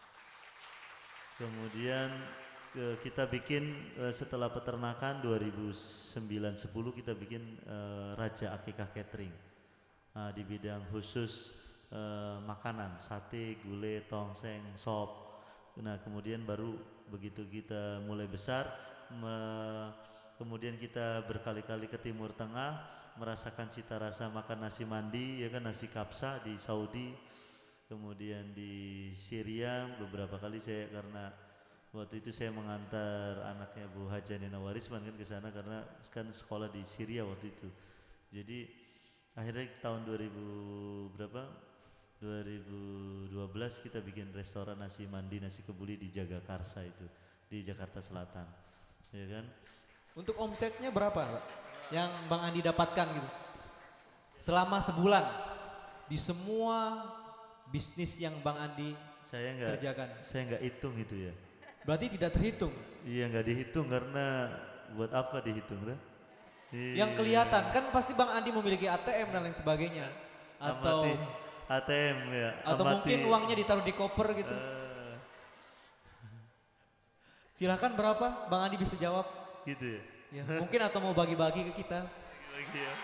Kemudian kita bikin uh, setelah peternakan dua ribu sembilan sepuluh kita bikin uh, Raja Akikah Catering uh, di bidang khusus uh, makanan, sate, gulai, tongseng, sop. Nah kemudian baru begitu kita mulai besar, me, kemudian kita berkali-kali ke Timur Tengah merasakan cita rasa makan nasi mandi, ya kan, nasi kapsa di Saudi, kemudian di Syria beberapa kali saya karena waktu itu saya mengantar anaknya Bu Haja Nina Warisman kan ke sana karena kan sekolah di Syria waktu itu. Jadi akhirnya tahun dua ribu berapa? dua ribu dua belas kita bikin restoran nasi mandi, nasi kebuli di Jagakarsa itu di Jakarta Selatan. Ya kan? Untuk omsetnya berapa, Pak? Yang Bang Andi dapatkan gitu. Selama sebulan di semua bisnis yang Bang Andi saya enggak, kerjakan. Saya enggak hitung itu ya. Berarti tidak terhitung? Iya nggak dihitung karena buat apa dihitung tuh? Yang kelihatan kan pasti Bang Andi memiliki A T M dan lain sebagainya. Atau Amati A T M ya. Atau amati. mungkin uangnya ditaruh di koper gitu. Eh, Silahkan berapa? Bang Andi bisa jawab. gitu ya. Ya, mungkin atau mau bagi-bagi ke kita. Lagi ya.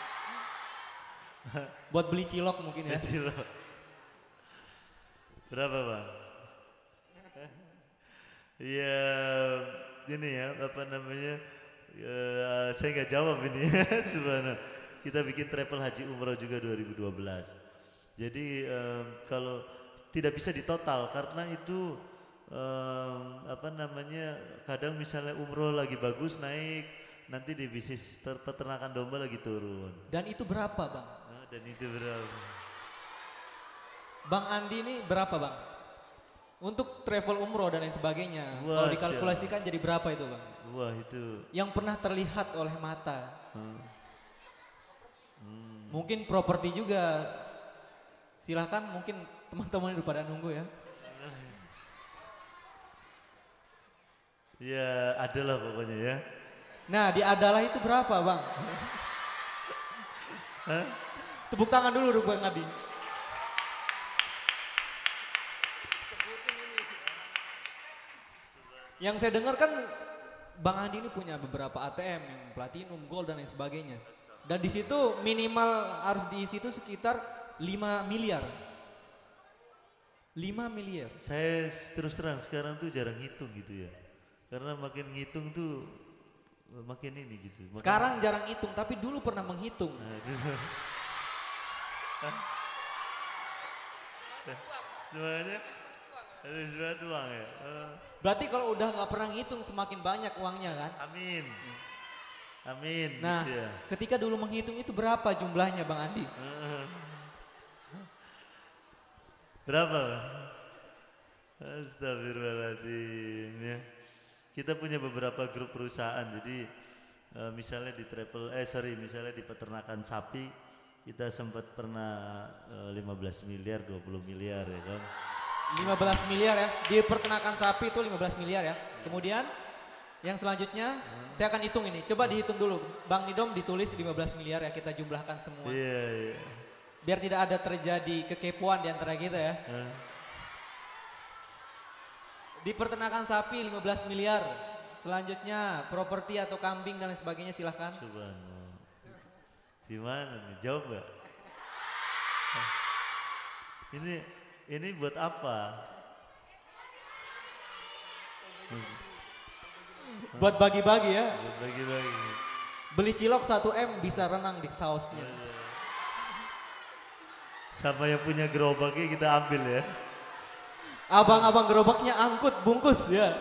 Buat beli cilok mungkin ya. Cilok. Berapa bang? Iya, ini ya apa namanya? Ya, saya nggak jawab ini ya, sebenarnya. Kita bikin travel haji umroh juga dua ribu dua belas. Jadi em, kalau tidak bisa ditotal karena itu em, apa namanya? Kadang misalnya umroh lagi bagus naik, nanti di bisnis ter- peternakan domba lagi turun. Dan itu berapa bang? Nah, dan itu berapa? Bang Andi ini berapa bang? Untuk travel umroh dan lain sebagainya. Wah, Kalau dikalkulasikan jadi berapa itu bang? Wah itu. Yang pernah terlihat oleh mata. Hmm. Hmm. Mungkin properti juga. Silahkan mungkin teman-teman udah pada nunggu ya. Ya adalah pokoknya ya. Nah di adalah itu berapa bang? Hah? Tepuk tangan dulu dong Bang Adi. Yang saya dengar kan Bang Andi ini punya beberapa A T M yang platinum, gold dan lain sebagainya. Dan di situ minimal harus diisi itu sekitar lima miliar. lima miliar. Saya terus terang sekarang tuh jarang ngitung gitu ya. Karena makin ngitung tuh makin ini gitu. Makin Sekarang jarang hitung, tapi dulu pernah menghitung. Nah, dulu. Semuanya ada sesuatu uang ya. Oh. Berarti kalau udah nggak pernah ngitung semakin banyak uangnya kan? Amin. Amin. Nah, gitu ya. ketika dulu menghitung itu berapa jumlahnya Bang Andi? Berapa? Astagfirullahaladzim ya. Kita punya beberapa grup perusahaan, jadi uh, misalnya di travel, eh sorry, misalnya di peternakan sapi, kita sempat pernah uh, lima belas miliar, dua puluh miliar ya kan. lima belas miliar ya, di peternakan sapi itu lima belas miliar ya. Kemudian yang selanjutnya hmm. saya akan hitung ini, coba dihitung dulu. Bang Nidom ditulis lima belas miliar ya, kita jumlahkan semua. Iya, iya. Biar tidak ada terjadi kekepoan di antara kita ya. Hmm. Di peternakan sapi lima belas miliar. Selanjutnya properti atau kambing dan lain sebagainya silahkan. Subhanallah. Gimana nih, jawab gak? Ini ini buat apa? Buat bagi-bagi ya. Buat bagi-bagi. Beli cilok satu M bisa renang di sausnya. Sama yang punya gerobaknya kita ambil ya. Abang-abang gerobaknya angkut bungkus ya.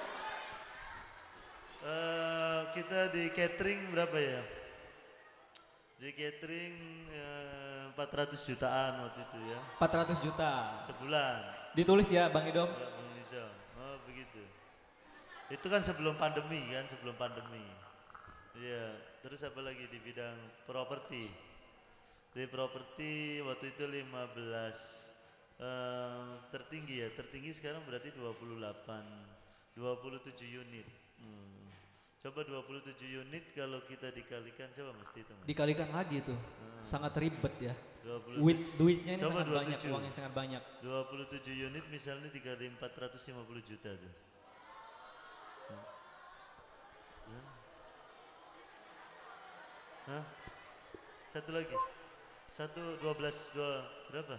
Uh, kita di catering berapa ya? Di catering uh, empat ratus jutaan waktu itu ya. empat ratus juta. Sebulan. Ditulis ya Bang Nidom. Ya, Bang Nizam. Oh begitu. Itu kan sebelum pandemi kan, sebelum pandemi. Iya. Terus apa lagi di bidang properti? Di properti waktu itu lima belas. Uh, tertinggi ya, tertinggi sekarang berarti dua puluh delapan, dua puluh tujuh unit. Hmm. Coba dua puluh tujuh unit kalau kita dikalikan, coba mesti itu. Mas. Dikalikan lagi tuh, hmm. sangat ribet ya. dua puluh tujuh. Duit, duitnya ini coba sangat dua puluh tujuh. banyak, uangnya sangat banyak. dua puluh tujuh unit misalnya dikali empat ratus lima puluh juta tuh. Hmm. Hmm. Hah? Satu lagi, satu dua belas dua berapa?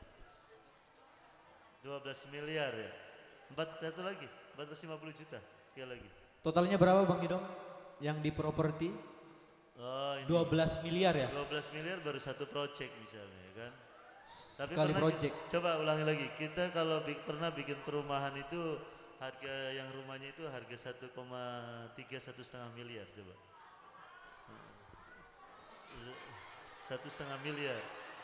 dua belas miliar ya. Empat satu lagi, empat ratus lima puluh juta sekali lagi. Totalnya berapa Bang Nidom? Yang di properti? Oh, ini dua belas miliar ya? dua belas miliar baru satu project misalnya ya kan. Tapi Sekali pernah, project. Coba ulangi lagi. Kita kalau bi pernah bikin perumahan itu harga yang rumahnya itu harga satu koma tiga satu setengah miliar coba. Satu setengah miliar.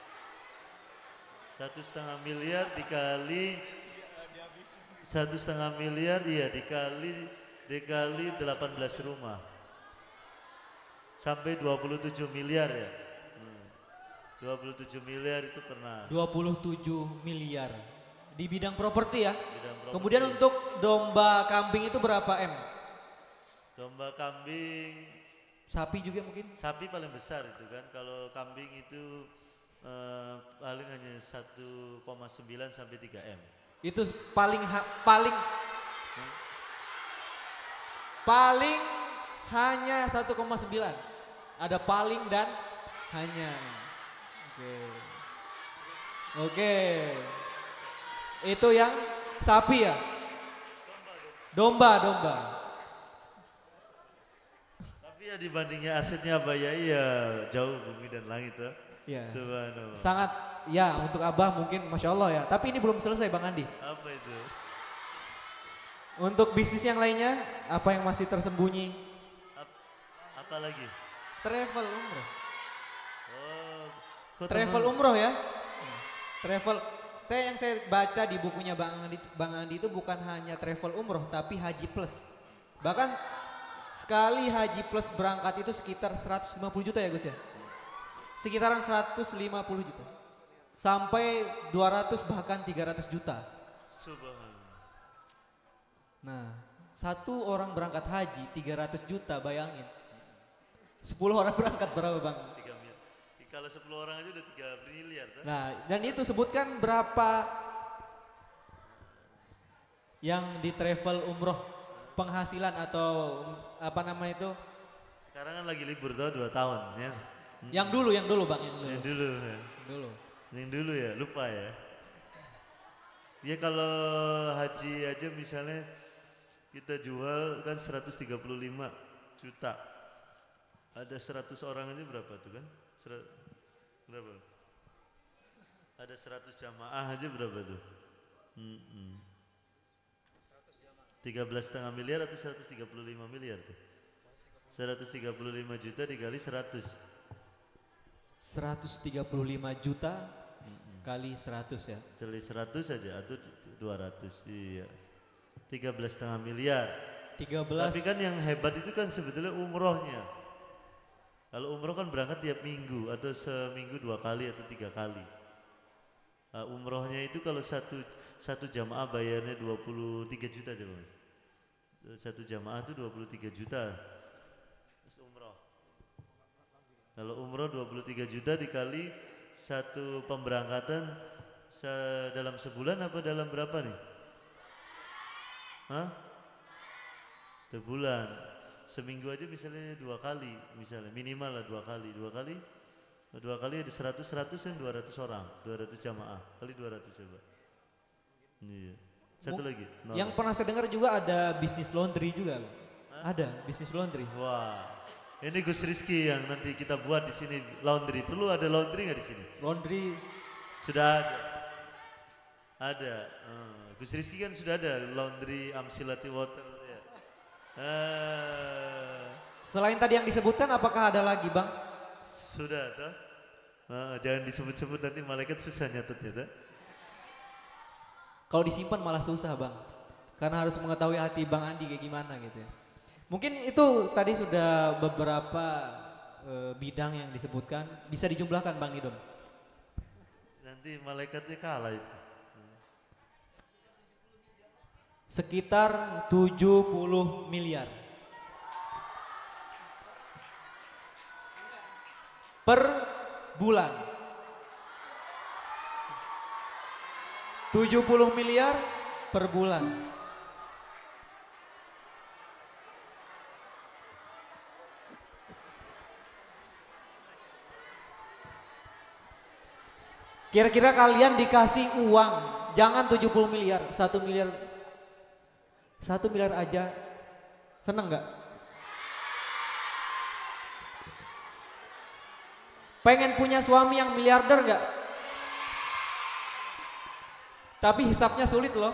Satu setengah miliar dikali satu setengah miliar, iya dikali dikali delapan belas rumah sampai dua puluh tujuh miliar ya. Hmm. dua puluh tujuh miliar itu pernah. dua puluh tujuh miliar di bidang properti ya. Bidang properti. Kemudian untuk domba kambing itu berapa M? Domba kambing, sapi juga mungkin? Sapi paling besar itu kan. Kalau kambing itu eh, paling hanya satu koma sembilan sampai tiga M. Itu paling ha- paling paling hanya satu koma sembilan. Ada paling dan hanya. Oke. Oke. Itu yang sapi ya? Domba, domba. Tapi ya dibandingnya asetnya Abah Yai ya jauh bumi dan langit ya. Iya. Subhanallah. Sangat ya untuk Abah mungkin Masya Allah ya. Tapi ini belum selesai Bang Andi. Apa itu? Untuk bisnis yang lainnya, apa yang masih tersembunyi? Ap- apa lagi? Travel umroh. Oh, kok Travel teman- umroh ya? Travel. Saya yang saya baca di bukunya Bang Andi, Bang Andi itu bukan hanya travel umroh, tapi haji plus. Bahkan sekali haji plus berangkat itu sekitar seratus lima puluh juta ya Gus ya? Sekitaran seratus lima puluh juta. Sampai dua ratus bahkan tiga ratus juta. Subhanallah. Nah, satu orang berangkat haji tiga ratus juta, bayangin. sepuluh orang berangkat berapa Bang? tiga miliar. Kalau sepuluh orang aja udah tiga miliar. Tuh. Nah, dan itu sebutkan berapa yang di travel umroh penghasilan atau apa nama itu? Sekarang kan lagi libur tuh dua tahun ya. Hmm. Yang dulu, yang dulu Bang, yang dulu. Yang dulu ya. Yang dulu. Yang dulu ya, lupa ya. Ya kalau haji aja misalnya kita jual kan seratus tiga puluh lima juta. Ada seratus orang aja berapa tuh kan? Ser- berapa? Ada seratus jamaah aja berapa tuh? Hmm-hmm. tiga belas setengah miliar atau seratus tiga puluh lima miliar tuh? seratus tiga puluh lima juta dikali seratus. seratus tiga puluh lima juta kali seratus ya. Kali seratus aja atau dua ratus. Iya. tiga belas setengah miliar. tiga belas. Tapi kan yang hebat itu kan sebetulnya umrohnya. Kalau umroh kan berangkat tiap minggu atau seminggu dua kali atau tiga kali. Nah, umrohnya itu kalau satu satu jamaah bayarnya dua puluh tiga juta aja Bang. Satu jamaah itu dua puluh tiga juta. Terus umroh. Kalau umroh dua puluh tiga juta dikali satu pemberangkatan se- dalam sebulan apa dalam berapa nih? Hah? Sebulan. Seminggu aja misalnya dua kali, misalnya minimal lah dua kali, dua kali, dua kali ada seratus, seratus kan dua ratus orang, dua ratus jamaah, kali dua ratus coba. Iya. Satu lagi. nol. Yang pernah saya dengar juga ada bisnis laundry juga. Hah? Ada bisnis laundry. Wah, ini Gus Rizky yang nanti kita buat di sini laundry. Perlu ada laundry nggak di sini? Laundry sudah ada. Ada. Uh, Gus Rizky kan sudah ada laundry Amsilati Water. Ya. Uh, Selain tadi yang disebutkan, apakah ada lagi Bang? Sudah, toh? Uh, jangan disebut-sebut nanti malaikat susah nyatetnya, toh? Kalau disimpan malah susah Bang, karena harus mengetahui hati Bang Andi kayak gimana gitu ya. Mungkin itu tadi sudah beberapa e, bidang yang disebutkan, bisa dijumlahkan Bang Nidom. Nanti malaikatnya kalah itu. Sekitar tujuh puluh miliar. Per bulan. tujuh puluh miliar per bulan. Kira-kira kalian dikasih uang, jangan tujuh puluh miliar, satu miliar, satu miliar aja, seneng nggak? Pengen punya suami yang miliarder nggak? Tapi hisapnya sulit loh.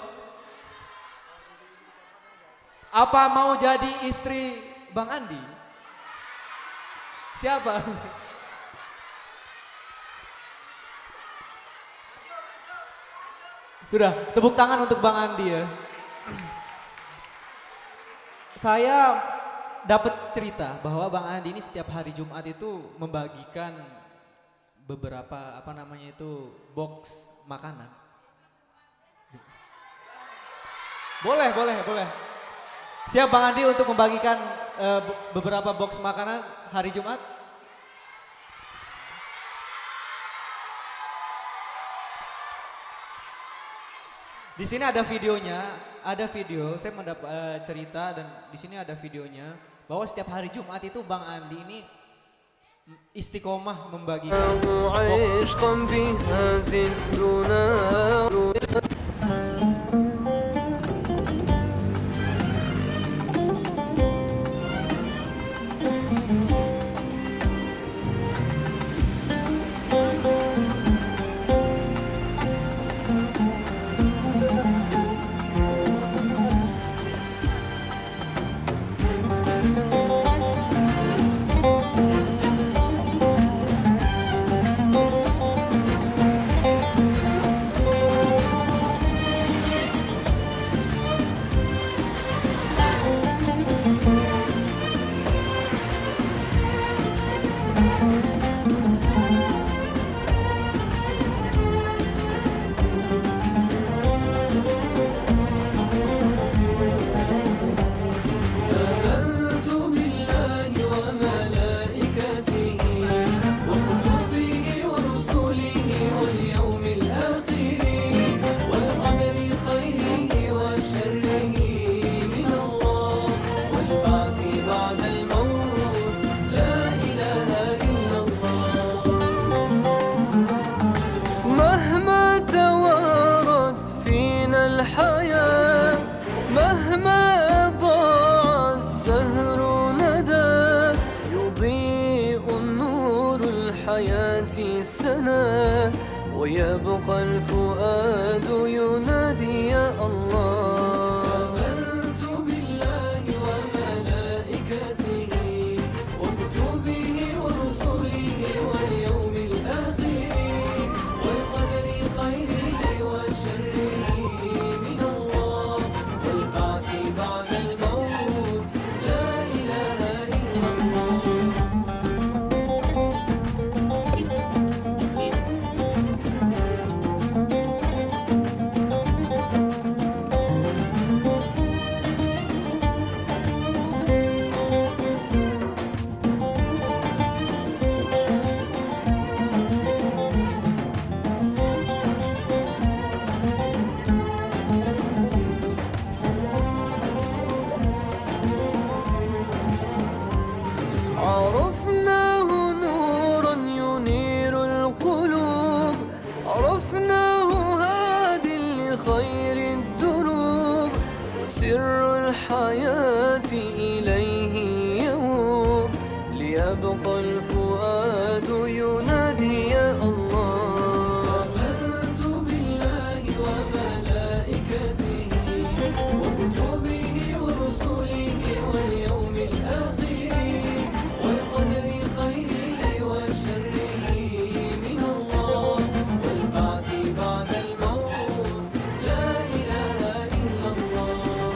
Apa mau jadi istri Bang Andi? Siapa? Sudah, tepuk tangan untuk Bang Andi ya. Saya dapat cerita bahwa Bang Andi ini setiap hari Jumat itu membagikan beberapa apa namanya itu box makanan. Boleh, boleh, boleh. Siap Bang Andi untuk membagikan uh, beberapa box makanan hari Jumat? Di sini ada videonya, ada video. Saya mendapat uh, cerita dan di sini ada videonya bahwa setiap hari Jumat itu Bang Andi ini istiqomah membagikan. ويبقى الفؤاد ينادي يا الله. آمنت بالله وملائكته وكتبه ورسله واليوم الآخر والقدر خيره وشره من الله والبعث بعد الموت لا إله إلا الله. عرفناه نورا ينير القلوب، عرفناه هاد لخير الدروب، وسر الحياة إليه يوب، ليبقى الفؤاد ينادي يا الله. آمنت بالله وملائكته وكتبه ورسله واليوم الآخر والقدر خيره وشره من الله والبعث بعد الموت لا إله إلا الله.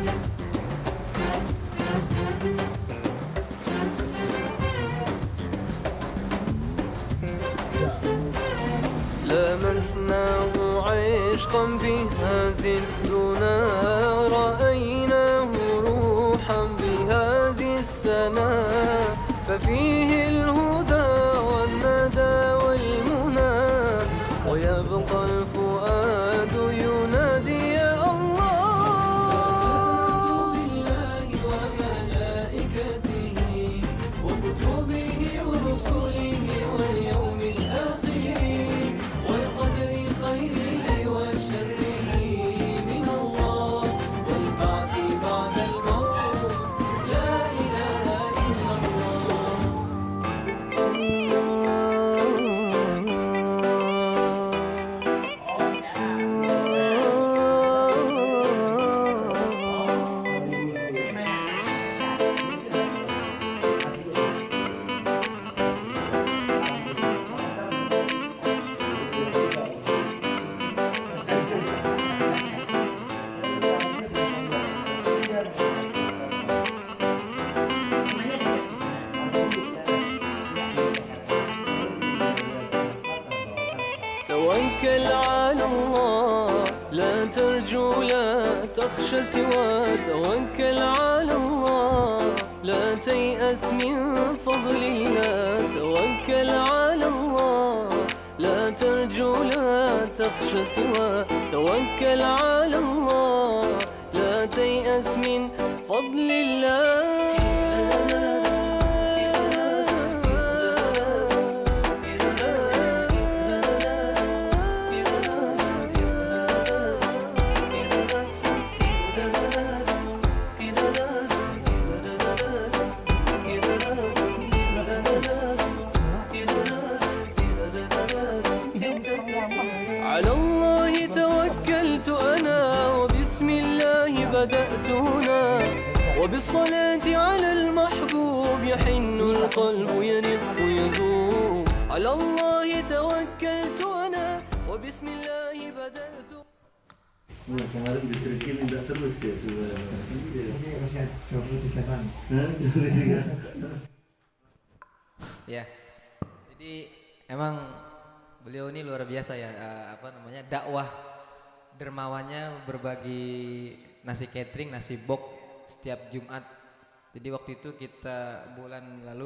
لمسناه عشقا بهذه الدنا، رأيناه روحا بهذه السنا، ففيه الهدى والندى والمنى، ويبقى الفؤاد ينادي يا الله. بالله وملائكته وكتبه ورسله واليوم الآخر والقدر خيره وشره من الله والبعث بعد الموت لا إله إلا الله. توكل على الله لا ترجو لا تخشى سوى، توكل على الله لا تيأس من فضل الله، توكل على الله لا ترجو لا تخشى سوى توكل على الله لا تيأس من فضل الله على الله توكلت أنا وبسم الله بدأت هنا وبالصلاة على المحبوب يحن القلب يرق يذوب على الله توكلت أنا وبسم الله بدأت. Nah, kemarin Gus Rizky minta terus ya sebenarnya. Ini masih dua puluh tiga tahun. Nah, dua puluh tiga. Ya. Jadi emang beliau ini luar biasa ya, uh, apa namanya, dakwah dermawannya berbagi nasi catering, nasi box setiap Jumat. Jadi waktu itu kita bulan lalu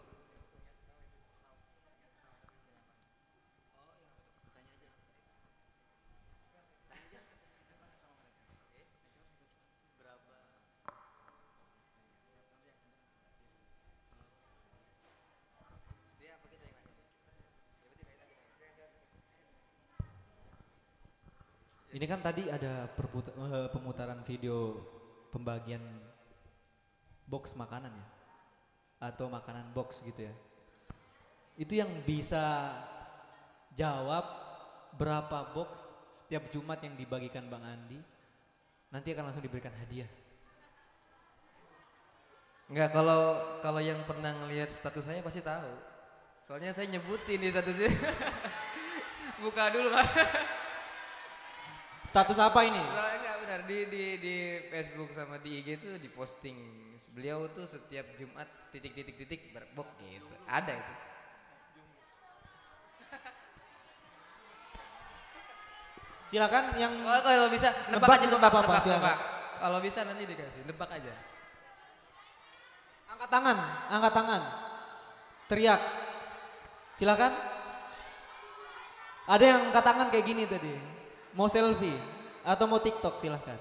Ini kan tadi ada perputa- eh, pemutaran video pembagian box makanan ya, atau makanan box gitu ya. Itu yang bisa jawab berapa box setiap Jumat yang dibagikan Bang Andi, nanti akan langsung diberikan hadiah. Enggak, kalau kalau yang pernah ngelihat status saya pasti tahu. Soalnya saya nyebutin di statusnya. Buka dulu kan. Status apa ini? Nah, enggak benar, di di di Facebook sama di I G itu diposting beliau tuh setiap Jumat titik titik titik berbok gitu. Ada itu. Silakan yang oh, kalau bisa nebak, nebak aja juga nebak, nggak apa-apa, nebak, silakan. nebak. Kalau bisa nanti dikasih, nebak aja. Angkat tangan, angkat tangan. Teriak. Silakan. Ada yang angkat tangan kayak gini tadi. Mau selfie atau mau TikTok silahkan.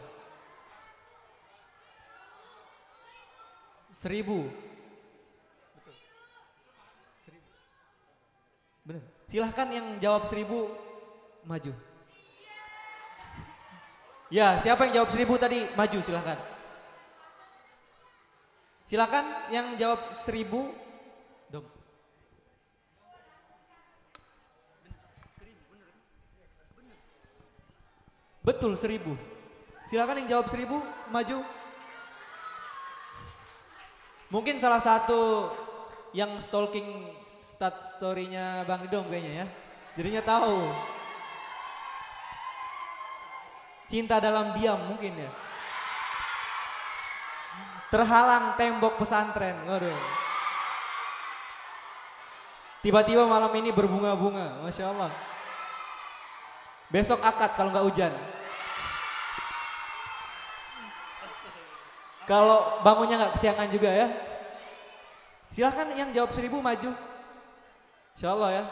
Seribu. Betul. Seribu. Bener. Silahkan yang jawab seribu maju. Ya, siapa yang jawab seribu tadi maju silahkan. Silakan yang jawab seribu dong. Betul seribu. Silakan yang jawab seribu maju. Mungkin salah satu yang stalking stat story-nya Bang Didom kayaknya ya. Jadinya tahu. Cinta dalam diam mungkin ya. Terhalang tembok pesantren. Waduh. Tiba-tiba malam ini berbunga-bunga. Masya Allah. Besok akad kalau nggak hujan. Kalau bangunnya nggak kesiangan juga ya. Silahkan yang jawab seribu maju. Insya Allah ya.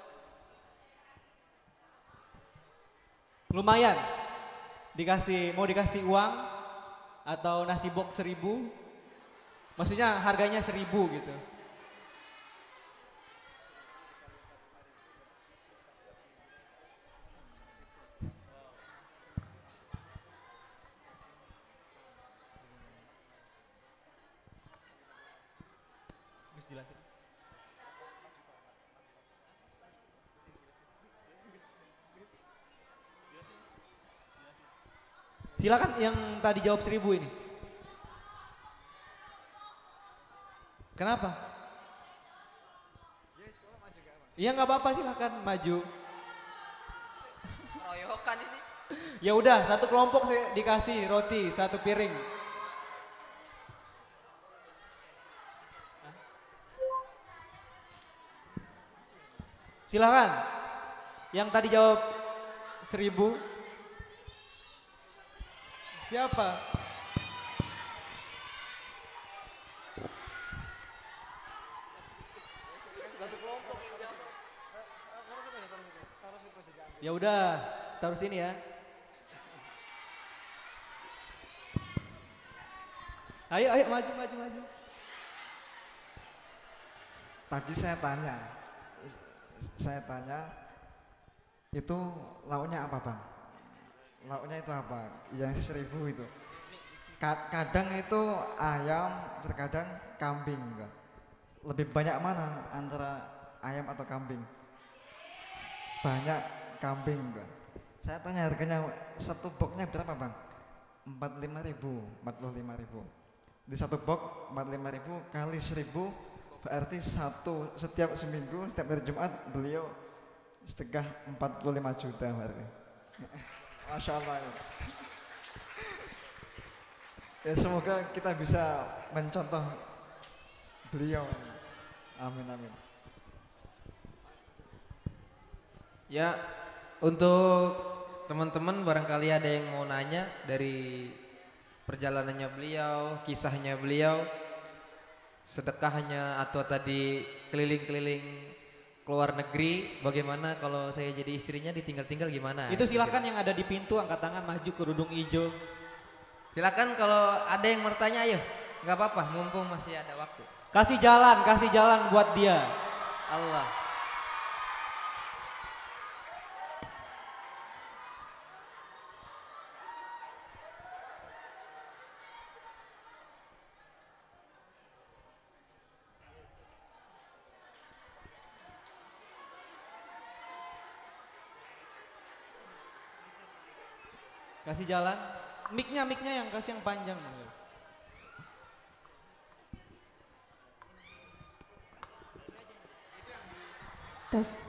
Lumayan. Dikasih, mau dikasih uang atau nasi box seribu. Maksudnya harganya seribu gitu. Jelasin. Silakan yang tadi jawab seribu ini. Kenapa? Iya nggak apa-apa silakan maju. Keroyokan ini. Ya udah satu kelompok saya dikasih roti satu piring. Silakan. Yang tadi jawab seribu. Siapa? Satu kelompok. Ya udah, taruh sini ya. Ayo, ayo maju, maju, maju. Tadi saya tanya, saya tanya, itu lauknya apa bang? Lauknya itu apa? Yang seribu itu. Ka- Kadang itu ayam, terkadang kambing. Kan? Lebih banyak mana antara ayam atau kambing? Banyak kambing. Kan? Saya tanya harganya satu boxnya berapa bang? empat puluh lima ribu, empat puluh lima ribu. Di satu box empat puluh lima ribu kali seribu berarti satu setiap seminggu setiap hari Jumat beliau setengah empat puluh lima juta berarti. Masya Allah ya. Ya semoga kita bisa mencontoh beliau. Amin amin. Ya, untuk teman-teman barangkali ada yang mau nanya dari perjalanannya beliau, kisahnya beliau, sedekahnya atau tadi keliling-keliling keluar negeri, bagaimana kalau saya jadi istrinya ditinggal-tinggal gimana? Itu silakan yang ada di pintu angkat tangan maju kerudung hijau. Silakan kalau ada yang bertanya ayo, nggak apa-apa, mumpung masih ada waktu. Kasih jalan, kasih jalan buat dia. Allah. Kasih jalan. Mic-nya, mic-nya yang kasih yang panjang. Tes.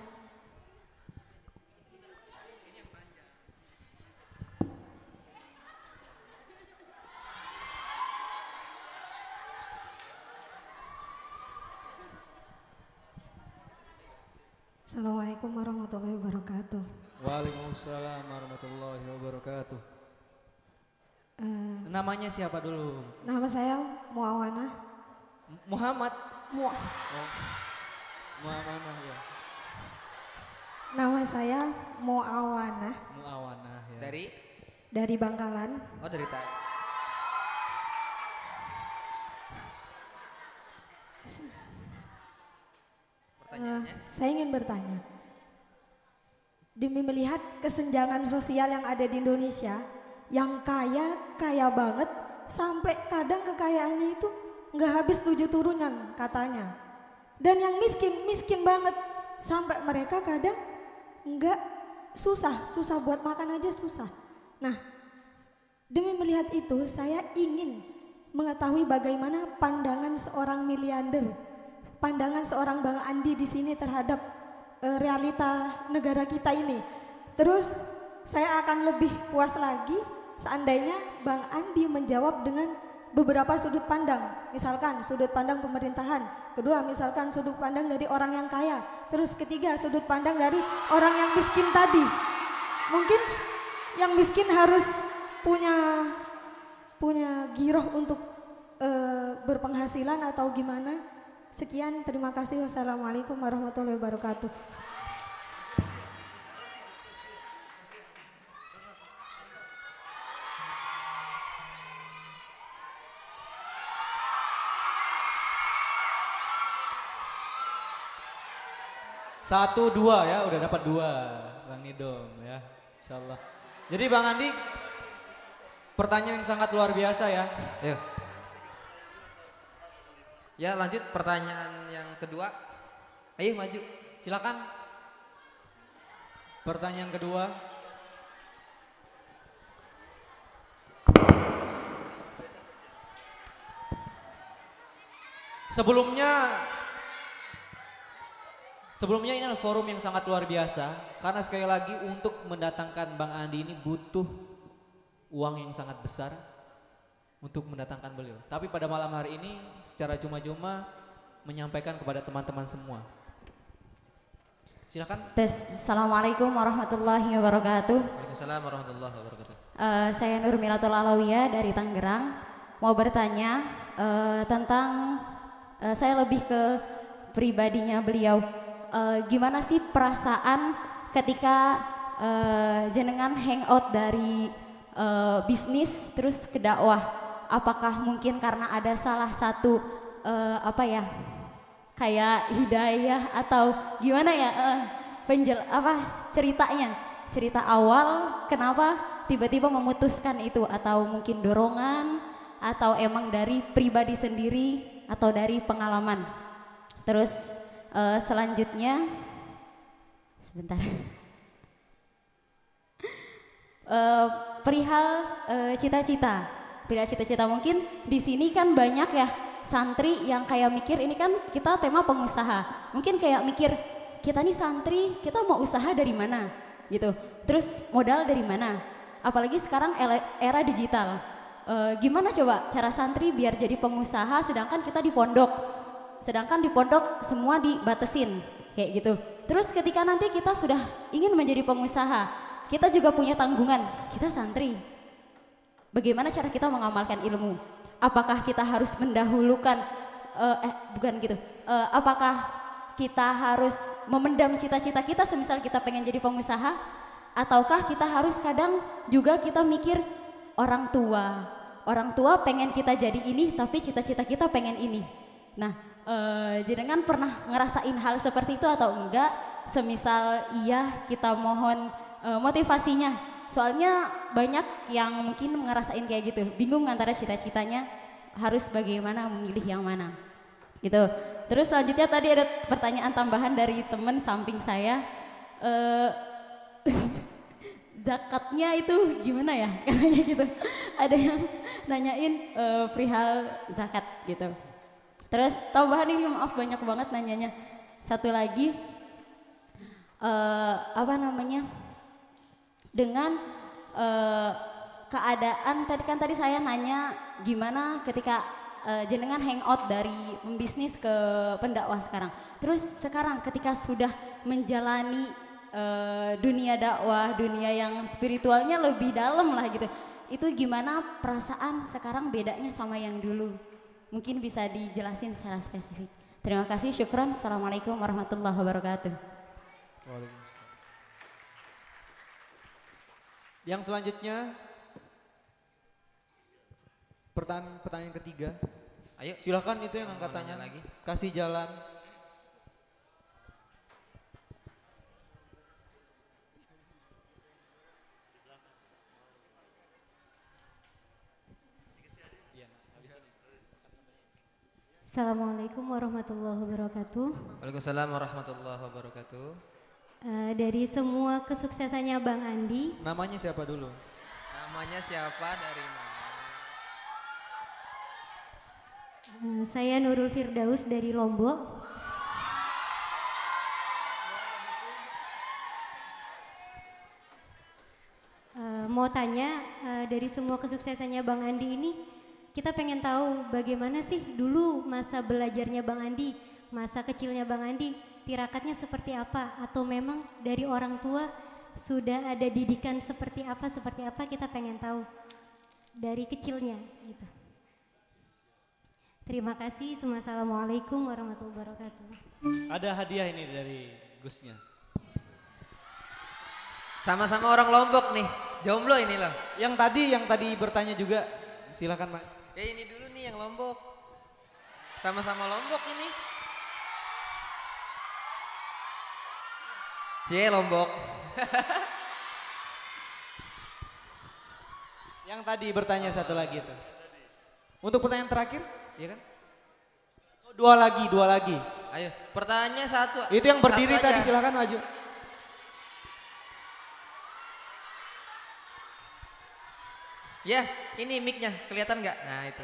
Assalamualaikum warahmatullahi wabarakatuh. Waalaikumsalam warahmatullahi wabarakatuh. Eh, Namanya siapa dulu? nama saya Muawana. Muhammad. Mu Oh. Muawana ya. Nama saya Muawana Muawana ya. Dari? dari Bangkalan. Oh dari tadi. Eh, saya ingin bertanya, demi melihat kesenjangan sosial yang ada di Indonesia, yang kaya kaya banget sampai kadang kekayaannya itu nggak habis tujuh turunan katanya, dan yang miskin miskin banget sampai mereka kadang nggak susah susah buat makan aja susah. Nah, demi melihat itu saya ingin mengetahui bagaimana pandangan seorang miliarder, pandangan seorang Bang Andi di sini terhadap uh, realita negara kita ini. Terus saya akan lebih puas lagi seandainya Bang Andi menjawab dengan beberapa sudut pandang. Misalkan sudut pandang pemerintahan, kedua misalkan sudut pandang dari orang yang kaya, terus ketiga sudut pandang dari orang yang miskin tadi. Mungkin yang miskin harus punya punya giroh untuk uh, berpenghasilan atau gimana. Sekian, terima kasih. Wassalamualaikum warahmatullahi wabarakatuh. Satu dua ya, udah dapat dua Bang Nidom ya, insyaallah. Jadi Bang Andi, pertanyaan yang sangat luar biasa ya. Ayo. Ya lanjut pertanyaan yang kedua. Ayo maju. Silakan. Pertanyaan kedua. Sebelumnya Sebelumnya ini adalah forum yang sangat luar biasa karena sekali lagi untuk mendatangkan Bang Andi ini butuh uang yang sangat besar untuk mendatangkan beliau. Tapi pada malam hari ini secara cuma-cuma menyampaikan kepada teman-teman semua. Silakan. Tes. Assalamualaikum warahmatullahi wabarakatuh. Waalaikumsalam warahmatullahi wabarakatuh. Uh, saya Nurmilatul Alawiyah dari Tangerang. Mau bertanya uh, tentang uh, saya lebih ke pribadinya beliau. Uh, gimana sih perasaan ketika eh, jenengan hangout dari eh, bisnis terus ke dakwah. Apakah mungkin karena ada salah satu eh, apa ya kayak hidayah atau gimana ya eh, penjel apa ceritanya cerita awal kenapa tiba-tiba memutuskan itu atau mungkin dorongan atau emang dari pribadi sendiri atau dari pengalaman. Terus uh, selanjutnya sebentar uh, perihal uh, cita-cita perihal cita-cita mungkin di sini kan banyak ya santri yang kayak mikir ini kan kita tema pengusaha mungkin kayak mikir kita nih santri kita mau usaha dari mana gitu terus modal dari mana apalagi sekarang era digital e, gimana coba cara santri biar jadi pengusaha sedangkan kita di pondok sedangkan di pondok semua dibatasin kayak gitu terus ketika nanti kita sudah ingin menjadi pengusaha kita juga punya tanggungan kita santri bagaimana cara kita mengamalkan ilmu apakah kita harus mendahulukan uh, eh bukan gitu uh, apakah kita harus memendam cita-cita kita semisal kita pengen jadi pengusaha ataukah kita harus kadang juga kita mikir orang tua orang tua pengen kita jadi ini tapi cita-cita kita pengen ini nah uh, jenengan pernah ngerasain hal seperti itu atau enggak semisal iya kita mohon uh, motivasinya soalnya banyak yang mungkin ngerasain kayak gitu bingung antara cita-citanya harus bagaimana memilih yang mana gitu terus selanjutnya tadi ada pertanyaan tambahan dari teman samping saya uh, zakatnya itu gimana ya katanya gitu ada yang nanyain uh, perihal zakat gitu terus tambahan ini maaf banyak banget nanyanya satu lagi uh, apa namanya dengan uh, keadaan tadi kan tadi saya nanya gimana ketika uh, jenengan hangout dari pembisnis ke pendakwah sekarang. Terus sekarang ketika sudah menjalani uh, dunia dakwah, dunia yang spiritualnya lebih dalam lah gitu. Itu gimana perasaan sekarang bedanya sama yang dulu? Mungkin bisa dijelasin secara spesifik. Terima kasih, syukran. Assalamualaikum warahmatullahi wabarakatuh. Yang selanjutnya pertanyaan pertanyaan ketiga. Ayo, silakan itu yang angkat tangan lagi. Kasih jalan. Assalamualaikum warahmatullahi wabarakatuh. Waalaikumsalam warahmatullahi wabarakatuh. Uh, dari semua kesuksesannya Bang Andi. Namanya siapa dulu? Namanya siapa dari mana? Uh, saya Nurul Firdaus dari Lombok. Uh, mau tanya uh, dari semua kesuksesannya Bang Andi ini, kita pengen tahu bagaimana sih dulu masa belajarnya Bang Andi, masa kecilnya Bang Andi, tirakatnya seperti apa, atau memang dari orang tua sudah ada didikan seperti apa, seperti apa kita pengen tahu dari kecilnya gitu. Terima kasih. Assalamualaikum warahmatullahi wabarakatuh. Ada hadiah ini dari Gusnya. Sama-sama orang Lombok nih, jomblo ini loh. Yang tadi, yang tadi bertanya juga, silakan Pak. Ya ini dulu nih yang Lombok. Sama-sama Lombok ini. Cie Lombok. Yang tadi bertanya satu lagi itu. Untuk pertanyaan terakhir, iya kan? Oh, dua lagi, dua lagi. Ayo, pertanyaannya satu. Itu yang berdiri satu tadi, aja. silakan maju. Ya, ini mic-nya kelihatan nggak? Nah itu.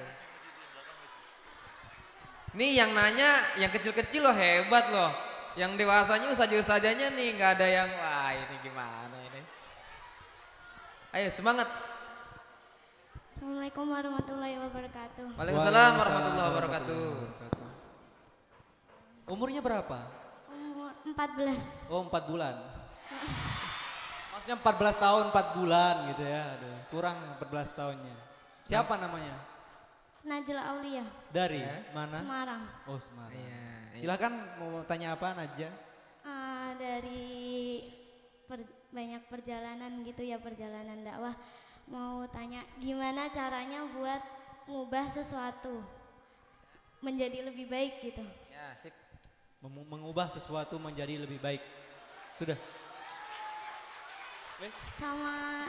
Nih yang nanya, yang kecil-kecil loh hebat loh. Yang dewasanya ustazah-ustazahnya nih nggak ada yang wah ini gimana ini. Ayo semangat. Assalamualaikum warahmatullahi wabarakatuh. Waalaikumsalam warahmatullahi wabarakatuh. Umurnya berapa? Umur empat belas. Oh empat bulan. Maksudnya empat belas tahun, empat bulan gitu ya. Aduh, kurang empat belas tahunnya. Siapa namanya? Najla Aulia. Dari mana? Semarang. Oh Semarang. Iya, iya. Silakan mau tanya apa Najla? Uh, dari per, banyak perjalanan gitu ya, perjalanan dakwah. Mau tanya gimana caranya buat ngubah sesuatu menjadi lebih baik gitu. Ya, sip. Mem- mengubah sesuatu menjadi lebih baik. Sudah. Eh? Sama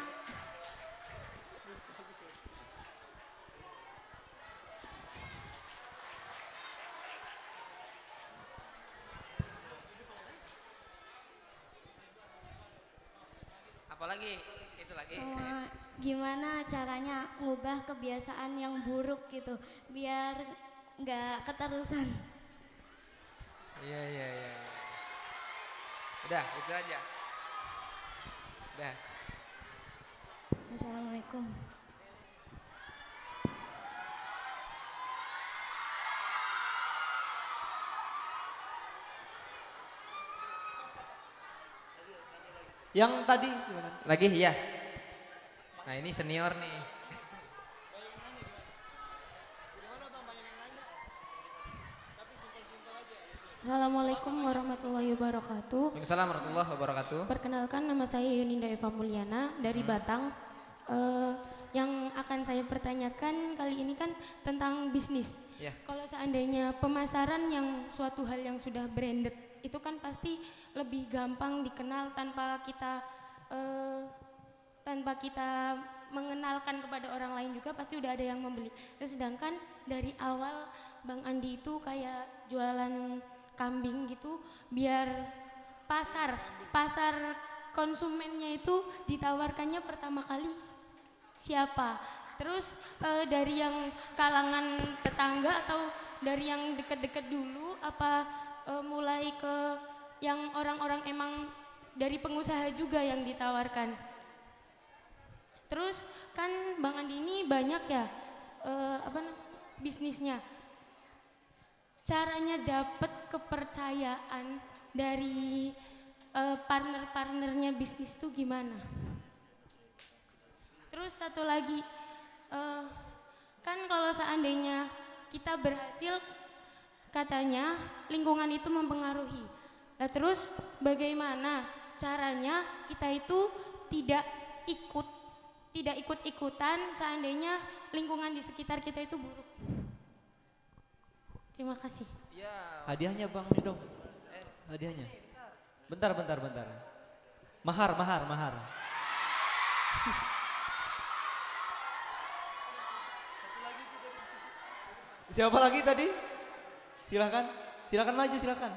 Apalagi itu lagi. sama gimana caranya ngubah kebiasaan yang buruk gitu biar nggak keterusan. Iya iya iya. Udah itu aja. Udah. Assalamualaikum. Yang tadi silakan. Lagi iya. Nah ini senior nih. Assalamualaikum warahmatullahi wabarakatuh. Waalaikumsalam warahmatullahi wabarakatuh. Perkenalkan, nama saya Yuninda Eva Mulyana dari Hmm. Batang. Eh, yang akan saya pertanyakan kali ini kan tentang bisnis. Ya. Kalau seandainya pemasaran yang suatu hal yang sudah branded itu kan pasti lebih gampang dikenal tanpa kita eh, tanpa kita mengenalkan kepada orang lain juga pasti udah ada yang membeli. Terus sedangkan dari awal Bang Andi itu kayak jualan kambing gitu biar pasar pasar konsumennya itu ditawarkannya pertama kali siapa, terus e, dari yang kalangan tetangga atau dari yang deket-deket dulu apa e, mulai ke yang orang-orang emang dari pengusaha juga yang ditawarkan. Terus kan Bang Andi ini banyak ya e, apa namanya bisnisnya. Caranya dapat kepercayaan dari uh, partner-partnernya bisnis itu gimana? Terus satu lagi, uh, kan kalau seandainya kita berhasil, katanya lingkungan itu mempengaruhi. Nah terus bagaimana caranya kita itu tidak ikut, tidak ikut-ikutan seandainya lingkungan di sekitar kita itu buruk? Terima kasih. Ya. Hadiahnya Bang nih dong. Hadiahnya. Bentar, bentar, bentar. Mahar, mahar, mahar. Siapa lagi tadi? Silakan, silakan maju, silakan.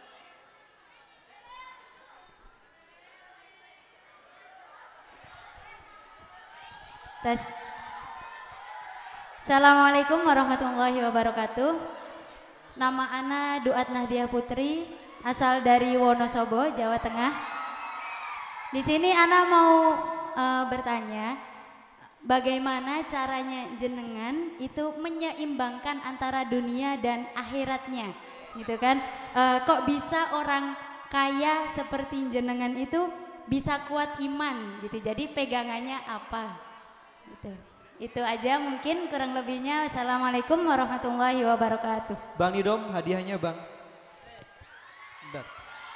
Tes. Assalamualaikum warahmatullahi wabarakatuh. Nama Ana Duat Nahdiah Putri, asal dari Wonosobo, Jawa Tengah. Di sini Ana mau uh, bertanya, bagaimana caranya jenengan itu menyeimbangkan antara dunia dan akhiratnya, gitu kan? Uh, kok bisa orang kaya seperti jenengan itu bisa kuat iman, gitu? Jadi pegangannya apa? Gitu. Itu aja mungkin, kurang lebihnya. Assalamualaikum warahmatullahi wabarakatuh. Bang Nidom, hadiahnya Bang. Bentar.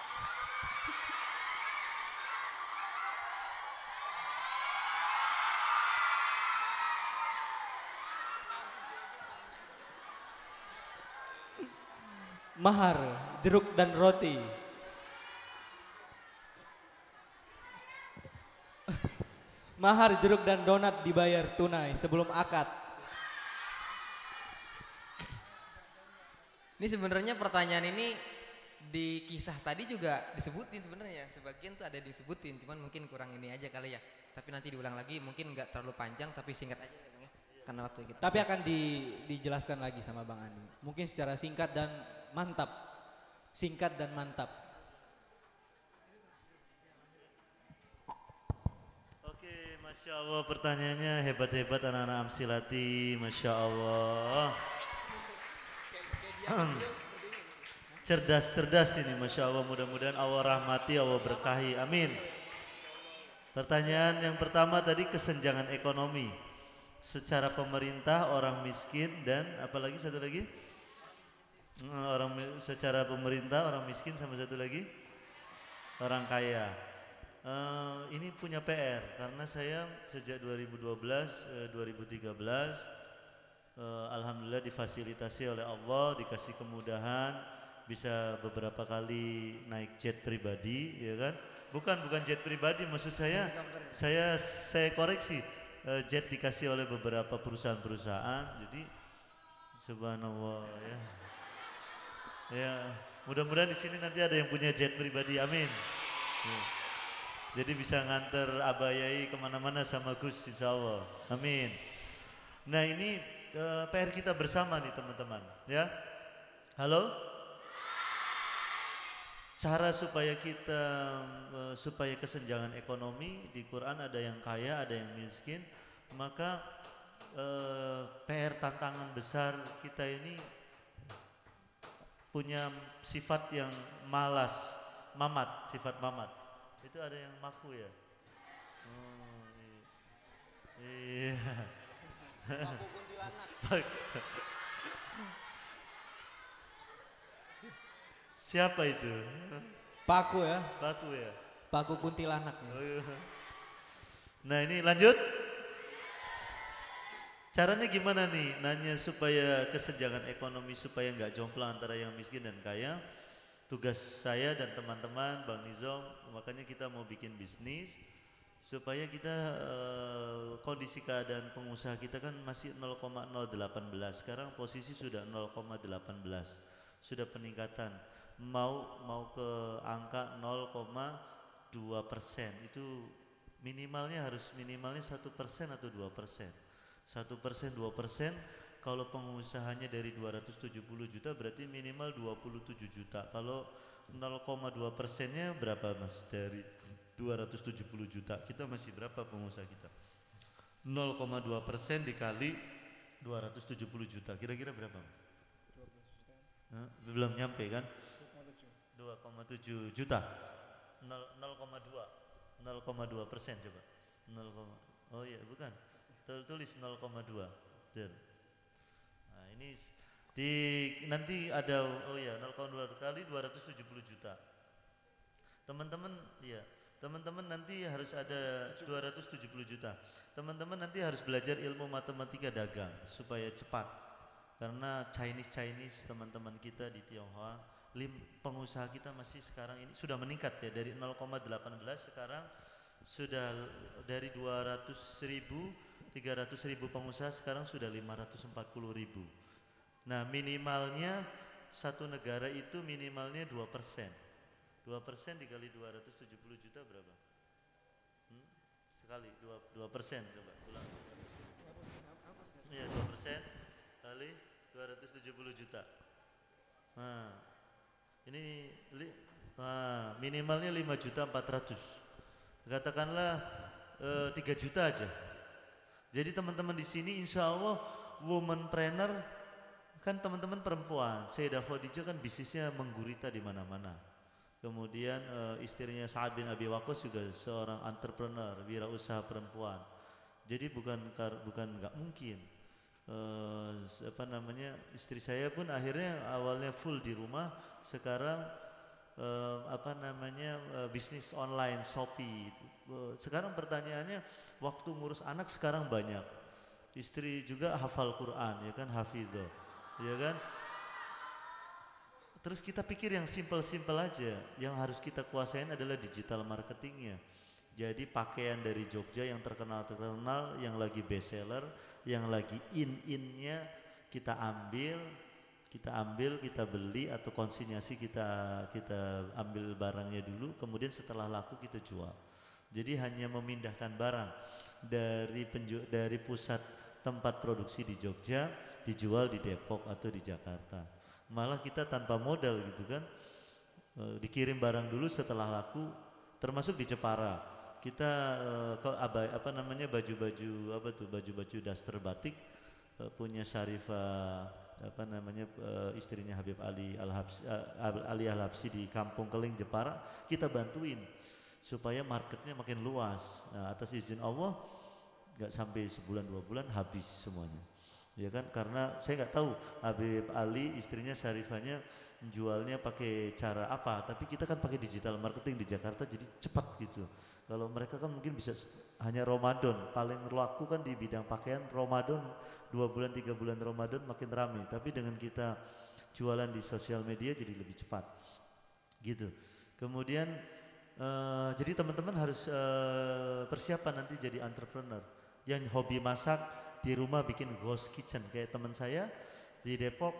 Mahar, jeruk dan roti. Mahar, jeruk dan donat dibayar tunai sebelum akad. Ini sebenarnya pertanyaan ini di kisah tadi juga disebutin sebenarnya, sebagian tuh ada disebutin, cuman mungkin kurang ini aja kali ya. Tapi nanti diulang lagi, mungkin nggak terlalu panjang tapi singkat aja ya Bang ya, karena waktu kita. Tapi akan di, dijelaskan lagi sama Bang Andi. Mungkin secara singkat dan mantap. Singkat dan mantap. Masya Allah, pertanyaannya hebat-hebat anak-anak Amsilati, Masya Allah. Cerdas-cerdas ini, Masya Allah, mudah-mudahan Allah rahmati, Allah berkahi, amin. Pertanyaan yang pertama tadi kesenjangan ekonomi. Secara pemerintah, orang miskin dan apalagi satu lagi? Orang secara pemerintah, orang miskin sama satu lagi? Orang kaya. uh, ini punya P R karena saya sejak dua ribu dua belas, uh, dua ribu tiga belas uh, alhamdulillah difasilitasi oleh Allah, dikasih kemudahan, bisa beberapa kali naik jet pribadi, ya kan? Bukan bukan jet pribadi, maksud saya saya saya koreksi, uh, jet dikasih oleh beberapa perusahaan-perusahaan, jadi subhanallah ya. Ya, mudah-mudahan di sini nanti ada yang punya jet pribadi, amin. Ya. Jadi bisa nganter Abayai kemana-mana sama Gus, insya Allah, amin. Nah ini uh, P R kita bersama nih teman-teman, ya. Halo? Cara supaya kita, uh, supaya kesenjangan ekonomi di Quran ada yang kaya, ada yang miskin, maka uh, P R tantangan besar kita ini punya sifat yang malas, mamat, sifat mamat. Itu ada yang maku ya? Oh, iya. Maku kuntilanak. Siapa itu? Paku ya? Paku ya? Paku kuntilanak ya. Oh, iya. Nah ini lanjut. Caranya gimana nih? Nanya supaya kesenjangan ekonomi, supaya nggak jomplang antara yang miskin dan kaya. Tugas saya dan teman-teman Bang Nizam, makanya kita mau bikin bisnis supaya kita eh, kondisi keadaan pengusaha kita kan masih nol koma nol delapan belas, sekarang posisi sudah nol koma delapan belas, sudah peningkatan, mau mau ke angka nol koma dua persen, itu minimalnya harus minimalnya satu persen atau dua persen, satu persen dua persen. Kalau pengusahanya dari dua ratus tujuh puluh juta berarti minimal dua puluh tujuh juta. Kalau nol koma dua persennya berapa Mas? Dari dua ratus tujuh puluh juta kita masih berapa pengusaha kita? nol koma dua persen dikali dua ratus tujuh puluh juta kira-kira berapa? Nah, belum nyampe kan? dua koma tujuh juta. nol koma dua nol koma dua persen coba. nol, oh iya bukan. Tulis nol koma dua. Nah, ini di nanti ada oh ya nol koma dua kali dua ratus tujuh puluh juta. Teman-teman ya, teman-teman nanti harus ada dua ratus tujuh puluh juta. Teman-teman nanti harus belajar ilmu matematika dagang supaya cepat. Karena Chinese Chinese teman-teman kita di Tionghoa, lim, pengusaha kita masih sekarang ini sudah meningkat ya dari nol koma delapan belas sekarang sudah dari dua ratus ribu tiga ratus ribu pengusaha sekarang sudah lima ratus empat puluh ribu. Nah minimalnya satu negara itu minimalnya dua persen. dua persen dikali dua ratus tujuh puluh juta berapa? Hmm? Sekali dua persen coba ulang. Iya dua persen kali dua ratus tujuh puluh juta. Nah ini li, nah, minimalnya lima juta empat ratus. Katakanlah eh, tiga juta aja. Jadi teman-teman di sini insya Allah womanpreneur kan teman-teman perempuan. Sayyidah Khadijah kan bisnisnya menggurita di mana-mana. Kemudian e, istrinya Sa'ad bin Abi Waqqas juga seorang entrepreneur, wirausaha perempuan. Jadi bukan bukan nggak mungkin. E, apa namanya istri saya pun akhirnya awalnya full di rumah, sekarang e, apa namanya e, bisnis online Shopee. E, sekarang pertanyaannya waktu ngurus anak sekarang banyak. Istri juga hafal Quran ya kan, hafidho ya kan. Terus kita pikir yang simpel-simpel aja, yang harus kita kuasain adalah digital marketingnya. Jadi pakaian dari Jogja yang terkenal-terkenal, yang lagi best seller, yang lagi in-innya kita ambil, kita ambil, kita beli atau konsinyasi kita kita ambil barangnya dulu, kemudian setelah laku kita jual. Jadi hanya memindahkan barang dari penju dari pusat tempat produksi di Jogja dijual di Depok atau di Jakarta. Malah kita tanpa modal gitu kan, e, dikirim barang dulu setelah laku, termasuk di Jepara kita e, ke abai, apa namanya baju-baju apa tuh baju-baju daster batik e, punya Syarifah apa namanya e, istrinya Habib Ali Al-Habsi, Ali Al-Habsi di Kampung Keling Jepara, kita bantuin supaya marketnya makin luas. Nah, atas izin Allah nggak sampai sebulan dua bulan habis semuanya. ya kan? Karena saya nggak tahu Habib Ali istrinya Syarifahnya jualnya pakai cara apa, tapi kita kan pakai digital marketing di Jakarta jadi cepat gitu. Kalau mereka kan mungkin bisa hanya Ramadan, paling laku kan di bidang pakaian Ramadan, dua bulan tiga bulan Ramadan makin ramai, tapi dengan kita jualan di sosial media jadi lebih cepat gitu. Kemudian uh, jadi teman-teman harus uh, persiapan nanti jadi entrepreneur yang hobi masak di rumah, bikin ghost kitchen kayak teman saya di Depok.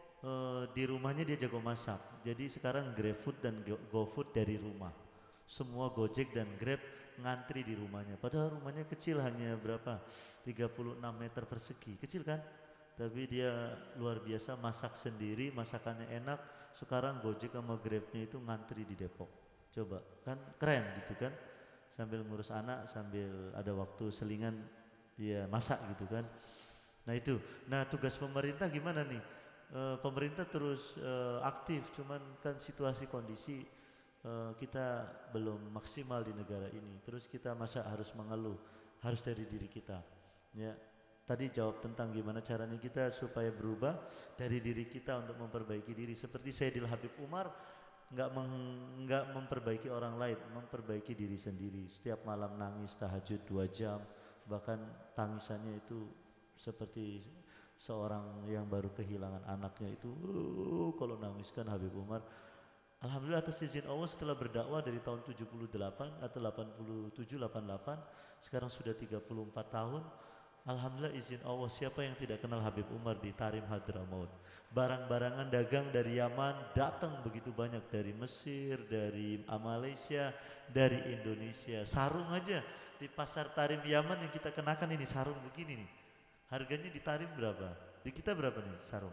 Uh, di rumahnya dia jago masak, jadi sekarang GrabFood dan GoFood dari rumah, semua Gojek dan Grab ngantri di rumahnya, padahal rumahnya kecil, hanya berapa, tiga puluh enam meter persegi, kecil kan, tapi dia luar biasa masak sendiri, masakannya enak. Sekarang Gojek sama Grabnya itu ngantri di Depok, coba kan keren gitu kan, sambil ngurus anak, sambil ada waktu selingan dia masak gitu kan. Nah itu, nah tugas pemerintah gimana nih? E, pemerintah terus e, aktif, cuman kan situasi kondisi e, kita belum maksimal di negara ini. Terus kita masa harus mengeluh, harus dari diri kita. Ya, tadi jawab tentang gimana caranya kita supaya berubah dari diri kita untuk memperbaiki diri. Seperti Sayyidil Habib Umar nggak meng, nggak memperbaiki orang lain, memperbaiki diri sendiri. Setiap malam nangis tahajud dua jam. Bahkan tangisannya itu seperti seorang yang baru kehilangan anaknya itu, uh, kalau nangis kan Habib Umar. Alhamdulillah atas izin Allah setelah berdakwah dari tahun tujuh puluh delapan atau delapan puluh tujuh, delapan puluh delapan, sekarang sudah tiga puluh empat tahun. Alhamdulillah izin Allah, siapa yang tidak kenal Habib Umar di Tarim Hadramaut. Barang-barangan dagang dari Yaman datang begitu banyak, dari Mesir, dari Malaysia, dari Indonesia. Sarung aja di pasar Tarim Yaman yang kita kenakan ini, sarung begini nih, harganya di Tarim berapa? Di kita berapa nih sarung?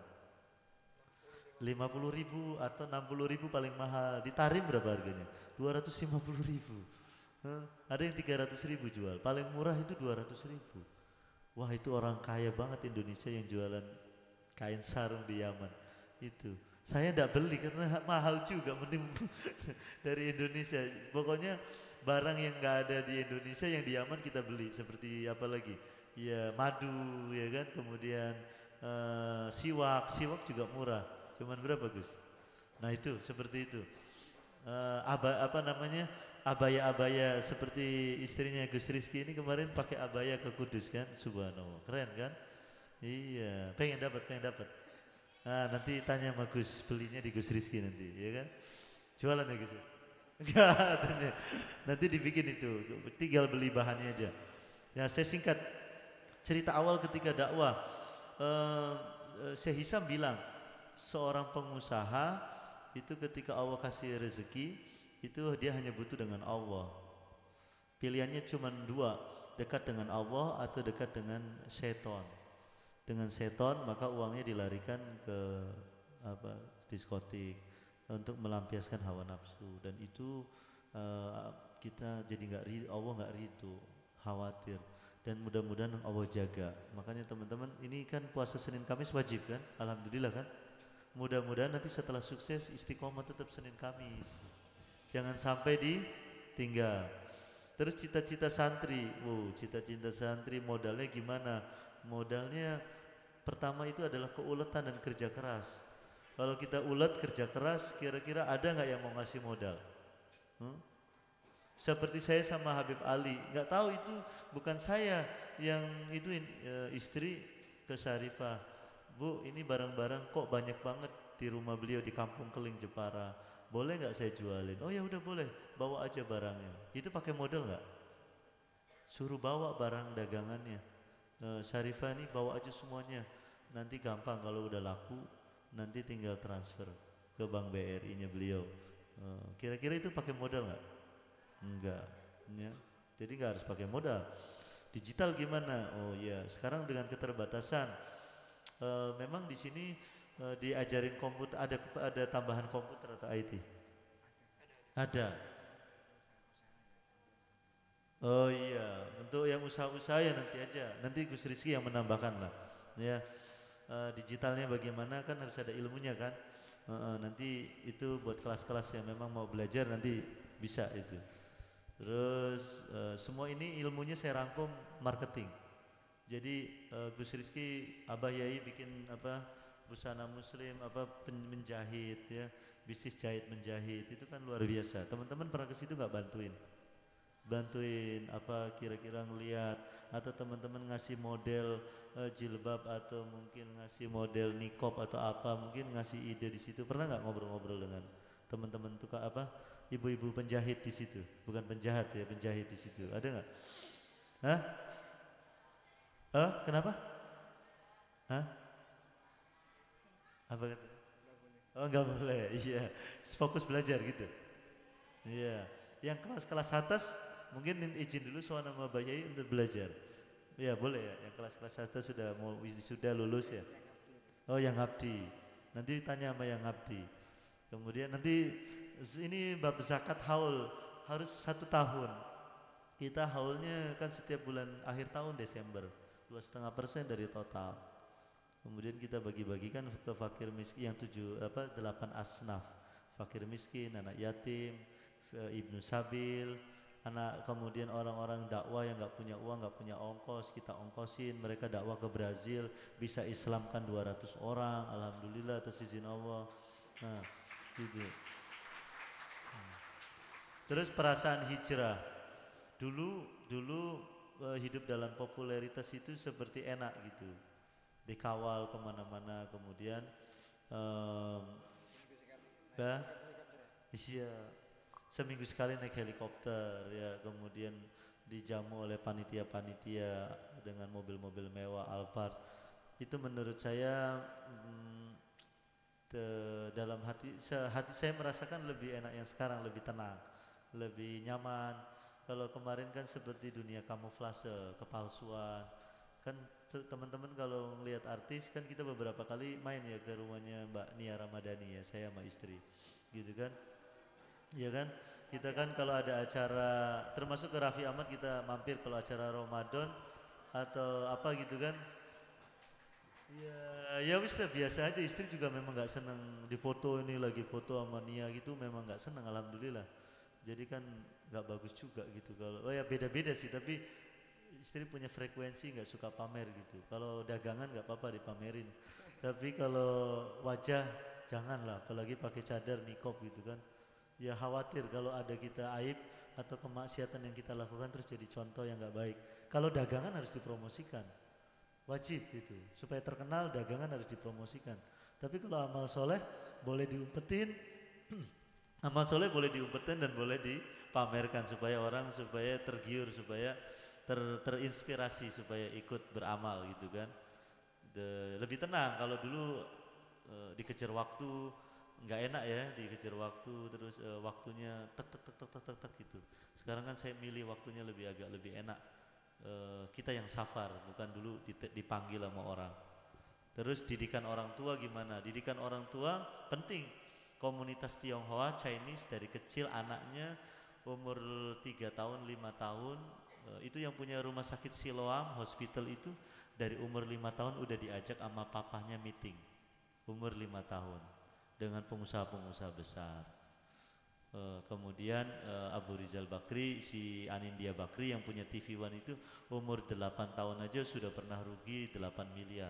lima puluh ribu atau enam puluh ribu paling mahal. Di Tarim berapa harganya? dua ratus lima puluh ribu. Huh? Ada yang tiga ratus ribu jual, paling murah itu dua ratus ribu. Wah itu orang kaya banget Indonesia yang jualan kain sarung di Yaman itu. Saya tidak beli karena mahal juga, mending dari Indonesia. Pokoknya barang yang nggak ada di Indonesia yang di Yaman kita beli. Seperti apa lagi? Ya madu ya kan, kemudian uh, siwak, siwak juga murah. Cuman berapa Gus? Nah itu seperti itu. Uh, aba, apa namanya? Abaya-abaya seperti istrinya Gus Rizky ini kemarin pakai abaya ke Kudus kan, subhanallah, keren kan? Iya, pengen dapat, pengen dapat. Nah nanti tanya sama Gus, belinya di Gus Rizky nanti, ya kan? Jualan ya Gus? Enggak, tanya. Nanti dibikin itu, tinggal beli bahannya aja. Ya saya singkat cerita awal ketika dakwah. Uh, Syekh Hisam bilang, seorang pengusaha itu ketika Allah kasih rezeki, itu dia hanya butuh dengan Allah. Pilihannya cuma dua, dekat dengan Allah atau dekat dengan seton. Dengan seton maka uangnya dilarikan ke apa, diskotik untuk melampiaskan hawa nafsu, dan itu uh, kita jadi nggak ridho, Allah nggak ridho, khawatir, dan mudah-mudahan Allah jaga. Makanya teman-teman ini kan puasa Senin Kamis wajib kan, alhamdulillah kan. Mudah-mudahan nanti setelah sukses istiqomah tetap Senin Kamis. Jangan sampai ditinggal. Terus cita-cita santri, wow, cita-cita santri modalnya gimana? Modalnya pertama itu adalah keuletan dan kerja keras. Kalau kita ulet kerja keras, kira-kira ada nggak yang mau ngasih modal? Hmm? Seperti saya sama Habib Ali, nggak tahu itu bukan saya yang itu e, istri ke Syarifah, Bu ini barang-barang kok banyak banget di rumah beliau di Kampung Keling Jepara. Boleh nggak saya jualin? Oh ya udah boleh, bawa aja barangnya. Itu pakai modal nggak? Suruh bawa barang dagangannya. E, Syarifah nih bawa aja semuanya. Nanti gampang kalau udah laku, nanti tinggal transfer ke Bank B R I-nya beliau. E, kira-kira itu pakai modal nggak? Enggak. Ya. Jadi nggak harus pakai modal. Digital gimana? Oh ya, sekarang dengan keterbatasan, e, memang di sini Uh, diajarin komputer, ada ada tambahan komputer atau I T? Ada. Oh iya, untuk yang usaha-usaha ya nanti aja, nanti Gus Rizky yang menambahkan lah. Ya, uh, digitalnya bagaimana kan harus ada ilmunya kan. Uh, uh, nanti itu buat kelas-kelas yang memang mau belajar nanti bisa itu. Terus uh, semua ini ilmunya saya rangkum marketing. Jadi uh, Gus Rizky, Abah Yai bikin apa busana muslim, apa pen- menjahit ya, bisnis jahit menjahit itu kan luar biasa. Teman-teman pernah ke situ nggak bantuin? Bantuin apa kira-kira ngelihat atau teman-teman ngasih model uh, jilbab atau mungkin ngasih model nikop atau apa, mungkin ngasih ide di situ. Pernah nggak ngobrol-ngobrol dengan teman-teman tukang apa ibu-ibu penjahit di situ? Bukan penjahat ya, penjahit di situ. Ada nggak? Hah? Oh, kenapa? Hah? Apa kata? Oh nggak boleh, iya. Fokus belajar gitu. Iya. Yang kelas-kelas atas mungkin izin dulu soal nama Mbak Yai untuk belajar. Iya boleh ya. Yang kelas-kelas atas sudah mau sudah lulus ya. Oh yang ngabdi. Nanti tanya sama yang ngabdi. Kemudian nanti ini bab zakat haul harus satu tahun. Kita haulnya kan setiap bulan akhir tahun Desember. Dua setengah persen dari total. Kemudian kita bagi-bagikan ke fakir miskin yang tujuh apa delapan asnaf, fakir miskin, anak yatim, ibnu sabil, anak kemudian orang-orang dakwah yang nggak punya uang, nggak punya ongkos, kita ongkosin mereka dakwah ke Brazil, bisa Islamkan dua ratus orang, alhamdulillah atas izin Allah. Nah, gitu. Terus perasaan hijrah, dulu dulu uh, hidup dalam popularitas itu seperti enak gitu, dikawal kemana-mana, kemudian um, ya, iya, seminggu sekali naik helikopter ya, kemudian dijamu oleh panitia-panitia dengan mobil-mobil mewah Alphard. Itu menurut saya hmm, te, dalam hati, hati saya merasakan lebih enak yang sekarang, lebih tenang, lebih nyaman. Kalau kemarin kan seperti dunia kamuflase, kepalsuan. Kan teman-teman kalau ngelihat artis kan kita beberapa kali main ya ke rumahnya Mbak Nia Ramadhani ya, saya sama istri, gitu kan? Iya kan? Kita kan kalau ada acara, termasuk ke Raffi Ahmad kita mampir kalau acara Ramadan atau apa gitu kan? Ya, ya wis biasa aja. Istri juga memang nggak senang dipoto, ini lagi foto sama Nia gitu, memang nggak senang, alhamdulillah. Jadi kan nggak bagus juga gitu kalau, oh ya beda-beda sih, tapi istri punya frekuensi nggak suka pamer gitu. Kalau dagangan nggak apa-apa dipamerin, tapi kalau wajah janganlah, apalagi pakai cadar nikop gitu kan. Ya khawatir kalau ada kita aib atau kemaksiatan yang kita lakukan terus jadi contoh yang nggak baik. Kalau dagangan harus dipromosikan, wajib gitu, supaya terkenal dagangan harus dipromosikan. Tapi kalau amal soleh boleh diumpetin, amal soleh boleh diumpetin dan boleh dipamerkan supaya orang supaya tergiur, supaya ter, terinspirasi, supaya ikut beramal gitu kan. De, lebih tenang. Kalau dulu e, dikejar waktu nggak enak ya, dikejar waktu terus e, waktunya tek tek tek tek tek tek tek gitu. Sekarang kan saya milih waktunya lebih agak lebih enak. E, kita yang safar, bukan dulu dipanggil sama orang. Terus didikan orang tua gimana? Didikan orang tua penting. Komunitas Tionghoa Chinese dari kecil anaknya umur tiga tahun, lima tahun, e, itu yang punya rumah sakit Siloam Hospital itu dari umur lima tahun udah diajak sama papahnya meeting. Umur lima tahun dengan pengusaha-pengusaha besar. E, kemudian e, Abu Rizal Bakri, si Anindya Bakri yang punya T V One itu umur delapan tahun aja sudah pernah rugi delapan miliar.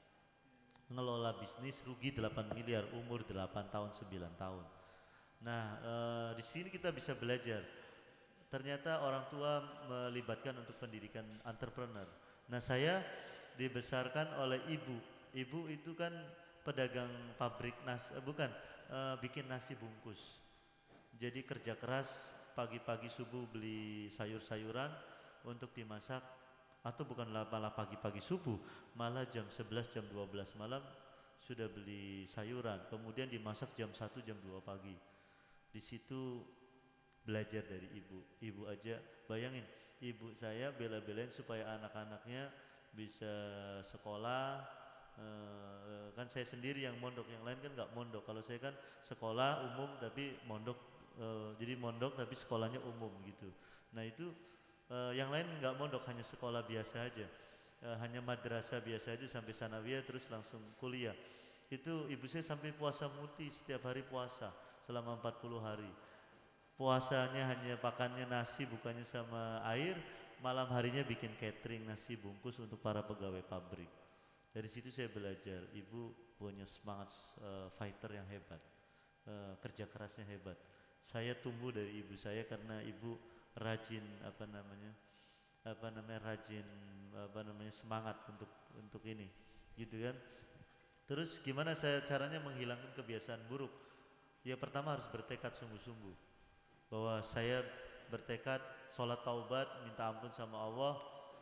Ngelola bisnis rugi delapan miliar umur delapan tahun, sembilan tahun. Nah, e, di sini kita bisa belajar. Ternyata orang tua melibatkan untuk pendidikan entrepreneur. Nah, saya dibesarkan oleh ibu. Ibu itu kan pedagang pabrik nasi, eh, bukan, e, bikin nasi bungkus. Jadi kerja keras, pagi-pagi subuh beli sayur-sayuran untuk dimasak, atau bukan malah pagi-pagi subuh, malah jam sebelas, jam dua belas malam sudah beli sayuran, kemudian dimasak jam satu, jam dua pagi. Di situ belajar dari ibu. Ibu aja, bayangin, ibu saya bela-belain supaya anak-anaknya bisa sekolah. E, kan saya sendiri yang mondok, yang lain kan nggak mondok. Kalau saya kan sekolah umum tapi mondok, e, jadi mondok tapi sekolahnya umum gitu. Nah itu Uh, yang lain nggak mondok, hanya sekolah biasa aja, uh, hanya madrasah biasa aja sampai sanawiyah terus langsung kuliah. Itu ibu saya sampai puasa muti, setiap hari puasa selama empat puluh hari. Puasanya hanya pakannya nasi, bukannya sama air, malam harinya bikin catering nasi bungkus untuk para pegawai pabrik. Dari situ saya belajar, ibu punya semangat uh, fighter yang hebat, uh, kerja kerasnya hebat. Saya tumbuh dari ibu saya karena ibu rajin apa namanya, apa namanya rajin apa namanya semangat untuk untuk ini, gitu kan. Terus gimana saya caranya menghilangkan kebiasaan buruk? Ya pertama harus bertekad sungguh-sungguh bahwa saya bertekad sholat taubat, minta ampun sama Allah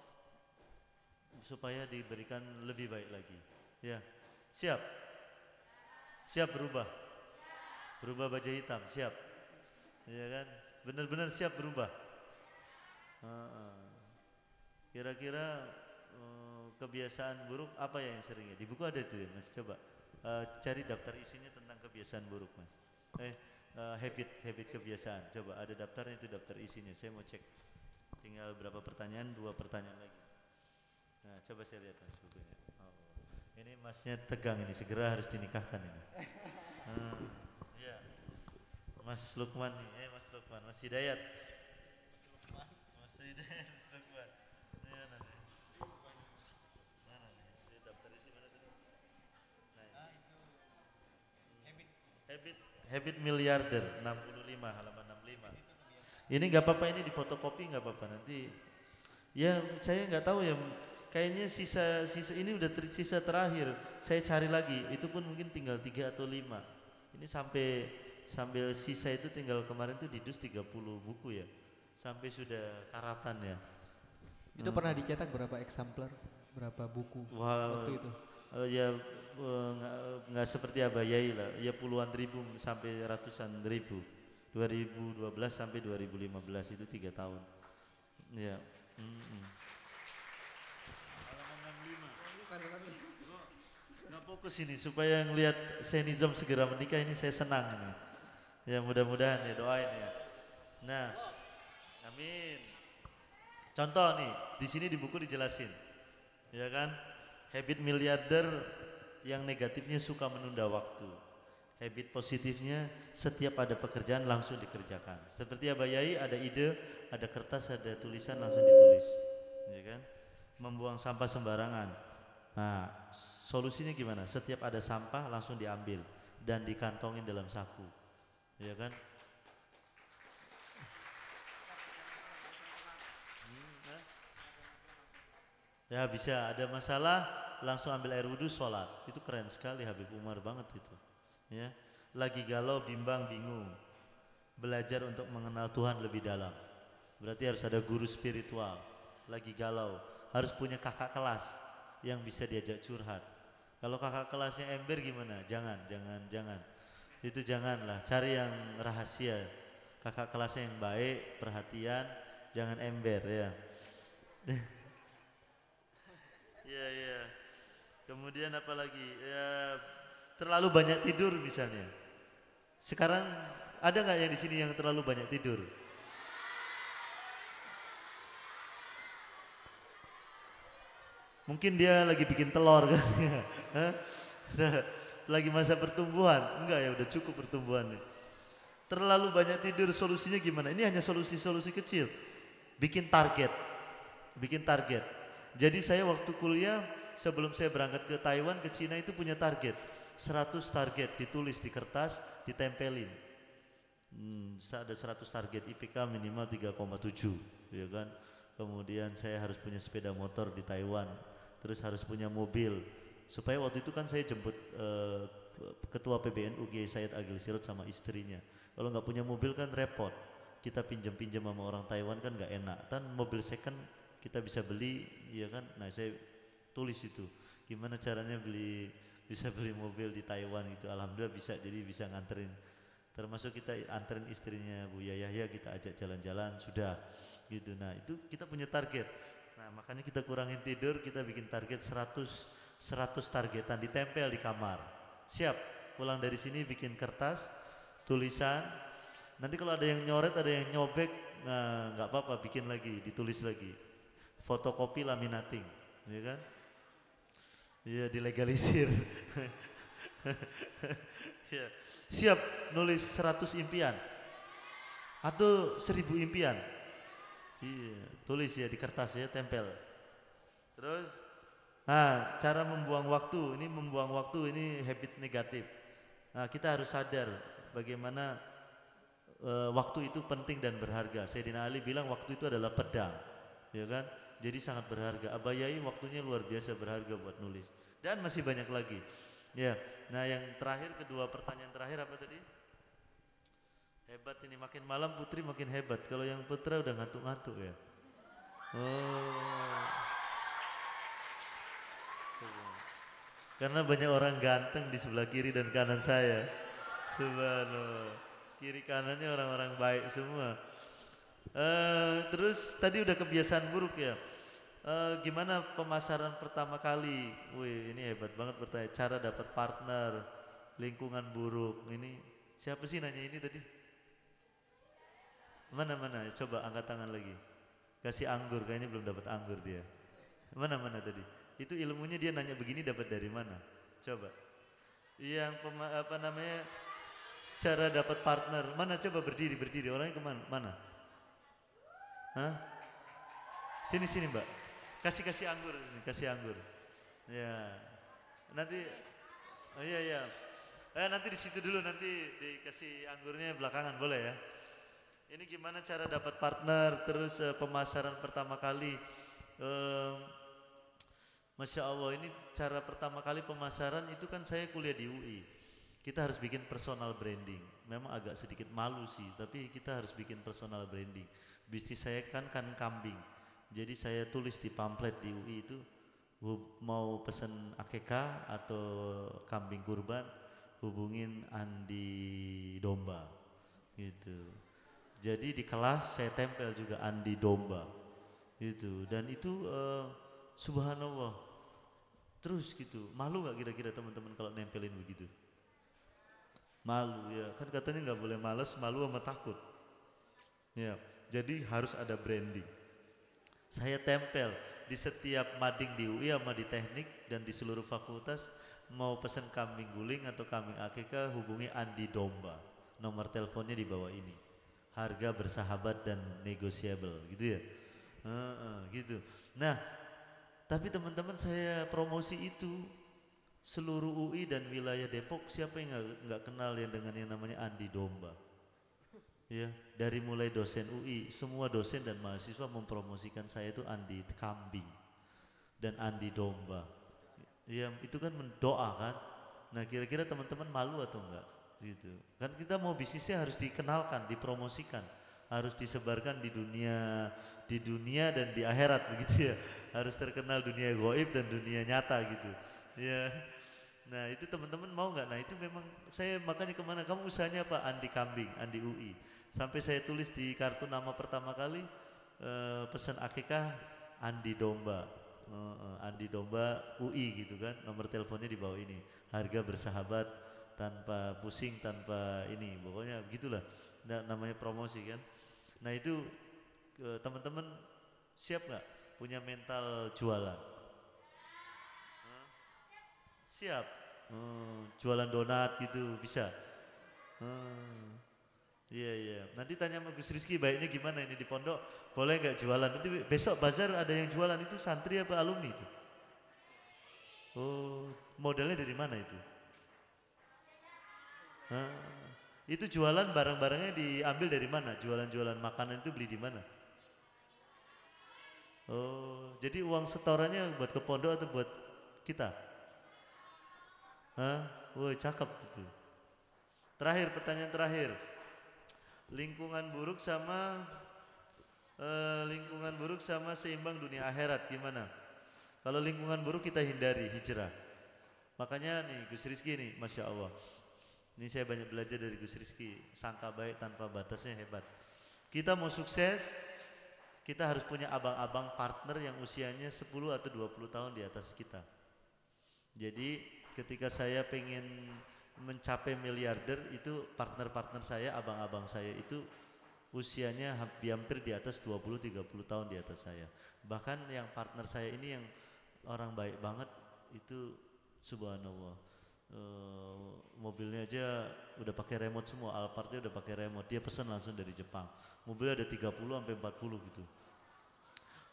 supaya diberikan lebih baik lagi. Ya, siap? Siap berubah? Berubah baju hitam, siap? Ya kan? Benar-benar siap berubah? Kira-kira uh, kebiasaan buruk apa ya yang seringnya? Di buku ada itu ya Mas, coba uh, cari daftar isinya tentang kebiasaan buruk Mas. Eh, uh, habit, habit kebiasaan. Coba ada daftarnya itu daftar isinya. Saya mau cek. Tinggal berapa pertanyaan? Dua pertanyaan lagi. Nah, coba saya lihat Mas bukunya. Oh, ini Masnya tegang ini, segera harus dinikahkan ini. Hmm, ya. Mas Lukman nih, eh Mas Lukman, Mas Hidayat. Mas Hidayat, Mas Lukman. Ini mana nih? Mana nih? Ini daftar isi mana tuh? Nah, ah, itu habit. Habit, habit miliarder enam puluh lima halaman enam puluh lima. Ini nggak apa-apa, ini difotokopi nggak apa-apa nanti. Ya saya nggak tahu ya. Kayaknya sisa sisa ini udah ter, sisa terakhir. Saya cari lagi, itu pun mungkin tinggal tiga atau lima. Ini sampai sambil sisa itu tinggal kemarin tuh di dus tiga puluh buku ya. Sampai sudah karatan ya. Itu hmm. pernah dicetak berapa eksemplar? Berapa buku Wah, waktu itu? Uh, ya nggak uh, seperti Abah Yai lah. Ya puluhan ribu sampai ratusan ribu. dua ribu dua belas sampai dua ribu lima belas itu tiga tahun. Ya. Mm-mm. Nggak fokus ini supaya ngelihat Senizom segera menikah ini saya senang ini. Ya mudah-mudahan ya doain ya. Nah, amin. Contoh nih di sini di buku dijelasin, ya kan? Habit miliarder yang negatifnya suka menunda waktu. Habit positifnya setiap ada pekerjaan langsung dikerjakan. Seperti Abah Yai ada ide, ada kertas, ada tulisan langsung ditulis, ya kan? Membuang sampah sembarangan. Nah, solusinya gimana? Setiap ada sampah langsung diambil dan dikantongin dalam saku, ya kan? Hmm, ya bisa, ada masalah langsung ambil air wudhu sholat. Itu keren sekali Habib Umar banget itu. Ya, lagi galau, bimbang, bingung, belajar untuk mengenal Tuhan lebih dalam. Berarti harus ada guru spiritual. Lagi galau, harus punya kakak kelas yang bisa diajak curhat. Kalau kakak kelasnya ember gimana? Jangan, jangan, jangan. Itu janganlah. Cari yang rahasia. Kakak kelasnya yang baik, perhatian, jangan ember ya. Ya, ya. Kemudian apa lagi? Ya, terlalu banyak tidur misalnya. Sekarang ada nggak yang di sini yang terlalu banyak tidur? Mungkin dia lagi bikin telur kan? Lagi masa pertumbuhan? Enggak ya, udah cukup pertumbuhan nih. Terlalu banyak tidur, solusinya gimana? Ini hanya solusi-solusi kecil. Bikin target, bikin target. Jadi saya waktu kuliah sebelum saya berangkat ke Taiwan, ke Cina itu punya target. seratus target ditulis di kertas, ditempelin. Hmm, ada seratus target, I P K minimal tiga koma tujuh, ya kan? Kemudian saya harus punya sepeda motor di Taiwan. Terus harus punya mobil, supaya waktu itu kan saya jemput uh, ketua P B N U Kiai Said Agil Sirot sama istrinya. Kalau nggak punya mobil kan repot, kita pinjam-pinjam sama orang Taiwan kan nggak enak. Kan mobil second kita bisa beli, ya kan? Nah saya tulis itu, gimana caranya beli bisa beli mobil di Taiwan gitu. Alhamdulillah bisa, jadi bisa nganterin. Termasuk kita anterin istrinya Bu Yahya, kita ajak jalan-jalan sudah, gitu. Nah itu kita punya target. Nah makanya kita kurangin tidur, kita bikin target seratus, seratus targetan, ditempel di kamar. Siap, pulang dari sini bikin kertas, tulisan. Nanti kalau ada yang nyoret, ada yang nyobek, nah nggak apa-apa, bikin lagi, ditulis lagi. Fotokopi laminating, ya kan? Iya dilegalisir. Ya. Siap nulis seratus impian atau seribu impian. Iya, tulis ya di kertas ya, tempel. Terus, nah cara membuang waktu, ini membuang waktu ini habit negatif. Nah kita harus sadar bagaimana uh, waktu itu penting dan berharga. Sayyidina Ali bilang waktu itu adalah pedang, ya kan? Jadi sangat berharga. Abayai waktunya luar biasa berharga buat nulis. Dan masih banyak lagi. Ya, nah yang terakhir, kedua pertanyaan terakhir apa tadi? Hebat ini, makin malam putri makin hebat. Kalau yang putra udah ngantuk-ngantuk ya. Oh. Karena banyak orang ganteng di sebelah kiri dan kanan saya. Subhanallah. Kiri kanannya orang-orang baik semua. Uh, terus tadi udah kebiasaan buruk ya. Uh, gimana pemasaran pertama kali? Wih, ini hebat banget bertanya. Cara dapat partner, lingkungan buruk. Ini siapa sih nanya ini tadi? Mana-mana? Coba angkat tangan lagi. Kasih anggur, kayaknya belum dapat anggur dia. Mana-mana tadi? Itu ilmunya dia nanya begini dapat dari mana? Coba. Yang pema, apa namanya? Cara dapat partner. Mana coba berdiri, berdiri. Orangnya kemana? Mana? Hah? Sini sini Mbak. Kasih kasih anggur ini, kasih anggur. Ya. Nanti oh iya iya. Eh nanti di situ dulu, nanti dikasih anggurnya belakangan boleh ya. Ini gimana cara dapat partner, terus uh, pemasaran pertama kali. Uh, Masya Allah, ini cara pertama kali pemasaran itu kan saya kuliah di U I. Kita harus bikin personal branding. Memang agak sedikit malu sih, tapi kita harus bikin personal branding. Bisnis saya kan kan kambing. Jadi saya tulis di pamflet di U I itu, mau pesen akekah atau kambing kurban, hubungin Andi Domba gitu. Jadi di kelas saya tempel juga Andi Domba gitu. Dan itu uh, subhanallah terus gitu. Malu gak kira-kira teman-teman kalau nempelin begitu? Malu ya, kan katanya nggak boleh males, malu sama takut ya. Jadi harus ada branding. Saya tempel di setiap mading di U I sama di teknik dan di seluruh fakultas. Mau pesan kambing guling atau kambing akikah, hubungi Andi Domba. Nomor teleponnya di bawah ini. Harga bersahabat dan negotiable gitu ya. Uh, uh, gitu. Nah, tapi teman-teman saya promosi itu seluruh U I dan wilayah Depok, siapa yang nggak kenal yang dengan yang namanya Andi Domba? Ya, dari mulai dosen U I, semua dosen dan mahasiswa mempromosikan saya itu Andi Kambing dan Andi Domba. Ya, itu kan mendoa kan. Nah, kira-kira teman-teman malu atau enggak? Gitu. Kan kita mau bisnisnya harus dikenalkan, dipromosikan, harus disebarkan di dunia, di dunia dan di akhirat begitu ya. Harus terkenal dunia gaib dan dunia nyata gitu. Ya. Nah, itu teman-teman mau nggak? Nah, itu memang saya makanya kemana? Kamu usahanya apa? Andi Kambing, Andi U I. Sampai saya tulis di kartu nama pertama kali uh, pesan akikah Andi Domba, uh, uh, Andi Domba U I gitu kan. Nomor teleponnya di bawah ini. Harga bersahabat, tanpa pusing, tanpa ini, pokoknya begitulah. Nah, namanya promosi kan. Nah itu uh, teman-teman siap nggak punya mental jualan? Huh? Siap. Hmm, jualan donat gitu bisa. Hmm. Iya iya. Nanti tanya sama Gus Rizky baiknya gimana ini di pondok, boleh nggak jualan? Nanti besok bazar ada yang jualan, itu santri apa alumni itu? Oh, modalnya dari mana itu? Hah, itu jualan barang-barangnya diambil dari mana? Jualan-jualan makanan itu beli di mana? Oh, jadi uang setorannya buat ke pondok atau buat kita? Hah, woi cakep itu. Terakhir, pertanyaan terakhir. Lingkungan buruk sama uh, lingkungan buruk sama seimbang dunia akhirat gimana? Kalau lingkungan buruk kita hindari, hijrah. Makanya nih Gus Rizky nih, Masya Allah. Ini saya banyak belajar dari Gus Rizky. Sangka baik tanpa batasnya hebat. Kita mau sukses, kita harus punya abang-abang partner yang usianya sepuluh atau dua puluh tahun di atas kita. Jadi ketika saya pengen mencapai miliarder, itu partner-partner saya, abang-abang saya itu usianya hampir di atas dua puluh tiga puluh tahun di atas saya. Bahkan yang partner saya ini yang orang baik banget itu subhanallah. Uh, mobilnya aja udah pakai remote semua, Alphardnya udah pakai remote. Dia pesan langsung dari Jepang. Mobilnya ada tiga puluh sampai empat puluh gitu.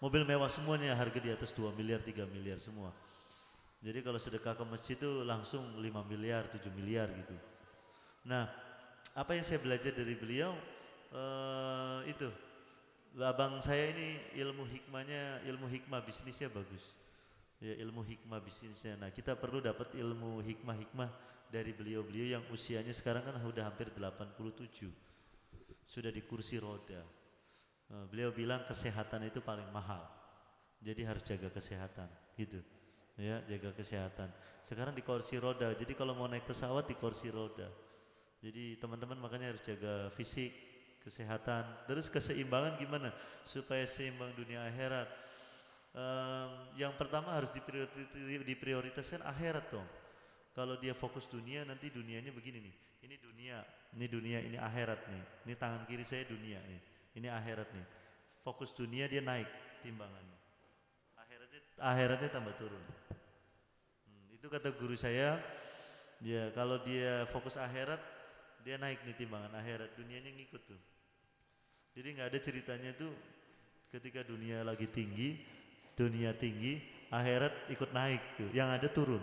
Mobil mewah semuanya harga di atas dua miliar, tiga miliar semua. Jadi kalau sedekah ke masjid itu langsung lima miliar, tujuh miliar gitu. Nah, apa yang saya belajar dari beliau uh, itu, abang saya ini ilmu hikmahnya, ilmu hikmah bisnisnya bagus. Ya, ilmu hikmah bisnisnya. Nah, kita perlu dapat ilmu hikmah-hikmah dari beliau-beliau yang usianya sekarang kan sudah hampir delapan puluh tujuh. Sudah di kursi roda. Uh, beliau bilang kesehatan itu paling mahal. Jadi harus jaga kesehatan, gitu. Ya, jaga kesehatan. Sekarang di kursi roda, jadi kalau mau naik pesawat di kursi roda. Jadi teman-teman makanya harus jaga fisik, kesehatan, terus keseimbangan gimana supaya seimbang dunia akhirat. Um, yang pertama harus diprioritaskan akhirat dong. Kalau dia fokus dunia, nanti dunianya begini nih. Ini dunia, ini dunia, ini akhirat nih. Ini tangan kiri saya dunia nih. Ini akhirat nih. Fokus dunia dia naik timbangannya. Akhiratnya, akhiratnya tambah turun. Hmm, itu kata guru saya. Ya kalau dia fokus akhirat, dia naik nih timbangan akhirat. Dunianya ngikut tuh. Jadi nggak ada ceritanya tuh ketika dunia lagi tinggi, dunia tinggi, akhirat ikut naik tuh. Yang ada turun.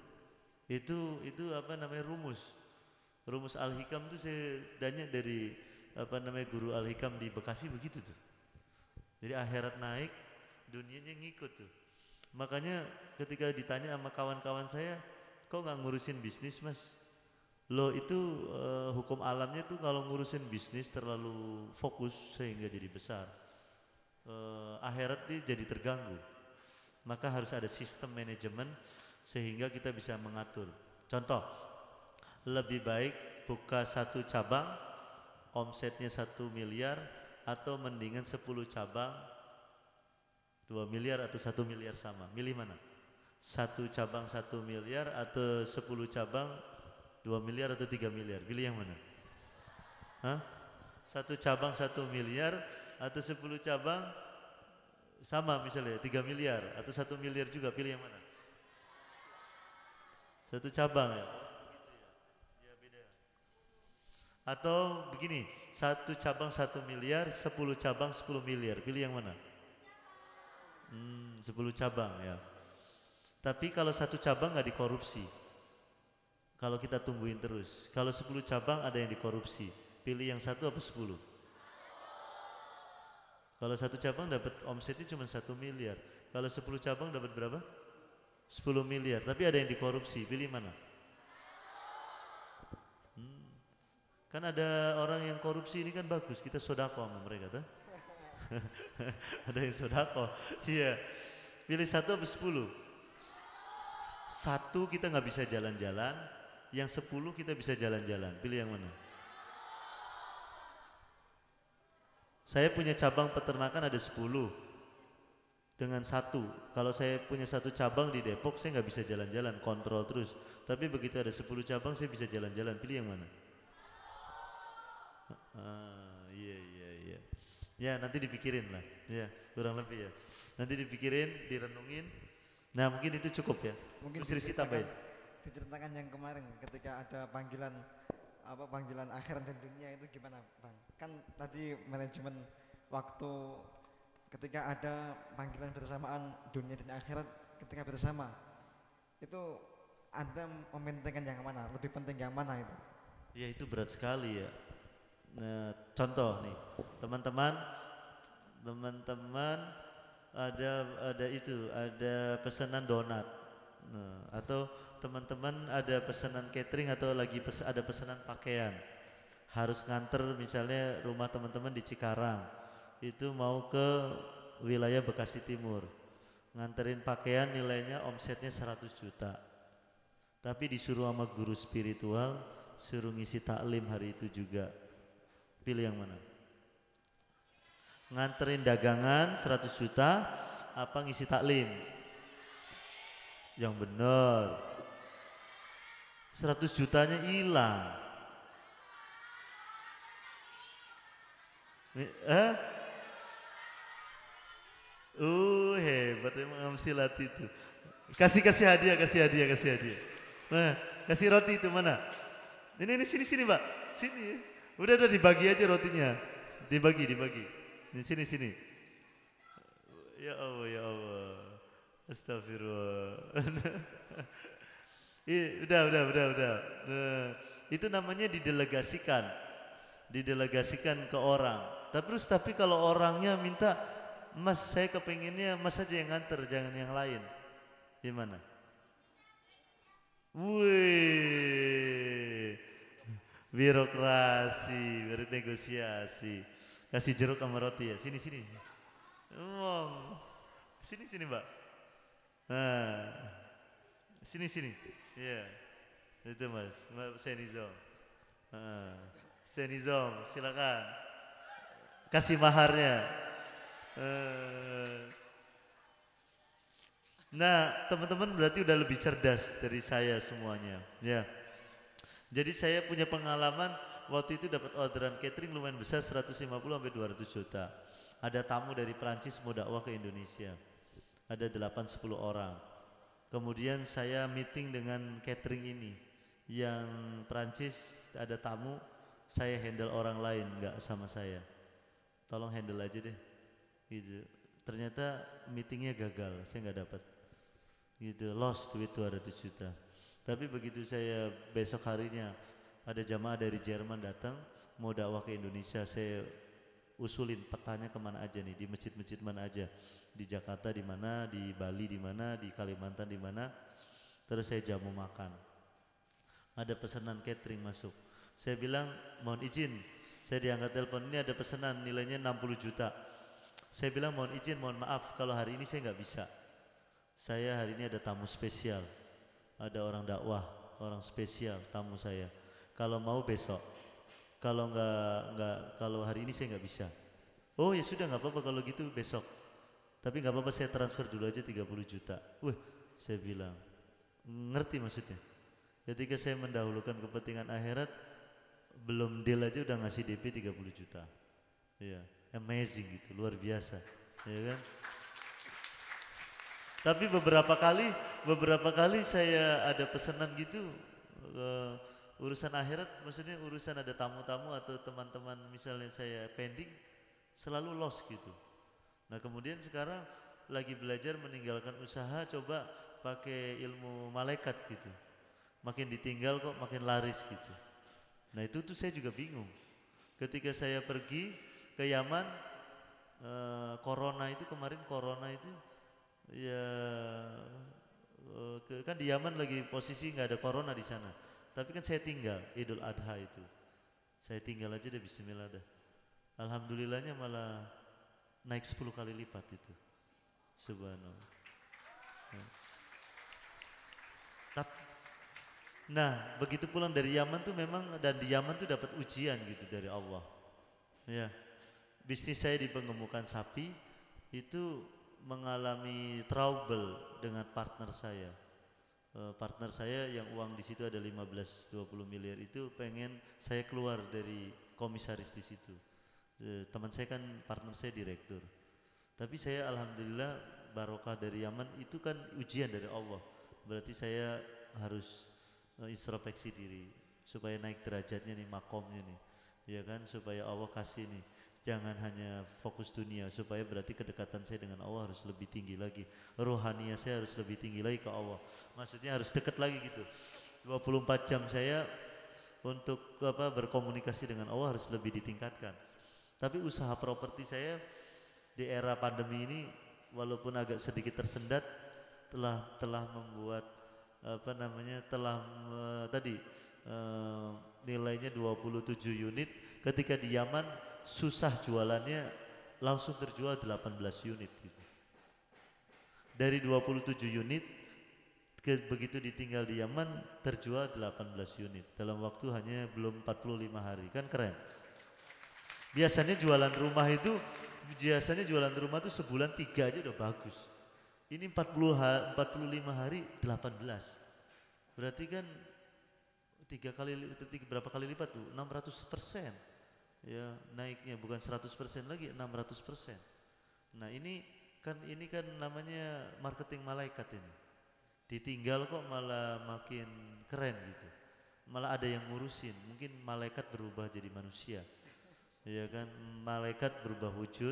Itu itu apa namanya rumus. Rumus Al-Hikam tuh saya tanya dari apa namanya guru Al-Hikam di Bekasi begitu tuh. Jadi akhirat naik, dunianya ngikut tuh. Makanya ketika ditanya sama kawan-kawan saya, kok nggak ngurusin bisnis mas? Lo itu uh, hukum alamnya tuh kalau ngurusin bisnis terlalu fokus sehingga jadi besar. Uh, akhirat nih jadi terganggu. Maka harus ada sistem manajemen sehingga kita bisa mengatur. Contoh, lebih baik buka satu cabang, omsetnya satu miliar atau mendingan sepuluh cabang dua miliar atau satu miliar sama. Milih mana? Satu cabang satu miliar atau sepuluh cabang dua miliar atau tiga miliar? Pilih yang mana? Hah? Satu cabang satu miliar atau sepuluh cabang sama misalnya tiga miliar atau satu miliar juga, pilih yang mana? Satu cabang ya? Atau begini, satu cabang satu miliar, sepuluh cabang sepuluh miliar, pilih yang mana? Hmm, sepuluh cabang ya. Tapi kalau satu cabang nggak dikorupsi, kalau kita tungguin terus. Kalau sepuluh cabang ada yang dikorupsi, pilih yang satu apa sepuluh? Kalau satu cabang dapat omsetnya cuma satu miliar, kalau sepuluh cabang dapat berapa? Sepuluh miliar. Tapi ada yang dikorupsi, pilih mana? Kan ada orang yang korupsi ini kan bagus, kita sodako sama mereka tuh. Ada yang sodako, iya. Pilih satu atau sepuluh? Satu kita nggak bisa jalan-jalan, yang sepuluh kita bisa jalan-jalan. Pilih yang mana? Saya punya cabang peternakan ada sepuluh dengan satu. Kalau saya punya satu cabang di Depok, saya nggak bisa jalan-jalan, kontrol terus. Tapi begitu ada sepuluh cabang, saya bisa jalan-jalan. Pilih yang mana? Ah, iya iya iya. Ya nanti dipikirin lah, ya kurang lebih ya. Nanti dipikirin, direnungin. Nah mungkin itu cukup ya. Mungkin Rizky tambahin. Diceritakan yang kemarin ketika ada panggilan apa panggilan akhirat dan dunia itu gimana bang? Kan tadi manajemen waktu ketika ada panggilan bersamaan dunia dan akhirat ketika bersama itu Anda mementingkan yang mana? Lebih penting yang mana itu? Ya itu berat sekali ya. Nah, contoh nih, teman-teman, teman-teman ada ada itu, ada pesanan donat, nah, atau teman-teman ada pesanan catering atau lagi pes, ada pesanan pakaian, harus nganter misalnya rumah teman-teman di Cikarang, itu mau ke wilayah Bekasi Timur, nganterin pakaian nilainya omsetnya seratus juta, tapi disuruh sama guru spiritual, suruh ngisi taklim hari itu juga. Pilih yang mana? Nganterin dagangan seratus juta apa ngisi taklim? Yang benar. seratus jutanya hilang. Eh? Uh, hebat emang Amsilat itu. Kasih kasih hadiah, kasih hadiah, kasih hadiah. Nah, kasih roti itu mana? Ini ini sini sini, Mbak. Sini. Udah udah dibagi aja rotinya, dibagi dibagi. Di sini sini. Ya Allah, ya Allah. Astagfirullah. Ih, udah, udah, udah, udah. Nah, itu namanya didelegasikan. Didelegasikan ke orang. Tapi terus tapi kalau orangnya minta, Mas saya kepengennya Mas aja yang nganter, jangan yang lain. Gimana? Wih, birokrasi, bernegosiasi. Kasih jeruk sama roti ya, sini sini. Ngomong, sini sini Mbak. Nah, sini sini. Iya, itu Mas, Mbak Senizom. Nah, Senizom, silakan. Kasih maharnya. Nah, teman-teman berarti udah lebih cerdas dari saya semuanya, ya. Jadi saya punya pengalaman waktu itu dapat orderan catering lumayan besar seratus lima puluh sampai dua ratus juta. Ada tamu dari Prancis mau dakwah ke Indonesia. Ada delapan sepuluh orang. Kemudian saya meeting dengan catering ini. Yang Prancis ada tamu, saya handle orang lain, nggak sama saya. Tolong handle aja deh. Gitu. Ternyata meetingnya gagal, saya nggak dapat. Gitu, lost duit dua ratus juta. Tapi begitu saya besok harinya ada jamaah dari Jerman datang mau dakwah ke Indonesia, saya usulin petanya kemana aja nih, di masjid-masjid mana aja, di Jakarta di mana, di Bali di mana, di Kalimantan di mana. Terus saya jamu makan, ada pesanan catering masuk. Saya bilang mohon izin, saya diangkat telepon, ini ada pesanan nilainya enam puluh juta. Saya bilang mohon izin, mohon maaf kalau hari ini saya nggak bisa. Saya hari ini ada tamu spesial, ada orang dakwah, orang spesial tamu saya. Kalau mau besok, kalau nggak nggak kalau hari ini saya nggak bisa. Oh ya sudah nggak apa-apa kalau gitu besok. Tapi nggak apa-apa saya transfer dulu aja tiga puluh juta. Wah, saya bilang ngerti maksudnya. Ketika saya mendahulukan kepentingan akhirat, belum deal aja udah ngasih D P tiga puluh juta. Iya, amazing gitu, luar biasa, ya kan? Tapi beberapa kali, beberapa kali saya ada pesanan gitu, uh, urusan akhirat, maksudnya urusan ada tamu-tamu atau teman-teman misalnya saya pending, selalu lost gitu. Nah kemudian sekarang lagi belajar meninggalkan usaha, coba pakai ilmu malaikat gitu. Makin ditinggal kok makin laris gitu. Nah itu tuh saya juga bingung. Ketika saya pergi ke Yaman, uh, corona itu kemarin corona itu ya uh, ke, kan di Yaman lagi posisi nggak ada corona di sana. Tapi kan saya tinggal Idul Adha itu, saya tinggal aja deh Bismillah dah. Alhamdulillahnya malah naik sepuluh kali lipat itu, subhanallah. Nah. Tapi, nah begitu pulang dari Yaman tuh memang, dan di Yaman tuh dapat ujian gitu dari Allah. Ya, bisnis saya di penggemukan sapi itu mengalami trouble dengan partner saya. Uh, partner saya yang uang di situ ada lima belas dua puluh miliar itu pengen saya keluar dari komisaris di situ. Uh, teman saya kan partner saya direktur. Tapi saya alhamdulillah barokah dari Yaman itu kan ujian dari Allah. Berarti saya harus uh, introspeksi diri supaya naik derajatnya nih, makomnya nih. Ya kan, supaya Allah kasih nih. Jangan hanya fokus dunia, supaya berarti kedekatan saya dengan Allah harus lebih tinggi lagi. Rohaniah saya harus lebih tinggi lagi ke Allah. Maksudnya harus dekat lagi gitu. dua puluh empat jam saya untuk apa berkomunikasi dengan Allah harus lebih ditingkatkan. Tapi usaha properti saya di era pandemi ini walaupun agak sedikit tersendat telah telah membuat apa namanya telah uh, tadi uh, nilainya dua puluh tujuh unit. Ketika di Yaman susah jualannya, langsung terjual delapan belas unit gitu. Dari dua puluh tujuh unit ke, begitu ditinggal di Yaman terjual delapan belas unit dalam waktu hanya belum empat puluh lima hari. Kan keren. Biasanya jualan rumah itu biasanya jualan rumah itu sebulan tiga aja udah bagus. Ini empat puluh empat puluh lima hari delapan belas. Berarti kan tiga kali tiga, berapa kali lipat tuh? enam ratus persen. Ya, naiknya bukan seratus persen lagi, enam ratus persen. Nah, ini kan ini kan namanya marketing malaikat ini. Ditinggal kok malah makin keren gitu. Malah ada yang ngurusin. Mungkin malaikat berubah jadi manusia. Ya kan, malaikat berubah wujud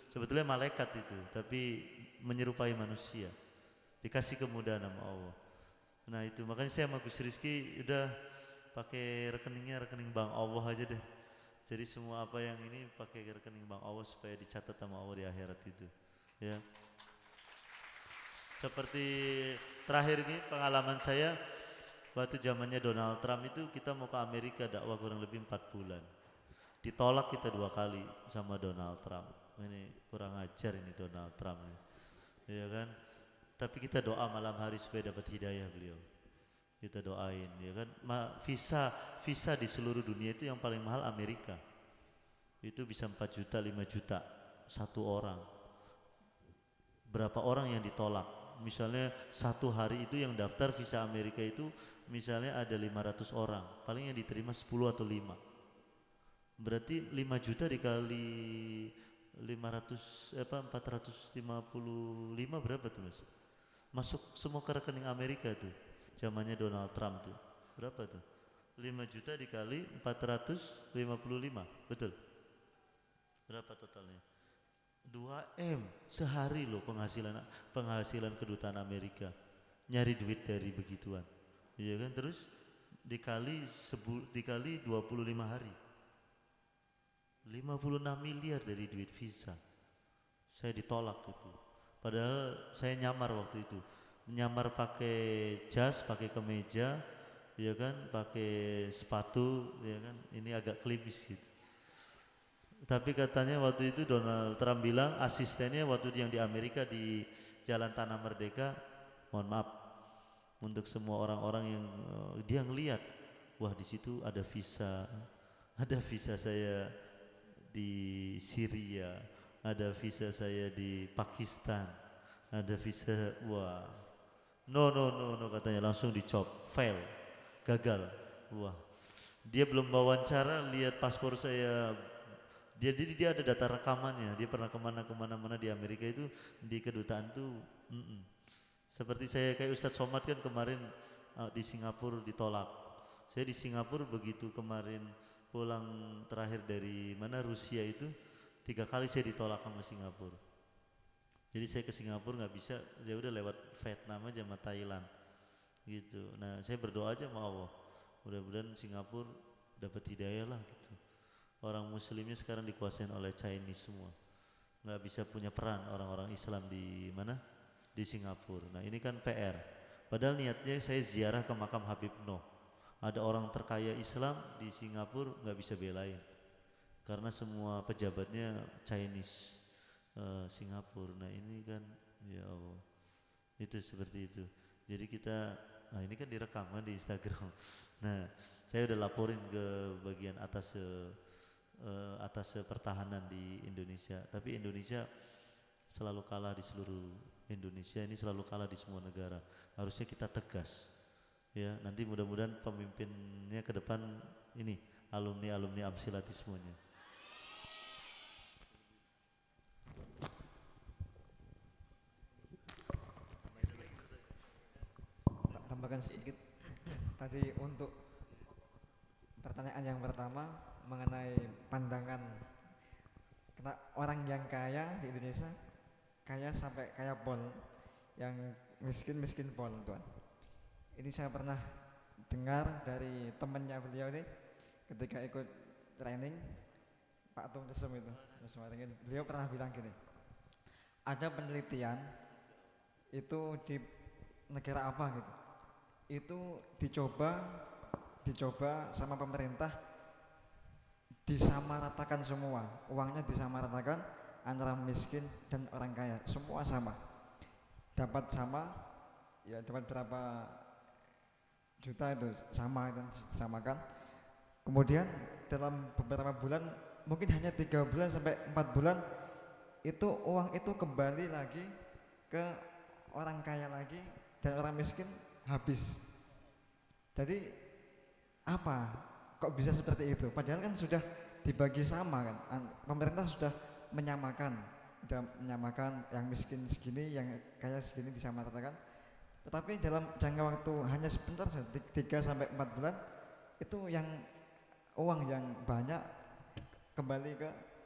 sebetulnya malaikat itu, tapi menyerupai manusia, dikasih kemudahan sama Allah. Nah itu makanya saya sama Gus Rizky udah pakai rekeningnya rekening bank Allah aja deh. Jadi semua apa yang ini pakai rekening bank Allah supaya dicatat sama Allah di akhirat itu. Ya. Seperti terakhir ini pengalaman saya waktu zamannya Donald Trump itu kita mau ke Amerika dakwah kurang lebih empat bulan. Ditolak kita dua kali sama Donald Trump. Ini kurang ajar ini Donald Trump ini. Ya kan? Tapi kita doa malam hari supaya dapat hidayah beliau. Kita doain ya kan. Ma, visa visa di seluruh dunia itu yang paling mahal Amerika. Itu bisa empat juta, lima juta satu orang. Berapa orang yang ditolak? Misalnya satu hari itu yang daftar visa Amerika itu misalnya ada lima ratus orang, paling yang diterima sepuluh atau lima. Berarti lima juta dikali lima ratus apa empat ratus lima puluh lima berapa tuh Mas? Masuk semua ke rekening Amerika tuh. Zamannya Donald Trump tuh. Berapa tuh? lima juta dikali empat ratus lima puluh lima. Betul? Berapa totalnya? dua M sehari loh penghasilan penghasilan kedutaan Amerika. Nyari duit dari begituan. Iya kan? Terus dikali sebu, dikali dua puluh lima hari. lima puluh enam miliar dari duit visa. Saya ditolak itu. Padahal saya nyamar waktu itu. Nyamar pakai jas, pakai kemeja, ya kan, pakai sepatu, ya kan. Ini agak klimis gitu. Tapi katanya waktu itu Donald Trump bilang asistennya waktu yang di Amerika di Jalan Tanah Merdeka, mohon maaf untuk semua orang-orang yang uh, dia ngelihat, wah di situ ada visa, ada visa saya di Syria, ada visa saya di Pakistan, ada visa, wah, no no no no katanya langsung dicop, fail, gagal, wah, dia belum wawancara lihat paspor saya. Dia, dia, dia ada data rekamannya, dia pernah kemana kemana mana di Amerika itu di kedutaan tuh, mm -mm. Seperti saya kayak Ustadz Somad kan kemarin uh, di Singapura ditolak. Saya di Singapura begitu kemarin pulang terakhir dari mana Rusia itu tiga kali saya ditolak sama Singapura. Jadi saya ke Singapura nggak bisa, ya udah lewat Vietnam aja sama Thailand, gitu. Nah saya berdoa aja sama Allah, mudah-mudahan Singapura dapat hidayah lah gitu. Orang muslimnya sekarang dikuasain oleh Chinese semua, nggak bisa punya peran orang-orang Islam di mana di Singapura. Nah ini kan P R, padahal niatnya saya ziarah ke makam Habib Noh. Ada orang terkaya Islam di Singapura nggak bisa belain karena semua pejabatnya Chinese uh, Singapura. Nah ini kan ya Allah, itu seperti itu. Jadi kita, nah ini kan direkam kan di Instagram. Nah saya udah laporin ke bagian atas uh, Uh, atas uh, pertahanan di Indonesia, tapi Indonesia selalu kalah di seluruh Indonesia ini selalu kalah di semua negara. Harusnya kita tegas, ya. Nanti mudah-mudahan pemimpinnya ke depan ini alumni alumni Amsilati semuanya. Tambahkan sedikit tadi untuk pertanyaan yang pertama mengenai pandangan orang yang kaya di Indonesia, kaya sampai kaya pol, yang miskin miskin pol, Tuan. Ini saya pernah dengar dari temannya beliau ini ketika ikut training Pak Tung Desem itu, beliau pernah bilang gini, ada penelitian itu di negara apa gitu, itu dicoba dicoba sama pemerintah disamaratakan semua, uangnya disamaratakan antara miskin dan orang kaya, semua sama, dapat sama, ya dapat berapa juta itu sama, itu disamakan. Kemudian dalam beberapa bulan, mungkin hanya tiga bulan sampai empat bulan, itu uang itu kembali lagi ke orang kaya lagi dan orang miskin habis. Jadi apa? Kok bisa seperti itu? Padahal kan sudah dibagi sama kan, pemerintah sudah menyamakan, sudah menyamakan yang miskin segini, yang kaya segini disamaratakan. Tetapi dalam jangka waktu hanya sebentar saja, tiga sampai empat bulan, itu yang uang yang banyak kembali ke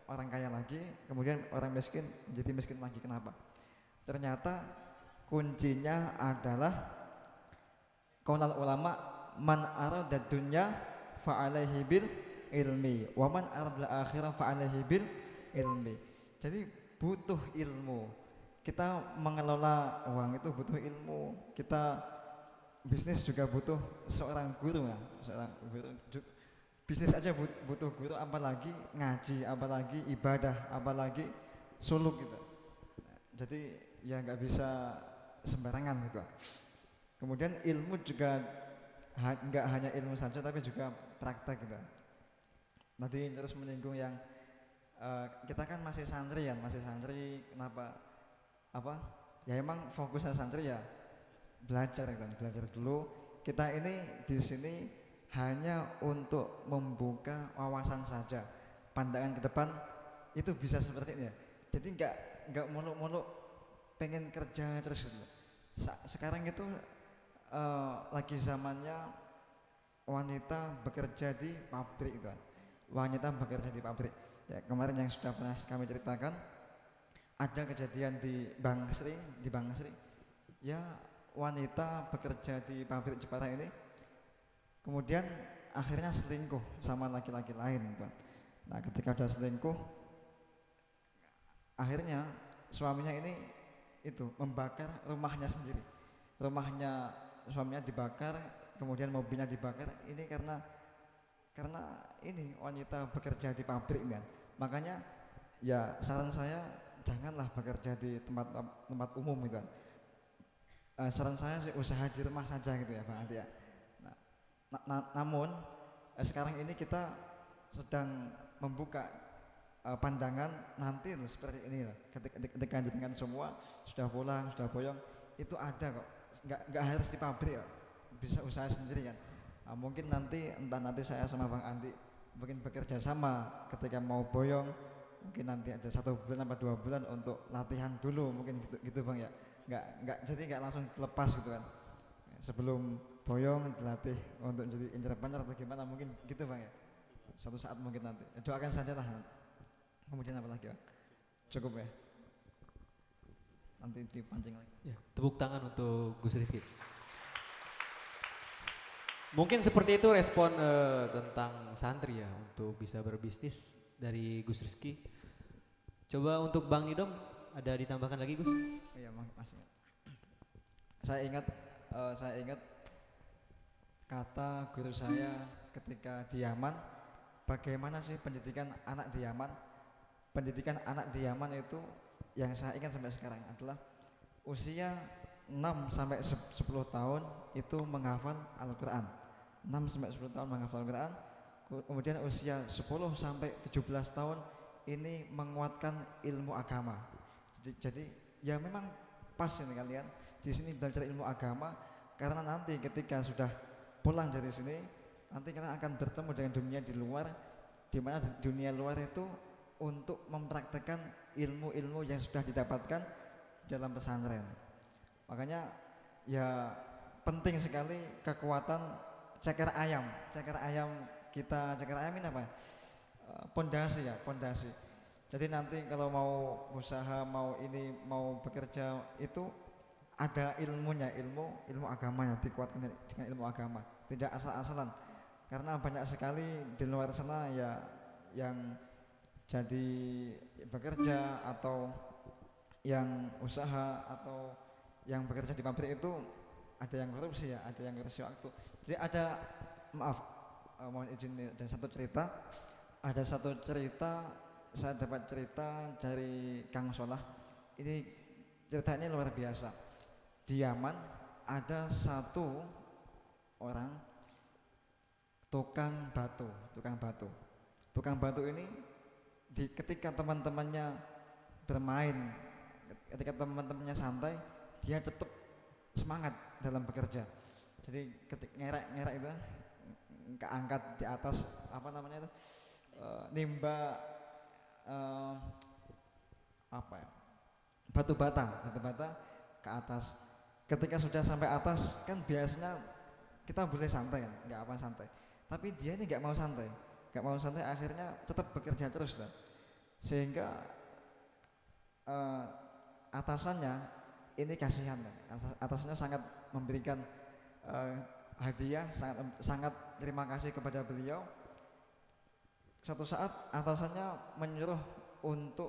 orang kaya lagi, kemudian orang miskin menjadi miskin lagi. Kenapa? Ternyata kuncinya adalah qaulul ulama, man arada dunya fa'alaihi bil ilmi wa man arada akhirah fa'alaihi bil ilmi. Jadi butuh ilmu. Kita mengelola uang itu butuh ilmu. Kita bisnis juga butuh seorang guru ya, seorang guru. Bisnis aja butuh guru, apalagi ngaji, apalagi ibadah, apalagi suluk gitu. Jadi ya nggak bisa sembarangan gitu. Kemudian ilmu juga nggak hanya ilmu saja, tapi juga praktek gitu. Tadi terus menyinggung yang uh, kita kan masih santri ya, masih santri. Kenapa? Apa? Ya emang fokusnya santri ya belajar gitu, belajar dulu. Kita ini di sini hanya untuk membuka wawasan saja, pandangan ke depan itu bisa seperti ini ya. Jadi nggak nggak muluk-muluk pengen kerja terus gitu. Sekarang itu uh, lagi zamannya wanita bekerja di pabrik gitu kan. Wanita bekerja di pabrik. Ya kemarin yang sudah pernah kami ceritakan, ada kejadian di Bang Sri, di Bang Sri. Ya wanita bekerja di pabrik Jepara ini, kemudian akhirnya selingkuh sama laki-laki lain gitu. Nah ketika udah selingkuh, akhirnya suaminya ini itu membakar rumahnya sendiri. Rumahnya suaminya dibakar, kemudian mobilnya dibakar. Ini karena karena ini wanita bekerja di pabrik kan. Makanya ya saran saya janganlah bekerja di tempat tempat umum gitu kan. Uh, saran saya sih usaha di rumah saja gitu ya Bang Andi ya. Nah, na na namun eh, sekarang ini kita sedang membuka uh, pandangan nanti loh seperti ini loh. Ketika, ketika jenengan semua sudah pulang, sudah boyong, itu ada kok. Nggak nggak harus di pabrik kok. Bisa usaha sendiri kan. Nah, mungkin nanti entah nanti saya sama Bang Andi mungkin bekerja sama ketika mau boyong, mungkin nanti ada satu bulan atau dua bulan untuk latihan dulu mungkin gitu, gitu Bang ya. Nggak nggak jadi nggak langsung dilepas gitu kan. Sebelum boyong dilatih untuk jadi entrepreneur atau gimana mungkin gitu Bang ya. Suatu saat mungkin nanti. Ya, doakan saja lah. Kemudian apa lagi Bang? Cukup ya. Nanti dipancing lagi. Ya, tepuk tangan untuk Gus Rizky. Mungkin seperti itu respon uh, tentang santri ya untuk bisa berbisnis dari Gus Rizky. Coba untuk Bang Nidom ada ditambahkan lagi Gus? Iya masih. Saya ingat, uh, saya ingat kata guru saya ketika di Yaman, bagaimana sih pendidikan anak di Yaman? Pendidikan anak di Yaman itu yang saya ingat sampai sekarang adalah usia enam sampai sepuluh tahun itu menghafal Al-Quran. enam sampai sepuluh tahun menghafal Al-Quran. Kemudian usia sepuluh sampai tujuh belas tahun ini menguatkan ilmu agama. Jadi, jadi ya memang pas ini kalian di sini belajar ilmu agama, karena nanti ketika sudah pulang dari sini nanti kalian akan bertemu dengan dunia di luar, di mana dunia luar itu untuk mempraktekkan ilmu-ilmu yang sudah didapatkan dalam pesantren. Makanya ya penting sekali kekuatan ceker ayam, ceker ayam kita, ceker ayam ini apa? Pondasi ya, pondasi. Jadi nanti kalau mau usaha, mau ini, mau bekerja itu ada ilmunya, ilmu ilmu agamanya, dikuatkan dengan ilmu agama, tidak asal-asalan. Karena banyak sekali di luar sana ya yang jadi bekerja atau yang usaha atau yang bekerja di pabrik itu ada yang korupsi ya, ada yang korupsi waktu. Jadi ada, maaf, uh, mohon izin dan satu cerita, ada satu cerita, saya dapat cerita dari Kang Solah. Ini ceritanya luar biasa. Di Yaman ada satu orang tukang batu, tukang batu. Tukang batu ini di, ketika teman-temannya bermain, ketika teman-temannya santai, dia tetap semangat dalam bekerja. Jadi ketika ngerek-ngerek itu keangkat di atas apa namanya itu e, nimba e, apa ya, batu bata, batu bata ke atas. Ketika sudah sampai atas kan biasanya kita boleh santai kan, nggak apa santai. Tapi dia ini nggak mau santai, nggak mau santai, akhirnya tetap bekerja terus kan. sehingga uh, atasannya ini kasihan, atasannya sangat memberikan uh, hadiah, sangat sangat terima kasih kepada beliau. Suatu saat atasannya menyuruh untuk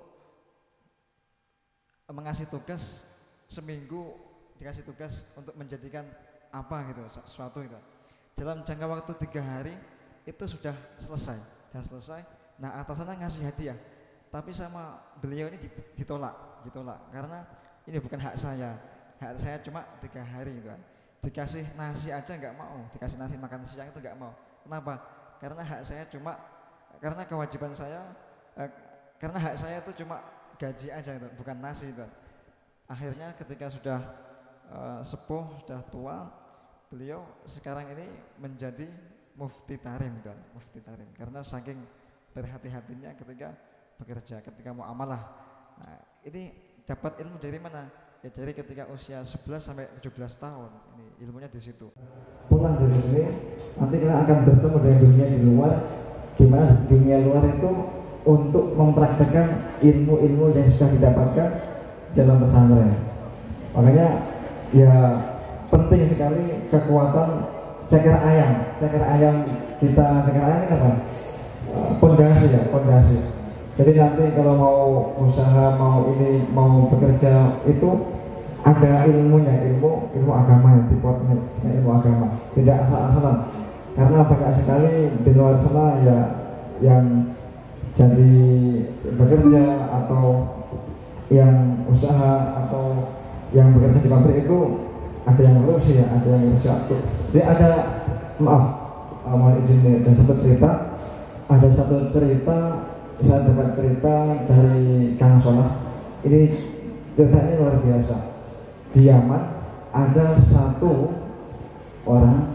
mengasih tugas seminggu, dikasih tugas untuk menjadikan apa gitu, sesuatu gitu. Dalam jangka waktu tiga hari itu sudah selesai, sudah selesai. Nah atasannya ngasih hadiah, tapi sama beliau ini ditolak, ditolak karena ini bukan hak saya, hak saya cuma tiga hari gitu kan. Dikasih nasi aja nggak mau, dikasih nasi makan siang itu nggak mau. Kenapa? Karena hak saya cuma, karena kewajiban saya, eh, karena hak saya itu cuma gaji aja itu, bukan nasi itu. Akhirnya ketika sudah uh, sepuh, sudah tua, beliau sekarang ini menjadi mufti tarim kan, mufti tarim karena saking berhati-hatinya ketika bekerja, ketika mau amalah. Nah, ini dapat ilmu dari mana? Ya dari ketika usia sebelas sampai tujuh belas tahun. Ini ilmunya di situ. Pulang dari sini, nanti kita akan bertemu dengan dunia di luar, di mana dunia luar itu untuk mempraktekkan ilmu-ilmu yang sudah didapatkan dalam pesantren. Makanya ya penting sekali kekuatan ceker ayam. Ceker ayam kita, ceker ayam ini apa? Pondasi ya, pondasi. Jadi nanti kalau mau usaha, mau ini, mau bekerja itu ada ilmunya, ilmu ilmu agama yang dibuatnya ilmu agama, tidak asal-asalan. Karena banyak sekali di luar sana ya yang jadi bekerja atau yang usaha atau yang bekerja di pabrik itu ada yang korupsi ya, ada yang korupsi. Jadi ada, maaf, mohon izin dan satu cerita, ada satu cerita saya dapat cerita dari Kang Solah. Ini ceritanya luar biasa. Di Yaman ada satu orang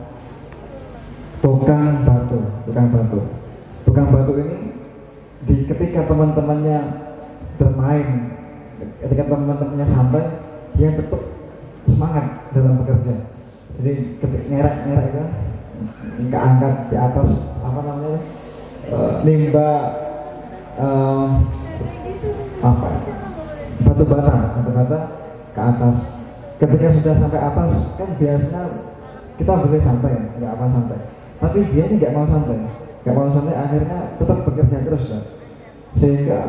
tukang batu, tukang batu, tukang batu ini di ketika teman-temannya bermain, ketika teman-temannya santai, dia tetap semangat dalam bekerja. Jadi ketika ngerek-ngerek itu nggak angkat di atas apa namanya uh, nimba uh, apa batu bata, batu bata ke atas. Ketika sudah sampai atas kan biasanya kita boleh santai, nggak apa santai. Tapi dia ini nggak mau santai, nggak mau santai, akhirnya tetap bekerja terus ya. Sehingga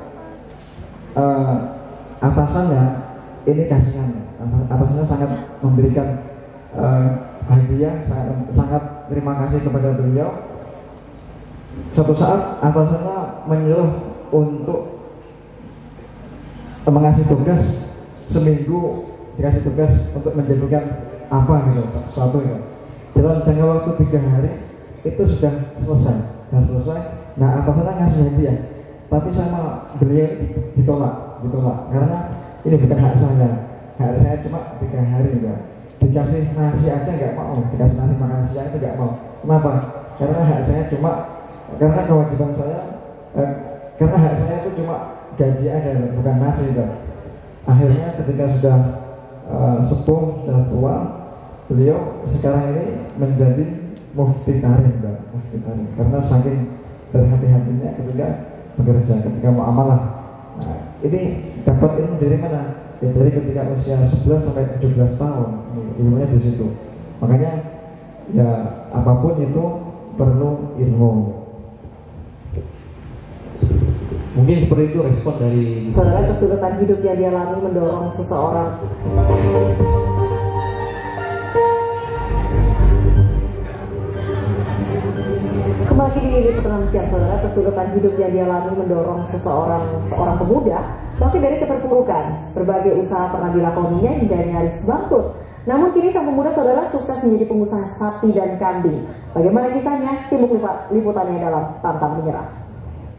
uh, atasannya ini kasihan, atasannya sangat memberikan uh, hadiah, sangat, sangat terima kasih kepada beliau. Suatu saat atasannya menyuruh untuk mengasih tugas seminggu, dikasih tugas untuk menjadikan apa gitu, sesuatu gitu. Dalam jangka waktu tiga hari itu sudah selesai, sudah selesai. Nah atasannya ngasih hadiah, tapi sama beliau ditolak, ditolak karena ini bukan hak saya, hak saya cuma tiga hari gitu. Dikasih nasi aja nggak mau, dikasih nasi makan siang itu nggak mau. Kenapa? Karena hak saya cuma, karena kewajiban saya, eh, karena hak saya itu cuma gaji aja, bukan nasi gitu. Akhirnya ketika sudah uh, sepuh, sudah tua, beliau sekarang ini menjadi mufti tarim, mufti tarim karena saking berhati-hatinya ketika bekerja, ketika mau amalah. Nah, ini dapat ilmu dari mana? Ya dari ketika usia sebelas sampai tujuh belas tahun, ilmunya di situ. Makanya ya apapun itu perlu ilmu. Mungkin seperti itu respon dari saudara. Kesulitan hidup yang dialami mendorong seseorang kembali di liputan siang saudara. Kesulitan hidup yang dialami mendorong seseorang seorang pemuda bangkit dari keterpurukan. Berbagai usaha pernah dilakoninya hingga nyaris bangkrut. Namun kini sang pemuda saudara sukses menjadi pengusaha sapi dan kambing. Bagaimana kisahnya? Simak liputannya dalam Pantang Menyerah.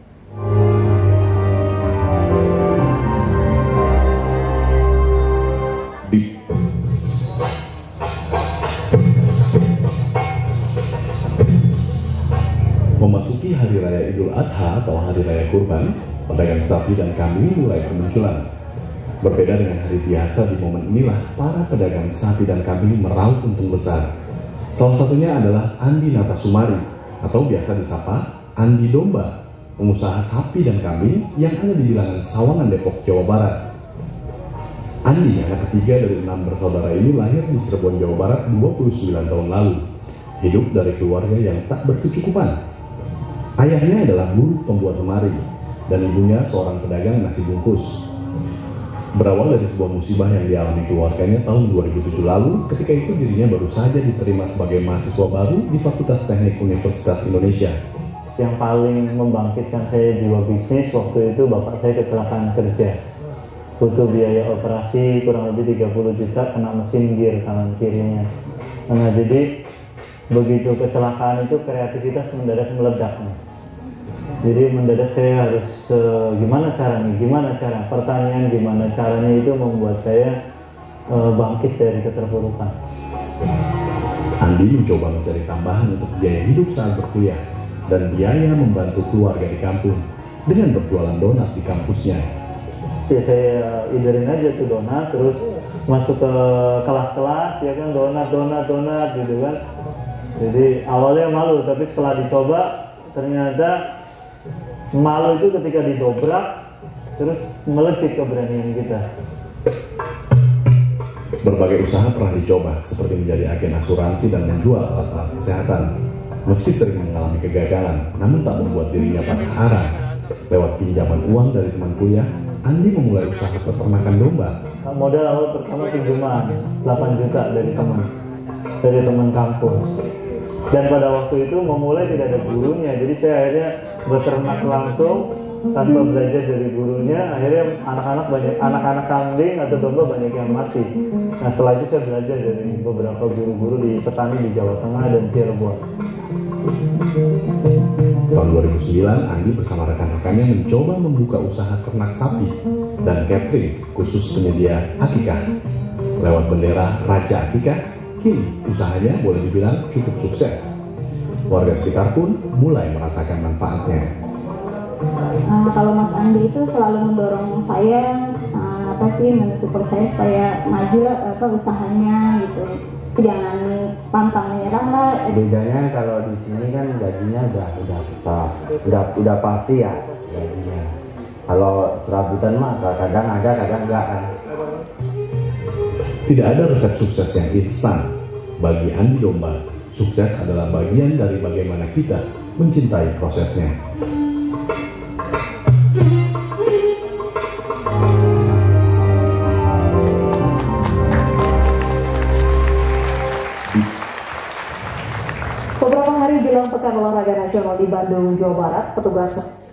Memasuki Hari Raya Idul Adha atau Hari Raya Kurban, pedagang sapi dan kambing mulai bermunculan. Berbeda dengan hari biasa, di momen inilah para pedagang sapi dan kambing meraup untung besar. Salah satunya adalah Andi Natasumari atau biasa disapa Andi Domba. pengusaha sapi dan kambing yang ada di bilangan Sawangan, Depok, Jawa Barat. Andi, anak ketiga dari enam bersaudara ini, lahir di Cirebon, Jawa Barat dua puluh sembilan tahun lalu. Hidup dari keluarga yang tak berkecukupan. Ayahnya adalah buruh pembuat lemari dan ibunya seorang pedagang nasi bungkus. Berawal dari sebuah musibah yang dialami keluarganya tahun dua ribu tujuh lalu, ketika itu dirinya baru saja diterima sebagai mahasiswa baru di Fakultas Teknik Universitas Indonesia. Yang paling membangkitkan saya jiwa bisnis waktu itu bapak saya kecelakaan kerja. Butuh biaya operasi kurang lebih tiga puluh juta, kena mesin gear kanan kirinya. Nah jadi begitu kecelakaan itu kreativitas mendadak meledak, Mas. Jadi mendadak saya harus uh, gimana caranya, gimana cara, pertanyaan gimana caranya itu membuat saya uh, bangkit dari keterpurukan. Andi mencoba mencari tambahan untuk biaya hidup saat berkuliah dan biaya membantu keluarga di kampung dengan berjualan donat di kampusnya. Ya saya iderin aja tuh donat, terus masuk ke kelas-kelas ya kan, donat, donat, donat gitu kan. Jadi awalnya malu, tapi setelah dicoba ternyata malu itu ketika didobrak, terus melejit keberanian kita. Berbagai usaha pernah dicoba, seperti menjadi agen asuransi dan menjual alat-alat kesehatan. Meski sering mengalami kegagalan, namun tak membuat dirinya patah arang. Lewat pinjaman uang dari teman kuliah, Andi memulai usaha peternakan domba. Modal awal pertama pinjaman delapan juta dari teman, dari teman kampus. Dan pada waktu itu memulai tidak ada gurunya, jadi saya akhirnya beternak langsung tanpa belajar dari gurunya. Akhirnya anak-anak banyak, anak-anak kambing atau domba banyak yang mati. Nah setelah itu saya belajar dari beberapa guru-guru di petani di Jawa Tengah dan Cirebon. Tahun dua ribu sembilan, Andi bersama rekan-rekannya mencoba membuka usaha ternak sapi dan catering khusus penyedia akikah. Lewat bendera Raja Akikah, kini usahanya boleh dibilang cukup sukses. Warga sekitar pun mulai merasakan manfaatnya. Uh, kalau Mas Andi itu selalu mendorong saya, uh, apa sih, mensupport saya supaya maju apa usahanya gitu. Jangan pantang menyerah lah. Bedanya kalau di sini kan gajinya udah udah tetap, udah udah pasti ya gajinya. Kalau serabutan mah kadang ada, kadang enggak kan. Tidak ada resep sukses yang instan. Bagi Andi Domba, sukses adalah bagian dari bagaimana kita mencintai prosesnya. Beberapa hari jelang Pekan Olahraga Nasional di Bandung, Jawa Barat, petugas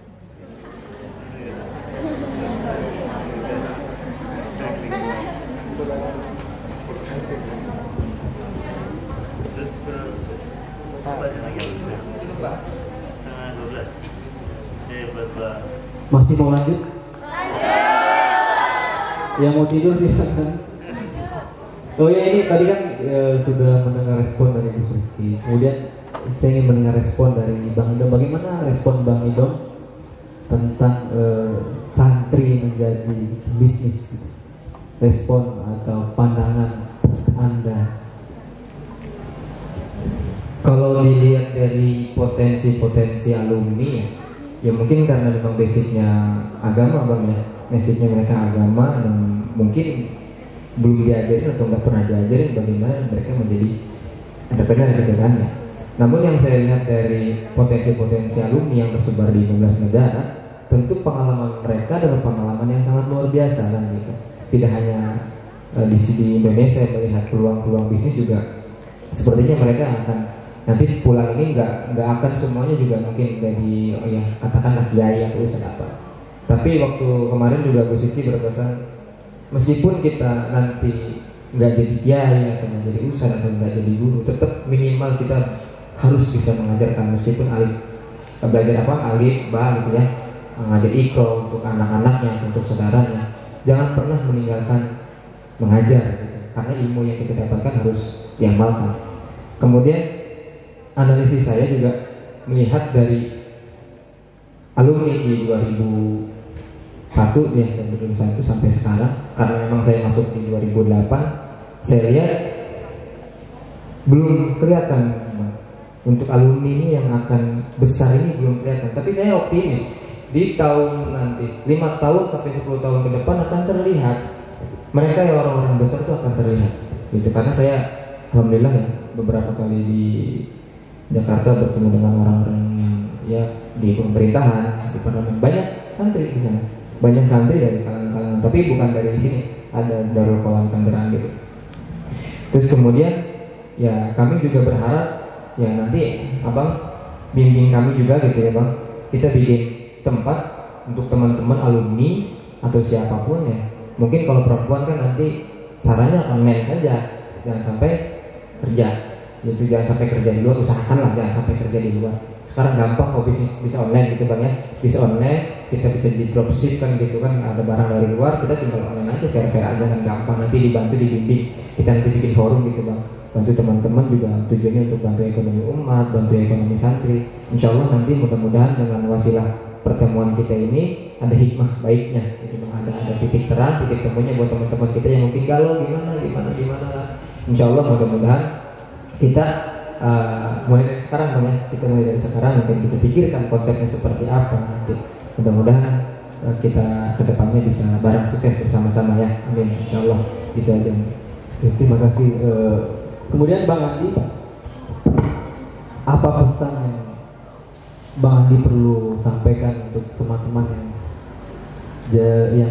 masih mau lanjut? Yang mau tidur silakan. Oh ya, ini tadi kan e, sudah mendengar respon dari Bu Rizky. Kemudian saya ingin mendengar respon dari Bang Idom. Bagaimana respon Bang Idom tentang e, santri menjadi bisnis? Respon atau pandangan Anda? Kalau dilihat dari potensi-potensi alumni ya, ya mungkin karena memang basicnya agama Bang ya, basicnya mereka agama dan mungkin belum diajarin atau nggak pernah diajarin bagaimana mereka menjadi entrepreneur gitu kan ya. Namun yang saya lihat dari potensi-potensi alumni yang tersebar di lima belas negara, tentu pengalaman mereka adalah pengalaman yang sangat luar biasa kan gitu. Tidak hanya uh, di, di Indonesia melihat peluang-peluang bisnis juga, sepertinya mereka akan nanti pulang ini nggak nggak akan semuanya juga mungkin dari oh ya katakanlah kiai atau ustaz apa. Tapi waktu kemarin juga Bu Sisti berpesan, meskipun kita nanti nggak jadi kiai atau nggak jadi ustaz atau nggak jadi guru, tetap minimal kita harus bisa mengajarkan meskipun alif belajar apa alif ba gitu ya, mengajar ikro untuk anak-anaknya, untuk saudaranya. Jangan pernah meninggalkan mengajar gitu, karena ilmu yang kita dapatkan harus diamalkan. Kemudian analisis saya juga melihat dari alumni di dua ribu satu ya, dan dua ribu satu sampai sekarang, karena memang saya masuk di dua ribu delapan, saya lihat belum kelihatan untuk alumni ini yang akan besar ini belum kelihatan. Tapi saya optimis di tahun nanti lima tahun sampai sepuluh tahun ke depan akan terlihat mereka yang orang-orang besar itu akan terlihat. Gitu karena saya alhamdulillah ya beberapa kali di Jakarta bertemu dengan orang-orang yang ya di pemerintahan, di parlemen, banyak santri di sana, banyak santri dari kalangan-kalangan, tapi bukan dari di sini, ada Darul Kolam Tangerang gitu. Terus kemudian ya kami juga berharap ya nanti abang bimbing kami juga gitu ya bang, kita bikin tempat untuk teman-teman alumni atau siapapun ya. Mungkin kalau perempuan kan nanti sarannya online saja, jangan sampai kerja, itu jangan sampai kerja di luar, usahakanlah jangan sampai kerja di luar. Sekarang gampang kok bisnis bisa online gitu bang ya, bisa online, kita bisa di dropship kan gitu kan, ada barang dari luar, kita tinggal online aja, share-share aja kan gampang, nanti dibantu dibimbing, kita nanti bikin forum gitu bang, bantu teman-teman juga tujuannya untuk bantu ekonomi umat, bantu ekonomi santri. Insya Allah nanti mudah-mudahan dengan wasilah pertemuan kita ini ada hikmah baiknya, gitu bang, ada ada titik terang, titik temunya buat teman-teman kita yang mungkin galau gimana gimana gimana lah. Insya Allah mudah-mudahan kita uh, mulai dari sekarang bang ya, kita mulai dari sekarang mungkin kita pikirkan konsepnya seperti apa nanti. Mudah-mudahan uh, kita kedepannya bisa bareng sukses bersama-sama ya, amin. Insya Allah itu aja. Ya, terima kasih. Uh, kemudian Bang Andi, apa pesan yang Bang Andi perlu sampaikan untuk teman-teman yang yang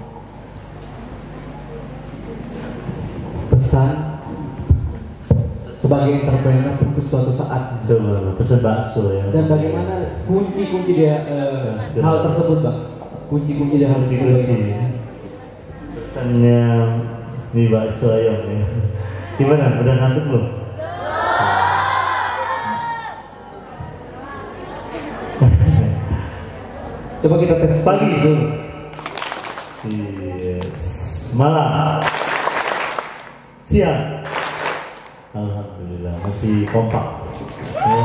pesan sebagai entrepreneur untuk suatu saat? Coba pesan bakso ya. Dan bagaimana kunci-kunci dia uh, hal tersebut bang? Kunci-kunci dia hal tersebut. Pesannya mie bakso ayam ya. Gimana? Udah ngantuk belum? Coba kita tes pagi dulu. Yes. Malam. Siang. Alhamdulillah masih kompak. Ya.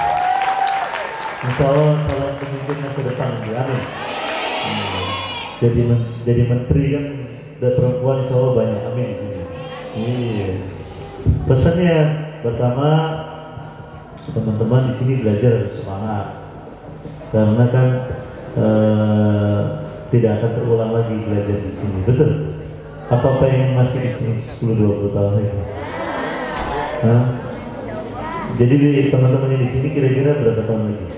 Insya Allah kalau pemimpinnya ke depan nanti, amin. Hmm. Jadi men jadi menteri kan dan perempuan insya Allah banyak, amin di sini. Iya. Pesannya pertama teman-teman di sini belajar harus semangat karena kan Uh, tidak akan terulang lagi belajar di sini, betul? Apa pengen masih di sini sepuluh dua puluh tahun lagi? Hah? Jadi teman-teman yang di sini kira-kira berapa tahun lagi?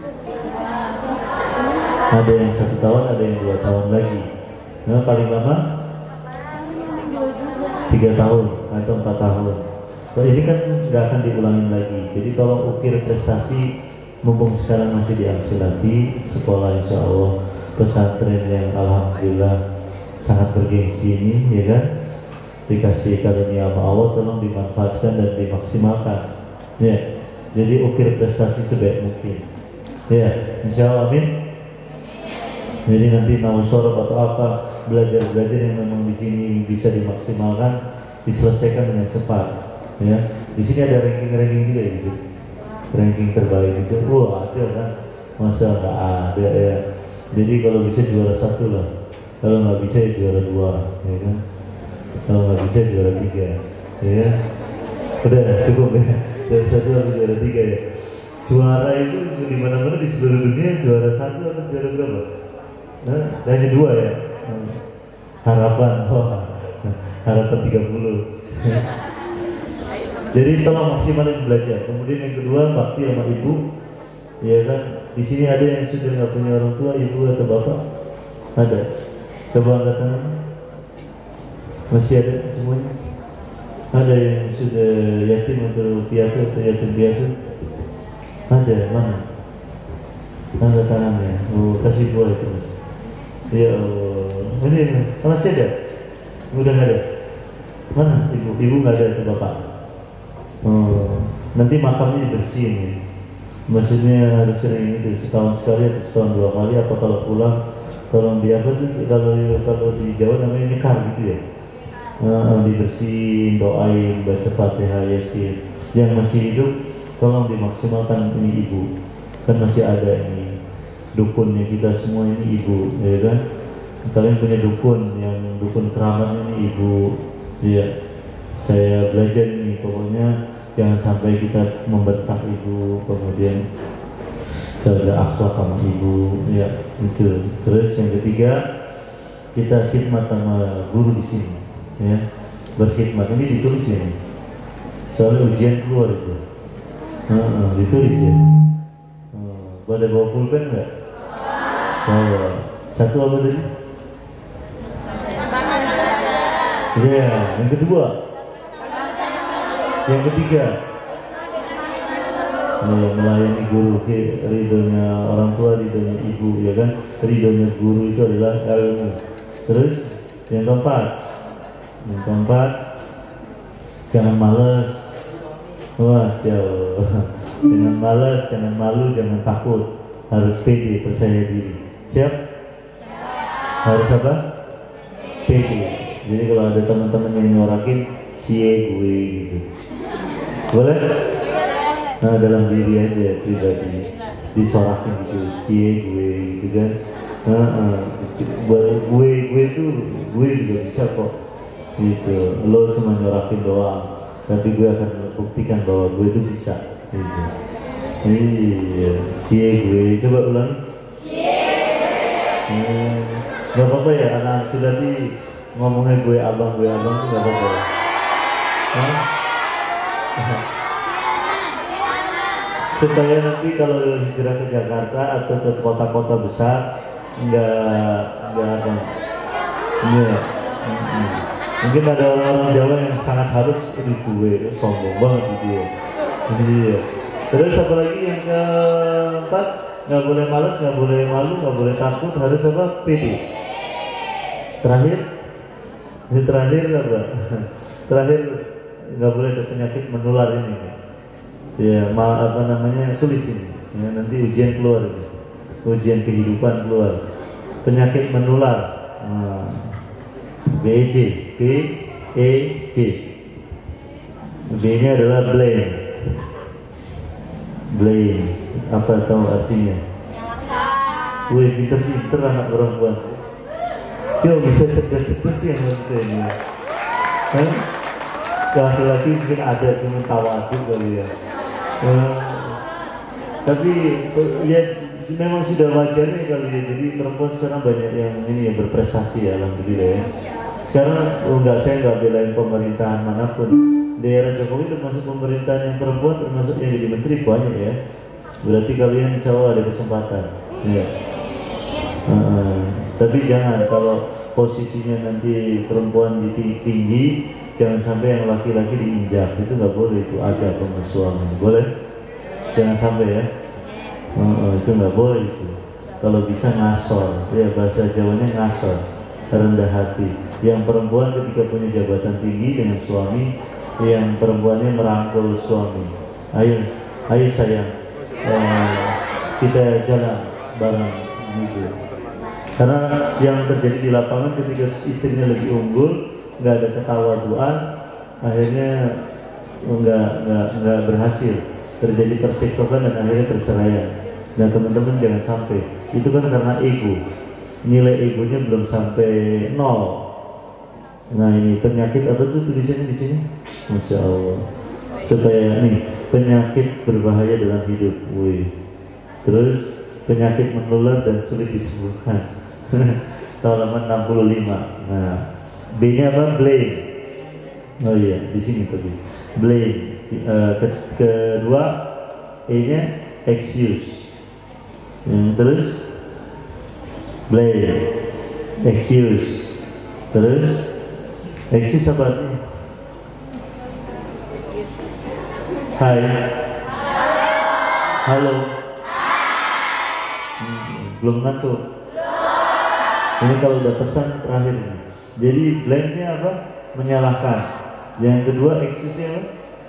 Ada yang satu tahun, ada yang dua tahun lagi. Nah, paling lama tiga tahun atau empat tahun. Nah, ini kan nggak akan diulangin lagi. Jadi tolong ukir prestasi. Mumpung sekarang masih di Amsilati, sekolah insya Allah pesantren yang alhamdulillah sangat bergengsi ini, ya kan? Dikasih karunia sama Allah, tolong dimanfaatkan dan dimaksimalkan. Ya, jadi ukir prestasi sebaik mungkin. Ya, insya Allah amin. Jadi nanti nausorok atau apa belajar-belajar yang memang di sini bisa dimaksimalkan, diselesaikan dengan cepat. Ya, di sini ada ranking-ranking juga ya, gitu. Ranking terbaik itu, wah ada kan, masa nggak ada ya. Jadi kalau bisa juara satu lah, kalau nggak bisa ya juara dua, ya kan. Kalau nggak bisa juara tiga, ya. Udah cukup ya, juara satu atau juara tiga ya. Juara itu di mana-mana di seluruh dunia juara satu atau juara berapa? Nah, hanya dua ya. Harapan, oh, harapan tiga puluh. Jadi tolong maksimalin belajar. Kemudian yang kedua bakti sama ibu, ya kan. Di sini ada yang sudah nggak punya orang tua, ibu atau bapak? Ada. Coba angkat tangan. Masih ada semuanya? Ada yang sudah yatim atau piatu atau yatim piatu? Ada, mana? Angkat tangannya. Oh, kasih buah itu mas. Ya Allah. Ini masih ada? Udah nggak ada? Mana ibu? Ibu nggak ada atau bapak? Oh, nanti makamnya dibersihin ya. Maksudnya harus sering itu setahun sekali atau setahun dua kali. Apa kalau pulang tolong di apa tuh kalau kalau di Jawa namanya nikah gitu ya. Nah, dibersihin, doain, baca Fatihah, Yasin. Yang masih hidup tolong dimaksimalkan ini ibu. Kan masih ada ini dukunnya kita semua ini ibu, ya kan? Kalian punya dukun yang dukun keramatnya ini ibu, ya. Saya belajar ini pokoknya jangan sampai kita membentak ibu, kemudian jaga akhlak sama ibu, ya itu. Terus yang ketiga, kita khidmat sama guru di sini, ya berkhidmat. Ini ditulis ya, soalnya ujian keluar itu, uh, uh, ditulis ya. Uh, boleh bawa pulpen nggak? Bawa. Satu apa tadi? Ya, yang kedua, yang ketiga. Ya, melayani guru, ridhonya orang tua, ridhonya ibu, ya kan? Ridhonya guru itu adalah ilmu. Terus yang keempat, yang keempat, jangan malas. Wah, siapa? Jangan malas, jangan malu, jangan takut. Harus pede, percaya diri. Siap? Harus apa? Pede. Jadi kalau ada teman-teman yang nyorakin, cie gue gitu. Boleh? Nah, dalam diri aja pribadi disorakin gitu, cie gue gitu kan. Nah, uh, buat gue gue itu gue juga bisa kok gitu. Lo cuma nyorakin doang, tapi gue akan buktikan bahwa gue itu bisa gitu. Iya, cie gue, coba ulang. Hmm, gak apa-apa ya, anak sudah di ngomongnya gue abang gue abang tuh gak apa-apa. Hah? Supaya nanti kalau hijrah ke Jakarta atau ke kota-kota besar nggak nggak apa, iya. Hmm. Mungkin ada orang Jawa yang sangat harus ini gue, sombong banget dia. Iya. Terus apa lagi yang keempat? Nggak boleh malas, nggak boleh malu, nggak boleh takut, harus apa? Pede. Terakhir, ini terakhir apa? Terakhir nggak boleh ada penyakit menular ini. Ya, ma apa namanya, tulis ini. Ya, nanti ujian keluar ini. Ujian kehidupan keluar. Penyakit menular. Nah. B E J, B E J. B-nya adalah blame. Blame. Apa tahu artinya? Wih, pinter-pinter anak perempuan. Yo, bisa cerdas-cerdas yang manusia ini. Hah? Laki-laki mungkin ada, cuma tawadu kali ya. Uh, tapi ya memang sudah wajarnya kali ya. Jadi perempuan sekarang banyak yang ini ya berprestasi ya, alhamdulillah ya. Sekarang oh enggak, saya nggak belain pemerintahan manapun. Di era Jokowi termasuk pemerintahan yang perempuan, termasuk yang jadi menteri banyak ya. Berarti kalian insya Allah ada kesempatan. Ya. Uh, tapi jangan kalau posisinya nanti perempuan di tinggi, jangan sampai yang laki-laki diinjak, itu nggak boleh, itu ada pemusuhan. Boleh? Jangan sampai ya. Uh, itu nggak boleh itu. Kalau bisa ngasor, ya bahasa Jawanya ngasor, rendah hati. Yang perempuan ketika punya jabatan tinggi dengan suami, yang perempuannya merangkul suami. Ayo, ayo sayang, uh, kita jalan bareng gitu. Karena yang terjadi di lapangan ketika istrinya lebih unggul, nggak ada ketawaduan, akhirnya nggak nggak nggak berhasil, terjadi persekongkan dan akhirnya perceraian. Nah teman-teman jangan sampai, itu kan karena ego, nilai egonya belum sampai nol. Nah ini penyakit apa tuh tulisannya di sini? Masya Allah. Supaya nih penyakit berbahaya dalam hidup, wih. Terus penyakit menular dan sulit disembuhkan. Halaman enam puluh lima. Nah. B-nya apa? Blame. Oh iya, di sini tadi. Blame. Uh, ke kedua, E-nya excuse. Hmm, terus blame, excuse. Terus excuse apa artinya? Hai. Halo. Hmm, belum ngantuk. Ini kalau udah pesan terakhir ini. Jadi blame-nya apa? Menyalahkan. Yang kedua excuse-nya apa?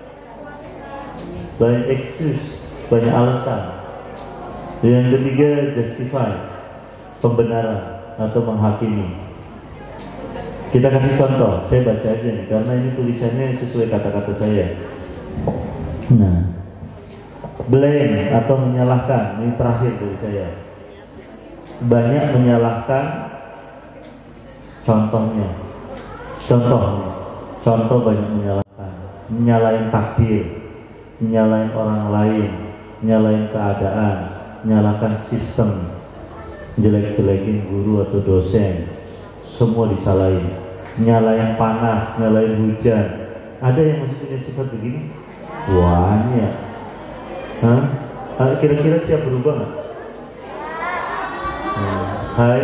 Banyak excuse, banyak alasan. Yang ketiga justify, pembenaran atau menghakimi. Kita kasih contoh, saya baca aja nih karena ini tulisannya sesuai kata-kata saya. Nah, blame atau menyalahkan, ini terakhir dari saya. Banyak menyalahkan. Contohnya, contohnya, contoh banyak menyalahkan, menyalahin takdir. nyalain orang lain, nyalain keadaan, nyalakan sistem, jelek-jelekin guru atau dosen, semua disalahin, nyalain panas, nyalain hujan. Ada yang masih punya sifat begini? Banyak. Hah? Kira-kira siap berubah nggak? Hmm. Hai.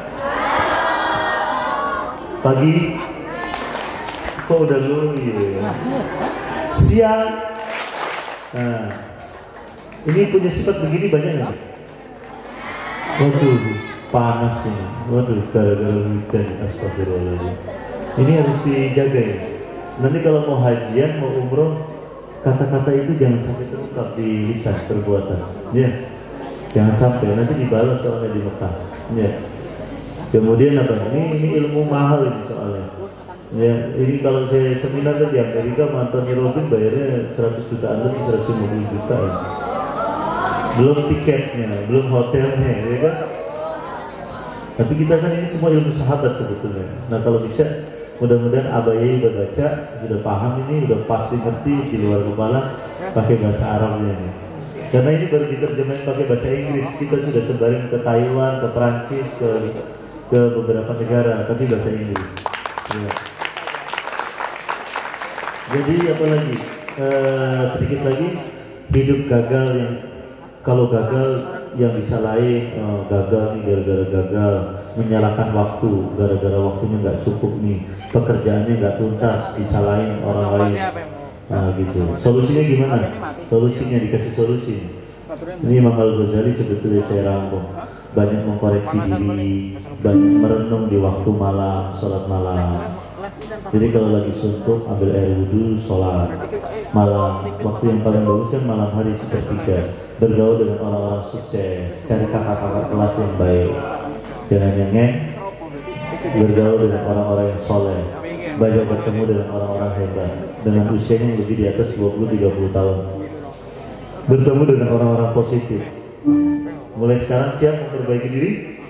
Pagi. Kok udah lu ya? Siang. Nah, ini punya sifat begini banyak nggak? Waduh, panas ini. Waduh, gara-gara hujan. Astagfirullahaladzim. Ini harus dijaga ya. Nanti kalau mau hajian, mau umroh, kata-kata itu jangan sampai terungkap di lisan perbuatan. Ya, jangan sampai nanti dibalas soalnya di Mekah. Ya. Kemudian apa? Ini, ini ilmu mahal ini soalnya. Ya, ini kalau saya seminar di Amerika, Anthony Robbins bayarnya seratus jutaan lebih, seratus lima puluh juta ya. Belum tiketnya, belum hotelnya, ya kan? Tapi kita kan ini semua ilmu sahabat sebetulnya. Nah kalau bisa, mudah-mudahan Abayai udah baca, sudah paham ini, udah pasti ngerti di luar kepala, pakai bahasa Arabnya ini. Karena ini baru diterjemahin pakai bahasa Inggris, kita sudah sebarin ke Taiwan, ke Prancis, ke ke beberapa negara, tapi bahasa Inggris. Ya. Jadi apa lagi? Uh, sedikit lagi, hidup gagal yang kalau gagal yang disalahin, uh, gagal nih gara-gara gagal, menyalahkan waktu, gara-gara waktunya nggak cukup nih, pekerjaannya nggak tuntas, disalahin orang lain. Nah gitu. Solusinya gimana? Solusinya dikasih solusi. Ini Imam Al-Ghazali sebetulnya saya rangkum. Banyak mengkoreksi diri, banyak merenung di waktu malam, sholat malam. Jadi kalau lagi suntuk, ambil air wudhu, sholat malam. Waktu yang paling bagus kan malam hari sepertiga. Bergaul dengan orang-orang sukses, cari kakak-kakak kelas yang baik, jangan nyengeng. Bergaul dengan orang-orang yang soleh, banyak bertemu dengan orang-orang hebat, dengan usianya yang lebih di atas dua puluh sampai tiga puluh tahun. Bertemu dengan orang-orang positif. Mulai sekarang siap memperbaiki diri?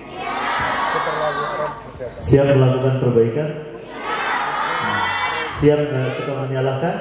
Siap melakukan perbaikan? Siap nggak suka menyalahkan?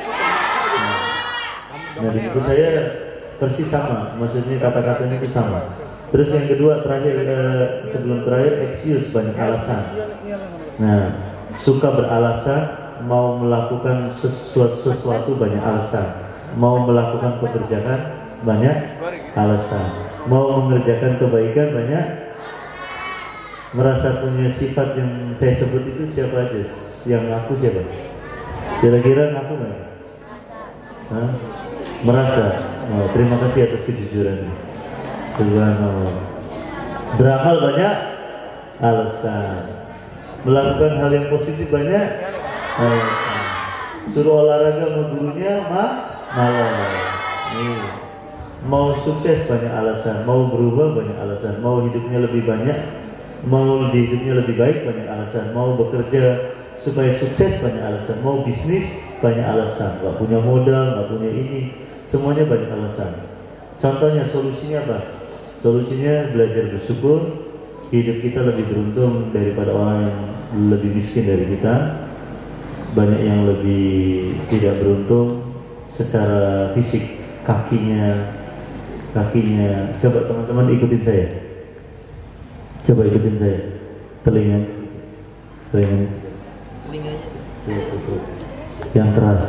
Nah, menurut saya persis sama, maksudnya kata-katanya itu sama. Terus yang kedua terakhir eh, sebelum terakhir excuse, banyak alasan. Nah, suka beralasan, mau melakukan sesuatu, sesuatu banyak alasan, mau melakukan pekerjaan banyak alasan, mau mengerjakan kebaikan banyak. Merasa punya sifat yang saya sebut itu siapa aja? Yang ngaku siapa? Kira-kira ngaku nggak? Hah? Merasa. Oh, terima kasih atas kejujurannya. Subhanallah. Beramal banyak alasan. Melakukan hal yang positif banyak alasan. Suruh olahraga sama gurunya mah malas. Nih. Mau sukses banyak alasan, mau berubah banyak alasan, mau hidupnya lebih banyak, mau di hidupnya lebih baik banyak alasan, mau bekerja supaya sukses banyak alasan, mau bisnis banyak alasan, nggak punya modal, nggak punya ini, semuanya banyak alasan. Contohnya solusinya apa? Solusinya belajar bersyukur, hidup kita lebih beruntung daripada orang yang lebih miskin dari kita, banyak yang lebih tidak beruntung secara fisik, kakinya, kakinya. Coba teman-teman ikutin saya, coba ikutin saya, telinga, telinga, telinganya, yang keras.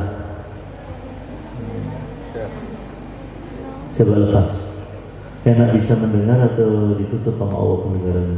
Coba lepas. Enak bisa mendengar atau ditutup sama Allah pendengarannya?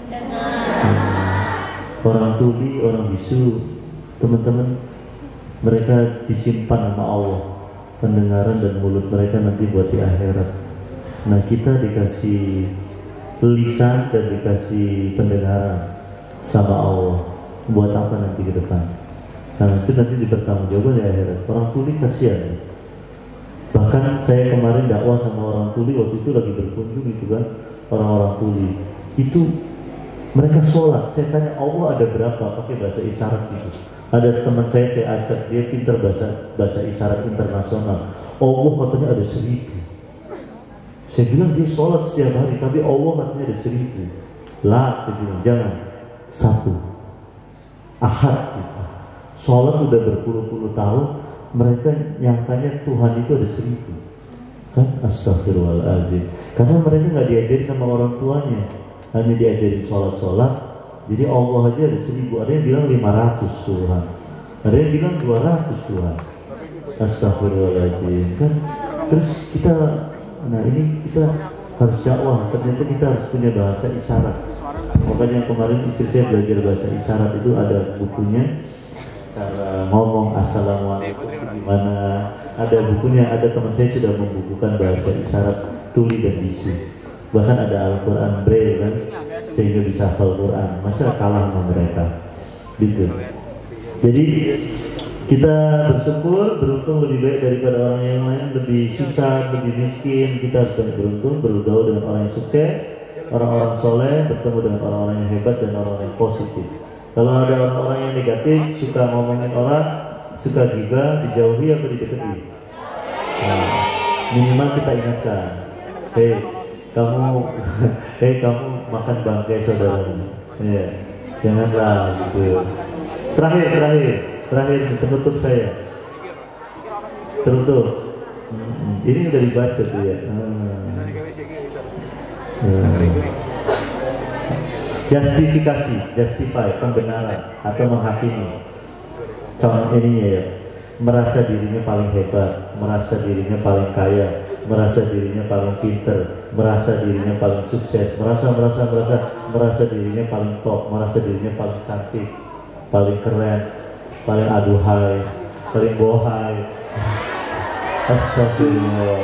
Hmm. Orang tuli, orang bisu, teman-teman, mereka disimpan sama Allah pendengaran dan mulut mereka nanti buat di akhirat. Nah kita dikasih lisan dan dikasih pendengaran sama Allah. Buat apa nanti ke depan? Nah itu nanti dipertanggungjawabkan di akhirat. Orang tuli kasihan. Bahkan saya kemarin dakwah sama orang tuli, waktu itu lagi berkunjung itu kan, orang-orang tuli itu mereka sholat. Saya tanya Allah ada berapa, pakai bahasa isyarat gitu. Ada teman saya, saya ajak, dia pintar bahasa bahasa isyarat internasional. Allah katanya ada seribu. Saya bilang dia sholat setiap hari, tapi Allah katanya ada seribu. Lah, saya bilang jangan, satu. Ahad gitu. Sholat udah berpuluh-puluh tahun, mereka nyangkanya Tuhan itu ada seribu. Kan astagfirullahaladzim. Karena mereka nggak diajarin sama orang tuanya, hanya diajarin sholat-sholat. Jadi Allah aja ada seribu, ada yang bilang lima ratus Tuhan, ada yang bilang dua ratus Tuhan. Astagfirullahaladzim. Kan terus kita, nah ini kita harus dakwah, ternyata kita harus punya bahasa isyarat. Makanya kemarin istri saya belajar bahasa isyarat, itu ada bukunya, cara ngomong assalamualaikum itu gimana, ada bukunya, ada teman saya sudah membukukan bahasa isyarat tuli dan bisu, bahkan ada Al-Quran Braille kan, sehingga bisa hafal Quran. Masa kalah sama mereka gitu. Jadi kita bersyukur, beruntung lebih baik daripada orang yang lain, lebih susah, lebih miskin. Kita harus banyak beruntung, bergaul dengan orang yang sukses, orang-orang soleh, bertemu dengan orang-orang yang hebat dan orang-orang yang positif. Kalau ada orang-orang yang negatif, suka ngomongin orang, suka gibah, dijauhi atau didekati? Nah, minimal kita ingatkan, hei kamu, hei kamu makan bangkai saudaramu, ya, janganlah gitu. Terakhir, terakhir, terakhir penutup saya, penutup. Hmm, ini udah dibaca tuh ya. Hmm. Hmm. Justifikasi, justify, pembenaran atau menghakimi. Contoh ininya ya, merasa dirinya paling hebat, merasa dirinya paling kaya, merasa dirinya paling pinter, merasa dirinya paling sukses, merasa merasa merasa merasa dirinya paling top, merasa dirinya paling cantik, paling keren, paling aduhai, paling bohai. Astagfirullah.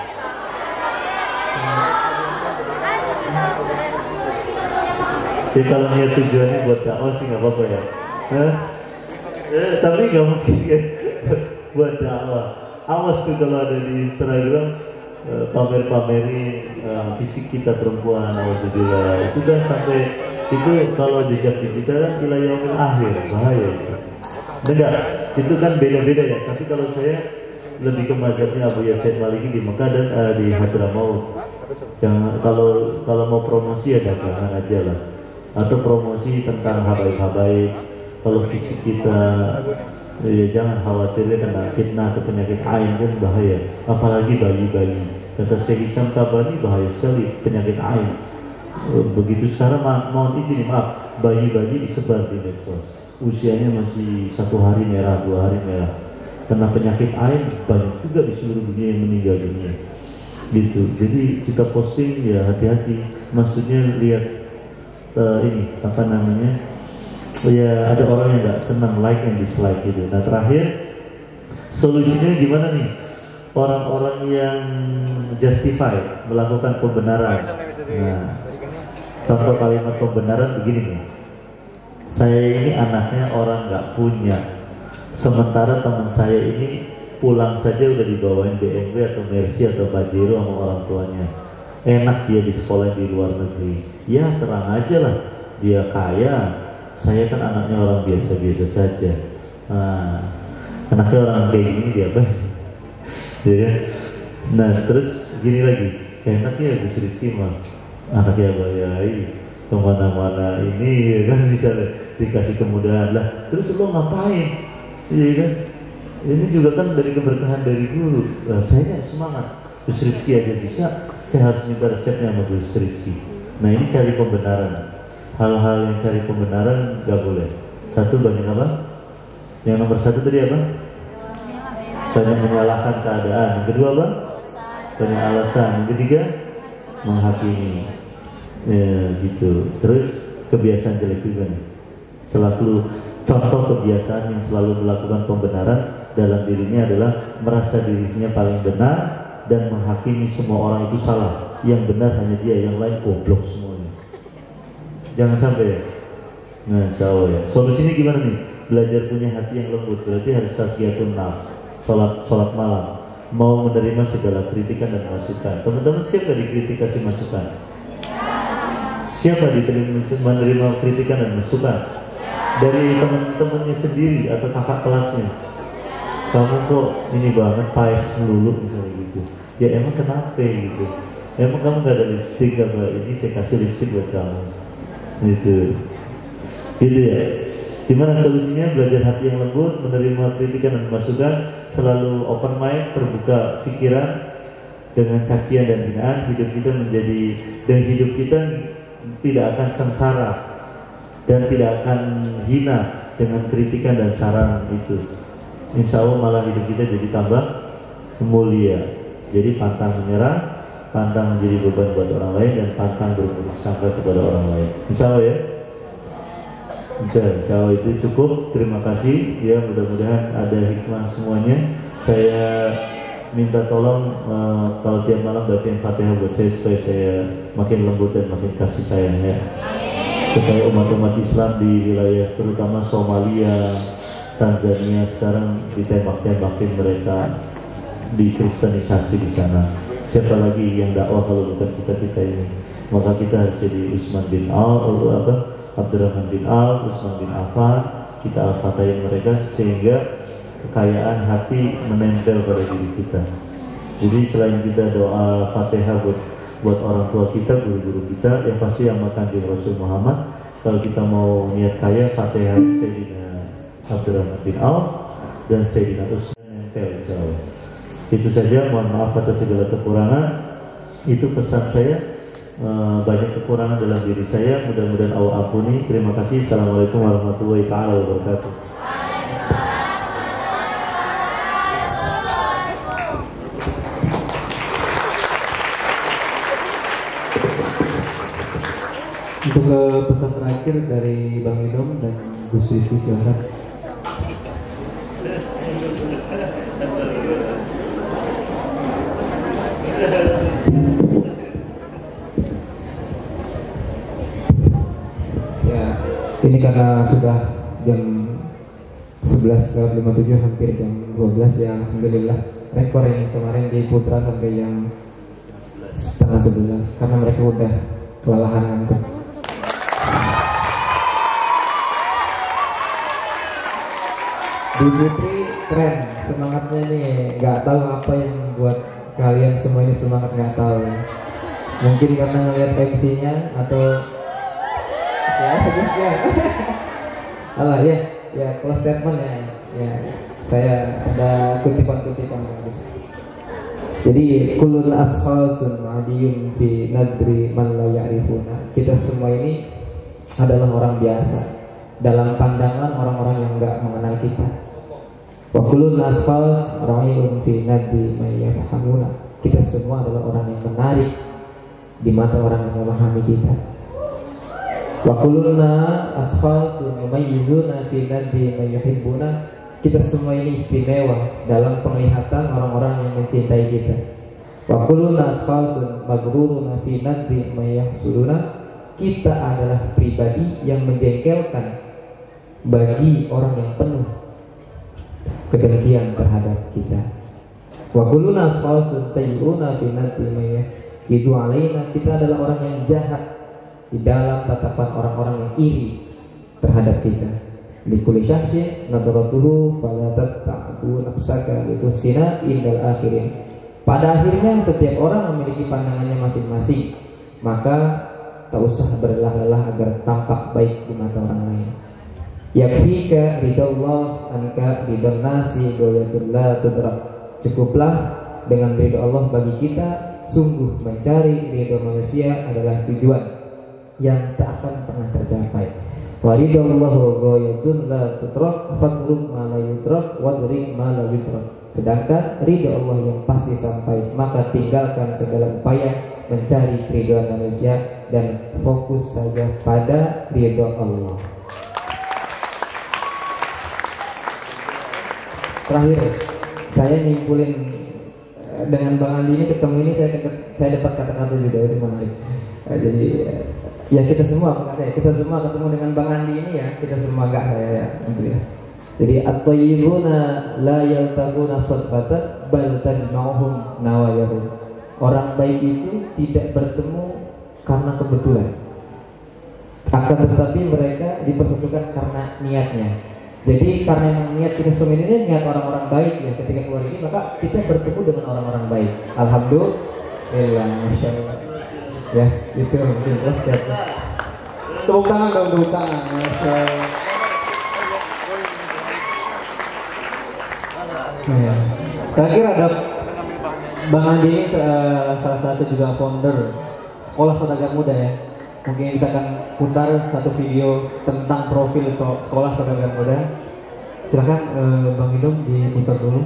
Jadi kalau niat tujuannya buat dakwah sih nggak apa-apa ya. Hah? Eh, tapi nggak mungkin kan buat dakwah. Awas tuh kalau ada di Instagram uh, pamer-pamerin uh, fisik kita perempuan, alhamdulillah. Itu kan sampai itu kalau jejak digital kan ila yaumil akhir, bahaya itu. Enggak, itu kan beda-beda ya. Tapi kalau saya lebih ke mazhabnya Abu Yasin Maliki di Mekah dan uh, di Hadramaut. Yang kalau kalau mau promosi ya dagangan aja lah. Atau promosi tentang habaib-habaib. Kalau fisik kita ya jangan khawatirnya kena fitnah atau penyakit ain, kan bahaya. Apalagi bayi-bayi. Kata Syekh Hisam Tabari bahaya sekali penyakit ain. Begitu sekarang ma mohon izin maaf, bayi-bayi disebar di medsos. Usianya masih satu hari merah, dua hari merah. Kena penyakit ain banyak juga di seluruh dunia yang meninggal dunia. Gitu. Jadi kita posting ya hati-hati. Maksudnya lihat uh, ini apa namanya? Ya ada orang yang nggak senang like and dislike gitu. Nah terakhir solusinya gimana nih? Orang-orang yang justify melakukan pembenaran. Nah, contoh kalimat pembenaran begini nih. Saya ini anaknya orang nggak punya. Sementara teman saya ini pulang saja udah dibawain B M W atau Mercy atau Pajero sama orang tuanya. Enak dia di sekolah di luar negeri. Ya terang aja lah, dia kaya. Saya kan anaknya orang biasa-biasa saja. Nah, anaknya orang kayak gini dia apa? Ya. Nah terus gini lagi, enaknya Gus Rizky mah anaknya bayai kemana-mana ini ya kan, bisa dikasih kemudahan lah. Terus lo ngapain? Iya kan? Ini juga kan dari keberkahan dari guru. Nah, saya kan semangat. Gus Rizky aja bisa, saya harus minta resepnya sama Gus Rizky. Nah ini cari pembenaran. Hal-hal yang cari pembenaran gak boleh. Satu, banyak apa? Yang nomor satu tadi apa? Banyak menyalahkan keadaan. Yang kedua apa? Banyak alasan. Yang ketiga, menghakimi. Ya gitu. Terus kebiasaan jelek juga nih. Selalu contoh kebiasaan yang selalu melakukan pembenaran dalam dirinya adalah merasa dirinya paling benar dan menghakimi semua orang itu salah. Yang benar hanya dia, yang lain goblok semuanya. Jangan sampai. Nah, insya Allah ya. Solusinya gimana nih? Belajar punya hati yang lembut. Berarti harus tasbihun nafs, sholat sholat malam. Mau menerima segala kritikan dan masukan. Teman-teman siap gak dikritik kasih masukan? Siapa diterima menerima kritikan dan masukan? Dari teman-temannya sendiri atau kakak kelasnya. Kamu kok ini banget pais melulu misalnya gitu. Ya emang kenapa gitu? Emang kamu gak ada lipstick apa? Ini saya kasih lipstick buat kamu. Gitu, gitu ya. Gimana solusinya? Belajar hati yang lembut, menerima kritikan dan masukan, selalu open mind, terbuka pikiran. Dengan cacian dan hinaan, hidup kita menjadi, dan hidup kita tidak akan sengsara dan tidak akan hina dengan kritikan dan saran itu. Insya Allah malah hidup kita jadi tambah mulia. Jadi pantang menyerah, pantang menjadi beban buat orang lain, dan pantang berburuk sangka kepada orang lain. Insya Allah ya. Insya Allah itu cukup. Terima kasih. Ya, mudah-mudahan ada hikmah semuanya. Saya minta tolong uh, kalau tiap malam bacain Fatihah buat saya supaya saya makin lembut dan makin kasih sayang ya. Supaya umat-umat Islam di wilayah terutama Somalia, Tanzania sekarang ditembak-tembakin mereka, dikristenisasi di sana. Siapa lagi yang dakwah kalau bukan kita-kita ini? Maka kita harus jadi Usman bin Al, apa? Abdurrahman bin Al, Usman bin Affan, kita al-fatahin mereka sehingga kekayaan hati menempel pada diri kita. Jadi selain kita doa Fatihah buat, buat orang tua kita, guru-guru kita, yang pasti yang makan di Rasul Muhammad. Kalau kita mau niat kaya, Fatihah Sayyidina Abdurrahman bin Auf dan Sayyidina Usman nempel insyaallah. Itu saja, mohon maaf atas segala kekurangan. Itu pesan saya. E, banyak kekurangan dalam diri saya, mudah-mudahan Allah ampuni. Terima kasih. Assalamualaikum warahmatullahi taala wabarakatuh. Untuk ke pesan terakhir dari Bang Idom dan Gus Rizky, silakan. Ya, ini karena sudah jam sebelas lewat lima puluh tujuh, hampir jam dua belas ya, alhamdulillah. Rekor yang kemarin di Putra sampai jam setengah sebelas karena mereka udah kelelahan ngantuk. Bu Putri keren, semangatnya nih, nggak tahu apa yang buat kalian semua ini semangat, nggak tahu. Mungkin karena ngeliat M C-nya atau ya, ya. Alah ya, ya close statement ya, ya. Saya ada kutipan-kutipan bagus. Jadi kulul ashkhasun adiyun fi nadri man la ya'rifuna. Kita semua ini adalah orang biasa dalam pandangan orang-orang yang enggak mengenal kita. Wa kulul ashkhas ra'iyun fi nadri man yafhamuna. Kita semua adalah orang yang menarik di mata orang yang memahami kita. Wa kuluna ashkhasun yumayyizuna fi nadri man yuhibbuna. Kita semua ini istimewa dalam penglihatan orang-orang yang mencintai kita. Wa kulluna ashkhasun maghruruna fi nadri ma yahsuduna. Kita adalah pribadi yang menjengkelkan bagi orang yang penuh kedengkian terhadap kita. Wa kulluna ashkhasun sayyi'una fi nadri ma yakidu alaina. Kita adalah orang yang jahat di dalam tatapan orang-orang yang iri terhadap kita. Likuli syahsin nadratuhu fala tatta'bu nafsaka litusina indal akhirin. Pada akhirnya setiap orang memiliki pandangannya masing-masing, maka tak usah berlelah-lelah agar tampak baik di mata orang lain. Yakfika ridallah anka ridan nasi goyatul la tudrak. Cukuplah dengan ridha Allah bagi kita. Sungguh mencari ridha manusia adalah tujuan yang tak akan pernah tercapai. Waridallahu ghayatun la tutrak fatruk ma la yutrak wadrik ma la yutrak. Sedangkan ridha Allah yang pasti sampai, maka tinggalkan segala upaya mencari ridha manusia dan fokus saja pada ridha Allah. Terakhir, saya nyimpulin dengan Bang Andi ini, ketemu ini saya saya dapat kata-kata juga itu menarik. Jadi ya kita semua, makanya kita semua ketemu dengan Bang Andi ini ya, kita semua enggak saya ya, ya. Jadi at-thayyibuna la yaltaquna sadfatan bal tajma'uhum nawayahum. Orang baik itu tidak bertemu karena kebetulan, akan tetapi mereka dipersatukan karena niatnya. Jadi karena yang niat kita semua ini niat orang-orang baik ya, ketika keluar ini maka kita bertemu dengan orang-orang baik. Alhamdulillah, masya Allah. Ya, itu mungkin terus ya. Tepuk tangan dong, tepuk tangan. Masya Allah. Ya. Terakhir ada Bang Andi ini uh, salah satu juga founder Sekolah Saudagar Muda ya. Mungkin kita akan putar satu video tentang profil so Sekolah Saudagar Muda. Silakan uh, Bang Idom diputar dulu.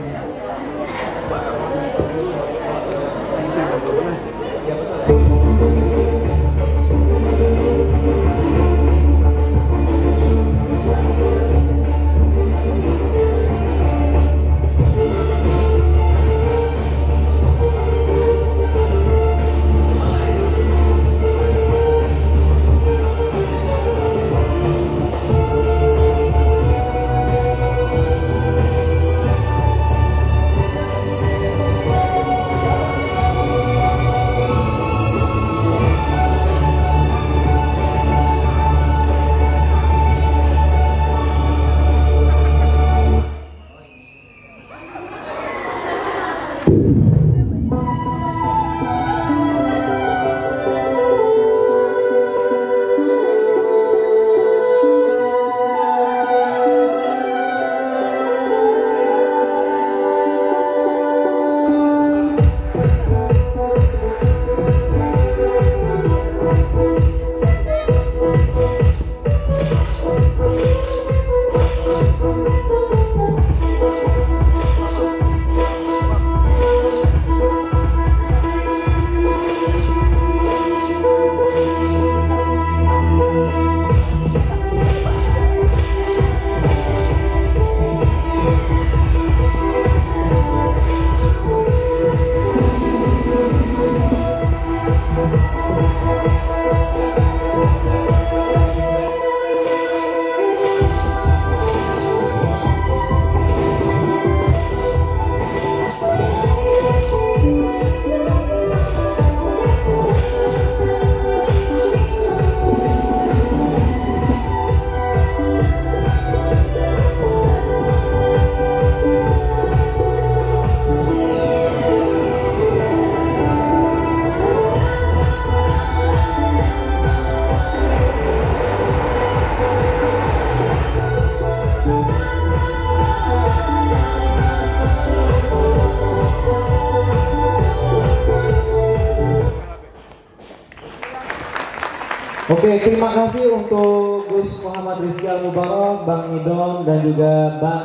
Oke, terima kasih untuk Gus Muhammad Rizky Al-Mubarak, Bang Idom, dan juga Bang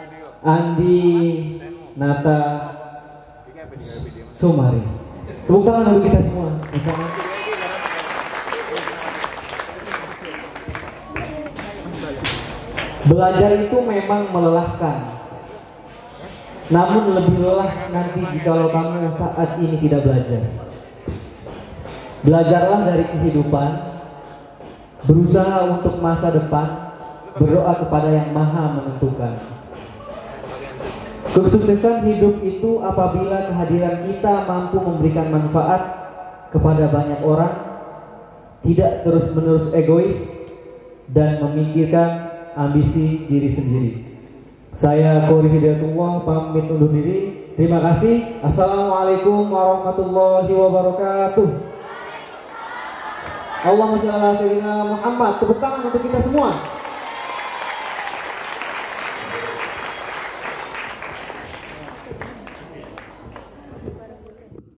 Andi Nata Sumari. Tepuk tangan dulu kita semua. Belajar itu memang melelahkan, namun lebih lelah nanti jikalau kamu saat ini tidak belajar. Belajarlah dari kehidupan, berusaha untuk masa depan, berdoa kepada yang maha menentukan. Kesuksesan hidup itu apabila kehadiran kita mampu memberikan manfaat kepada banyak orang, tidak terus-menerus egois, dan memikirkan ambisi diri sendiri. Saya Khori Hidayatullah pamit undur diri. Terima kasih. Assalamualaikum warahmatullahi wabarakatuh. Allahumma shalli ala sayyidina Muhammad. Tepuk tangan untuk kita semua.